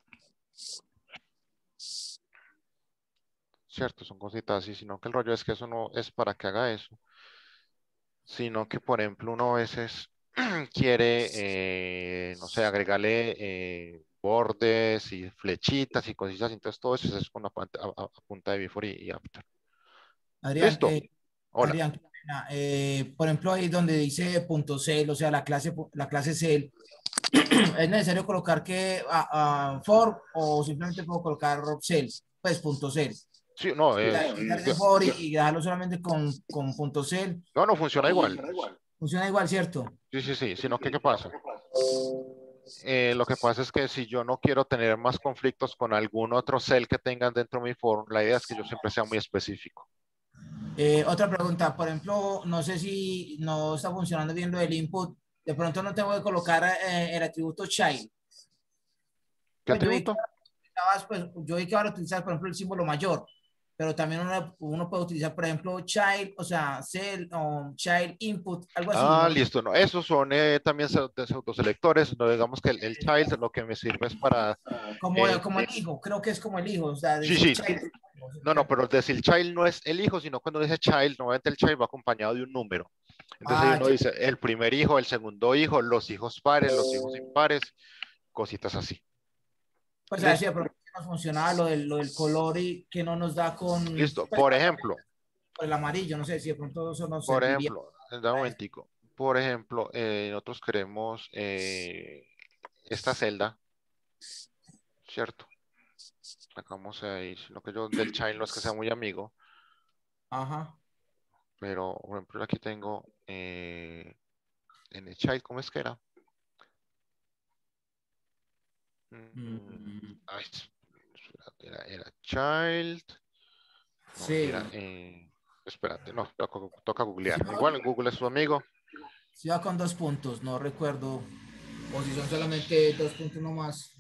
Cierto, son cositas así, sino que el rollo es que eso no es para que haga eso, sino que, por ejemplo, uno a veces quiere, eh, no sé, agregarle eh, bordes y flechitas y cositas, entonces todo eso es con la punta, a, a- a punta de before y, y after. Adrián, Listo. eh, Hola. Adrián, qué pena, eh, por ejemplo, ahí donde dice punto cel, o sea, la clase, la clase cel, ¿es necesario colocar que a, a for o simplemente puedo colocar cel, pues punto cel? Sí, no, Quitar, es, quitar ese for y, y dejarlo solamente con, con punto cel. no, no funciona igual. Funciona igual, ¿cierto? Sí, sí, sí, sino que, ¿qué pasa? Eh, lo que pasa es que si yo no quiero tener más conflictos con algún otro cell que tengan dentro de mi form, la idea es que yo siempre sea muy específico. Eh, otra pregunta, por ejemplo, no sé si no está funcionando bien lo del input. De pronto no tengo que colocar eh, el atributo child. ¿Qué Pues yo vi que atributo? utilizabas, pues, yo vi que ahora utilizas, por ejemplo, el símbolo mayor, pero también uno, uno puede utilizar, por ejemplo, child, o sea, cell o child input, algo así, Ah, ¿no? listo, no, esos son eh, también pseudo- pseudoselectores, no digamos que el, el child lo que me sirve es para, Como, eh, como el hijo, creo que es como el hijo, o sea, sí, decir sí, child. no, no, pero decir child no es el hijo, sino cuando dice child, normalmente el child va acompañado de un número. Entonces ahí Ah, uno ya. dice el primer hijo, el segundo hijo, los hijos pares, los hijos impares, cositas así. Pues a ver si de Listo, pronto nos funcionaba lo del, lo del color y que no nos da con, listo. pues, Por ejemplo, por el amarillo, no sé si de pronto eso nos por serviría. ejemplo, da un momentico. Por ejemplo, eh, nosotros queremos eh, esta celda, ¿cierto? Sacamos ahí, sino que yo del child no es que sea muy amigo, Ajá. pero por ejemplo aquí tengo eh, en el child, ¿cómo es que era? Mm, Mm, ay, espérate, era, era child, no sí. mentira, eh, espérate, no, toca, toca Si googlear. va, Igual en Google es su amigo. si va con dos puntos, no recuerdo. O si son solamente dos puntos nomás.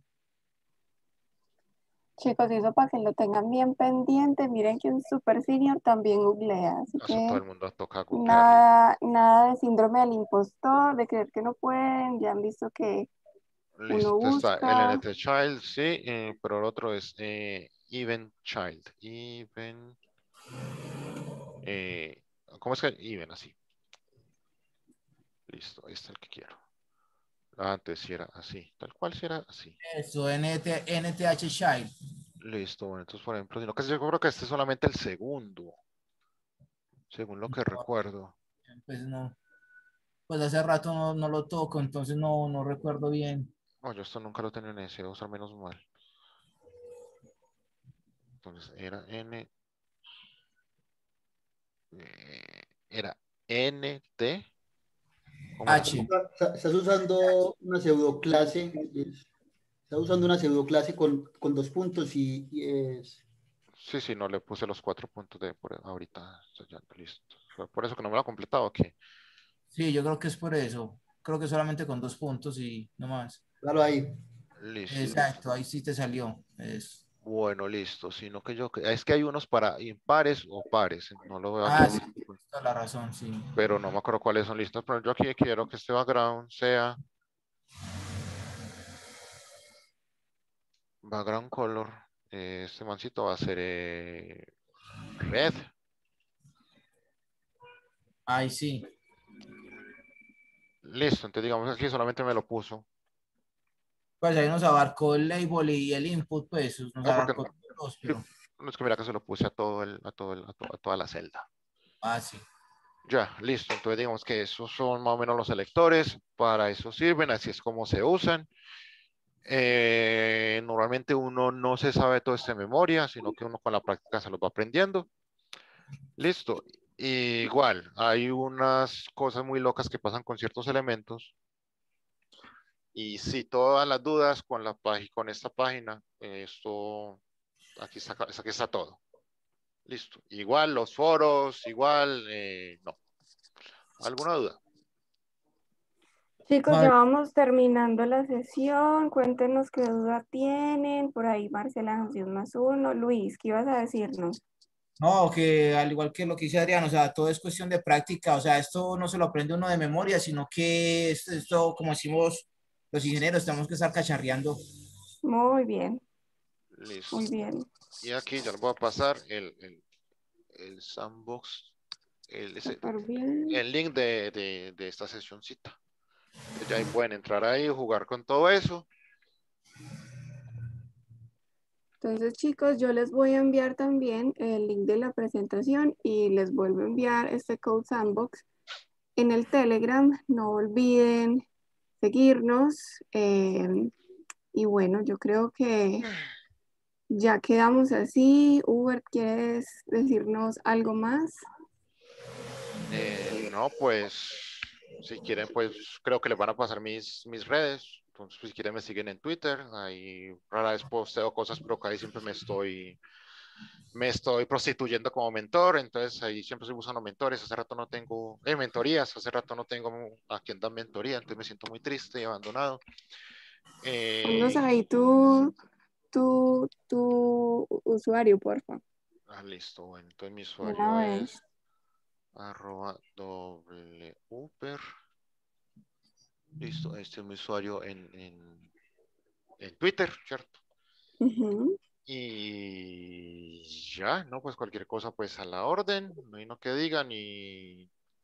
Chicos, y eso para que lo tengan bien pendiente, miren que un super senior también googlea, así Eso todo que el mundo toca googlearlo. nada, nada de síndrome del impostor, de creer que no pueden, ya han visto que Listo, uno entonces está el busca. N T Child, sí, eh, pero el otro es eh, Even Child. Even, eh, ¿cómo es que? Even, así. Listo, ahí está el que quiero. Antes sí era así, tal cual sí era así. Eso, N T, N T H Child. Listo, bueno, entonces por ejemplo, sino que yo creo que este es solamente el segundo, según lo que recuerdo. Pues no. Pues hace rato no, no lo toco, entonces no, no recuerdo bien. No, yo esto nunca lo tenía en ese, voy a usar menos mal. Entonces era N, eh, era N T, ¿cómo era? H. Está- Estás usando una pseudo clase, estás usando una pseudo clase con, con dos puntos y, y es... Sí, sí, no le puse los cuatro puntos de por ahorita. Ya, listo. Fue por eso que no me lo ha completado. ¿Qué? Sí, yo creo que es por eso. Creo que solamente con dos puntos y no más. Claro, ahí. Listo. Exacto, ahí sí te salió. Es... Bueno, listo. Sino que yo, es que hay unos para impares o pares. No lo veo aquí, Ah, sí, toda la razón, sí. pero no me acuerdo cuáles son listos. Pero yo aquí quiero que este background sea background color. eh, Este mancito va a ser eh, red. Ahí sí. Listo. Entonces digamos aquí solamente me lo puso. Pues ahí nos abarcó el label y el input, pues nos Ah, porque abarcó no, todos los, sí, pero... no es que mira que se lo puse a todo el, a todo el, a, to- a toda la celda. Ah, sí. Ya, listo. Entonces digamos que esos son más o menos los selectores. Para eso sirven, así es como se usan. Eh, normalmente uno no se sabe todo esto de memoria, sino que uno con la práctica se lo va aprendiendo. Listo. Igual, hay unas cosas muy locas que pasan con ciertos elementos. Y si todas las dudas con, la con esta página, esto, aquí está, aquí está todo. Listo. Igual los foros, igual, eh, no. ¿Alguna duda? Chicos, ya Vale. vamos terminando la sesión. Cuéntenos qué duda tienen. Por ahí Marcela nos dio un más uno. Luis, ¿qué ibas a decirnos? No, que al igual que lo que dice Adrián, o sea, todo es cuestión de práctica, o sea, esto no se lo aprende uno de memoria, sino que esto, esto como decimos los ingenieros, tenemos que estar cacharreando. Muy bien, Listo. muy bien. Y aquí ya les voy a pasar el, el, el sandbox, el, ese- Súper bien. el link de, de, de esta sesioncita. Ya ahí pueden entrar ahí, jugar con todo eso. Entonces, chicos, yo les voy a enviar también el link de la presentación y les vuelvo a enviar este Code Sandbox en el Telegram. No olviden seguirnos. eh, y bueno, yo creo que ya quedamos así. Hubert, ¿quieres decirnos algo más? Eh, no, pues, si quieren, pues, creo que les van a pasar mis, mis redes. Entonces, pues, si quieren, me siguen en Twitter. Ahí rara vez posteo cosas, pero ahí siempre me estoy, me estoy prostituyendo como mentor. Entonces, ahí siempre estoy buscando mentores. Hace rato no tengo, eh, mentorías. Hace rato no tengo a quien dar mentoría. Entonces, me siento muy triste y abandonado. Ponnos Eh, ahí tu, tu, tu usuario, porfa. ah, listo. Bueno, entonces mi De usuario una vez. es arroba wper. Listo, este es mi usuario en, en, en Twitter, ¿cierto? Ujú. Y ya, ¿no? Pues cualquier cosa, pues a la orden, no hay no que digan y,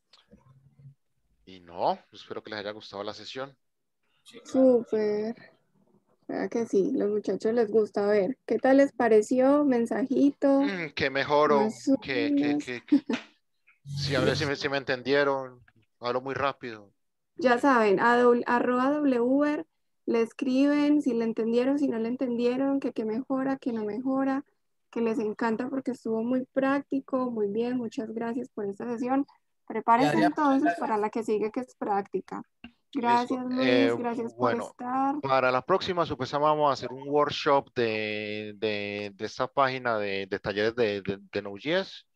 y no, espero que les haya gustado la sesión. Súper. ¿Verdad que sí? Los muchachos les gusta ver. ¿Qué tal les pareció? Mensajito, Mm, que mejoro, más que, que, uñas. que, que- si hablé, si me, si me entendieron, hablo muy rápido. Ya saben, a doble- arroba wver, le escriben si le entendieron, si no le entendieron, que qué mejora, que no mejora, que les encanta porque estuvo muy práctico, muy bien, muchas gracias por esta sesión. Y Prepárense Adrián, muchas entonces para gracias. la que sigue, que es práctica. Listo. Gracias Eh, Luis, gracias por bueno, estar. para la próxima, supuestamente vamos a hacer un workshop de, de, de esta página de, de talleres de, de, de Node.js.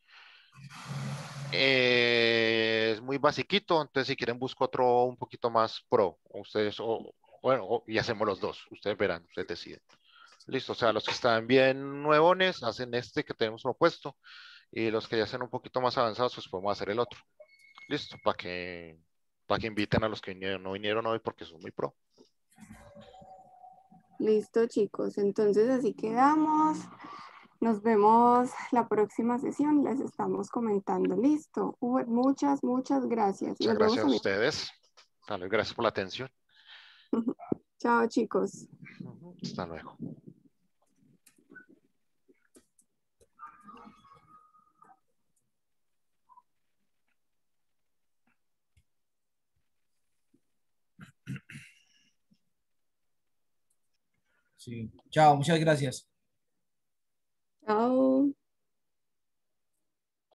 Eh, es muy basiquito, entonces si quieren busco otro un poquito más pro. Ustedes, o, bueno, o- y hacemos los dos. Ustedes verán, ustedes deciden. Listo, o sea, los que están bien nuevones hacen este que tenemos propuesto y los que ya están un poquito más avanzados, pues podemos hacer el otro. Listo, para que, para que inviten a los que vinieron, no vinieron hoy porque son muy pro. Listo chicos, entonces así quedamos. Nos vemos la próxima sesión, les estamos comentando. Listo. Uber, muchas, muchas gracias. Y Muchas nos vemos gracias a también. ustedes. Tal vez gracias por la atención. Chao, chicos. Ujú, hasta luego. Sí. Chao, muchas gracias.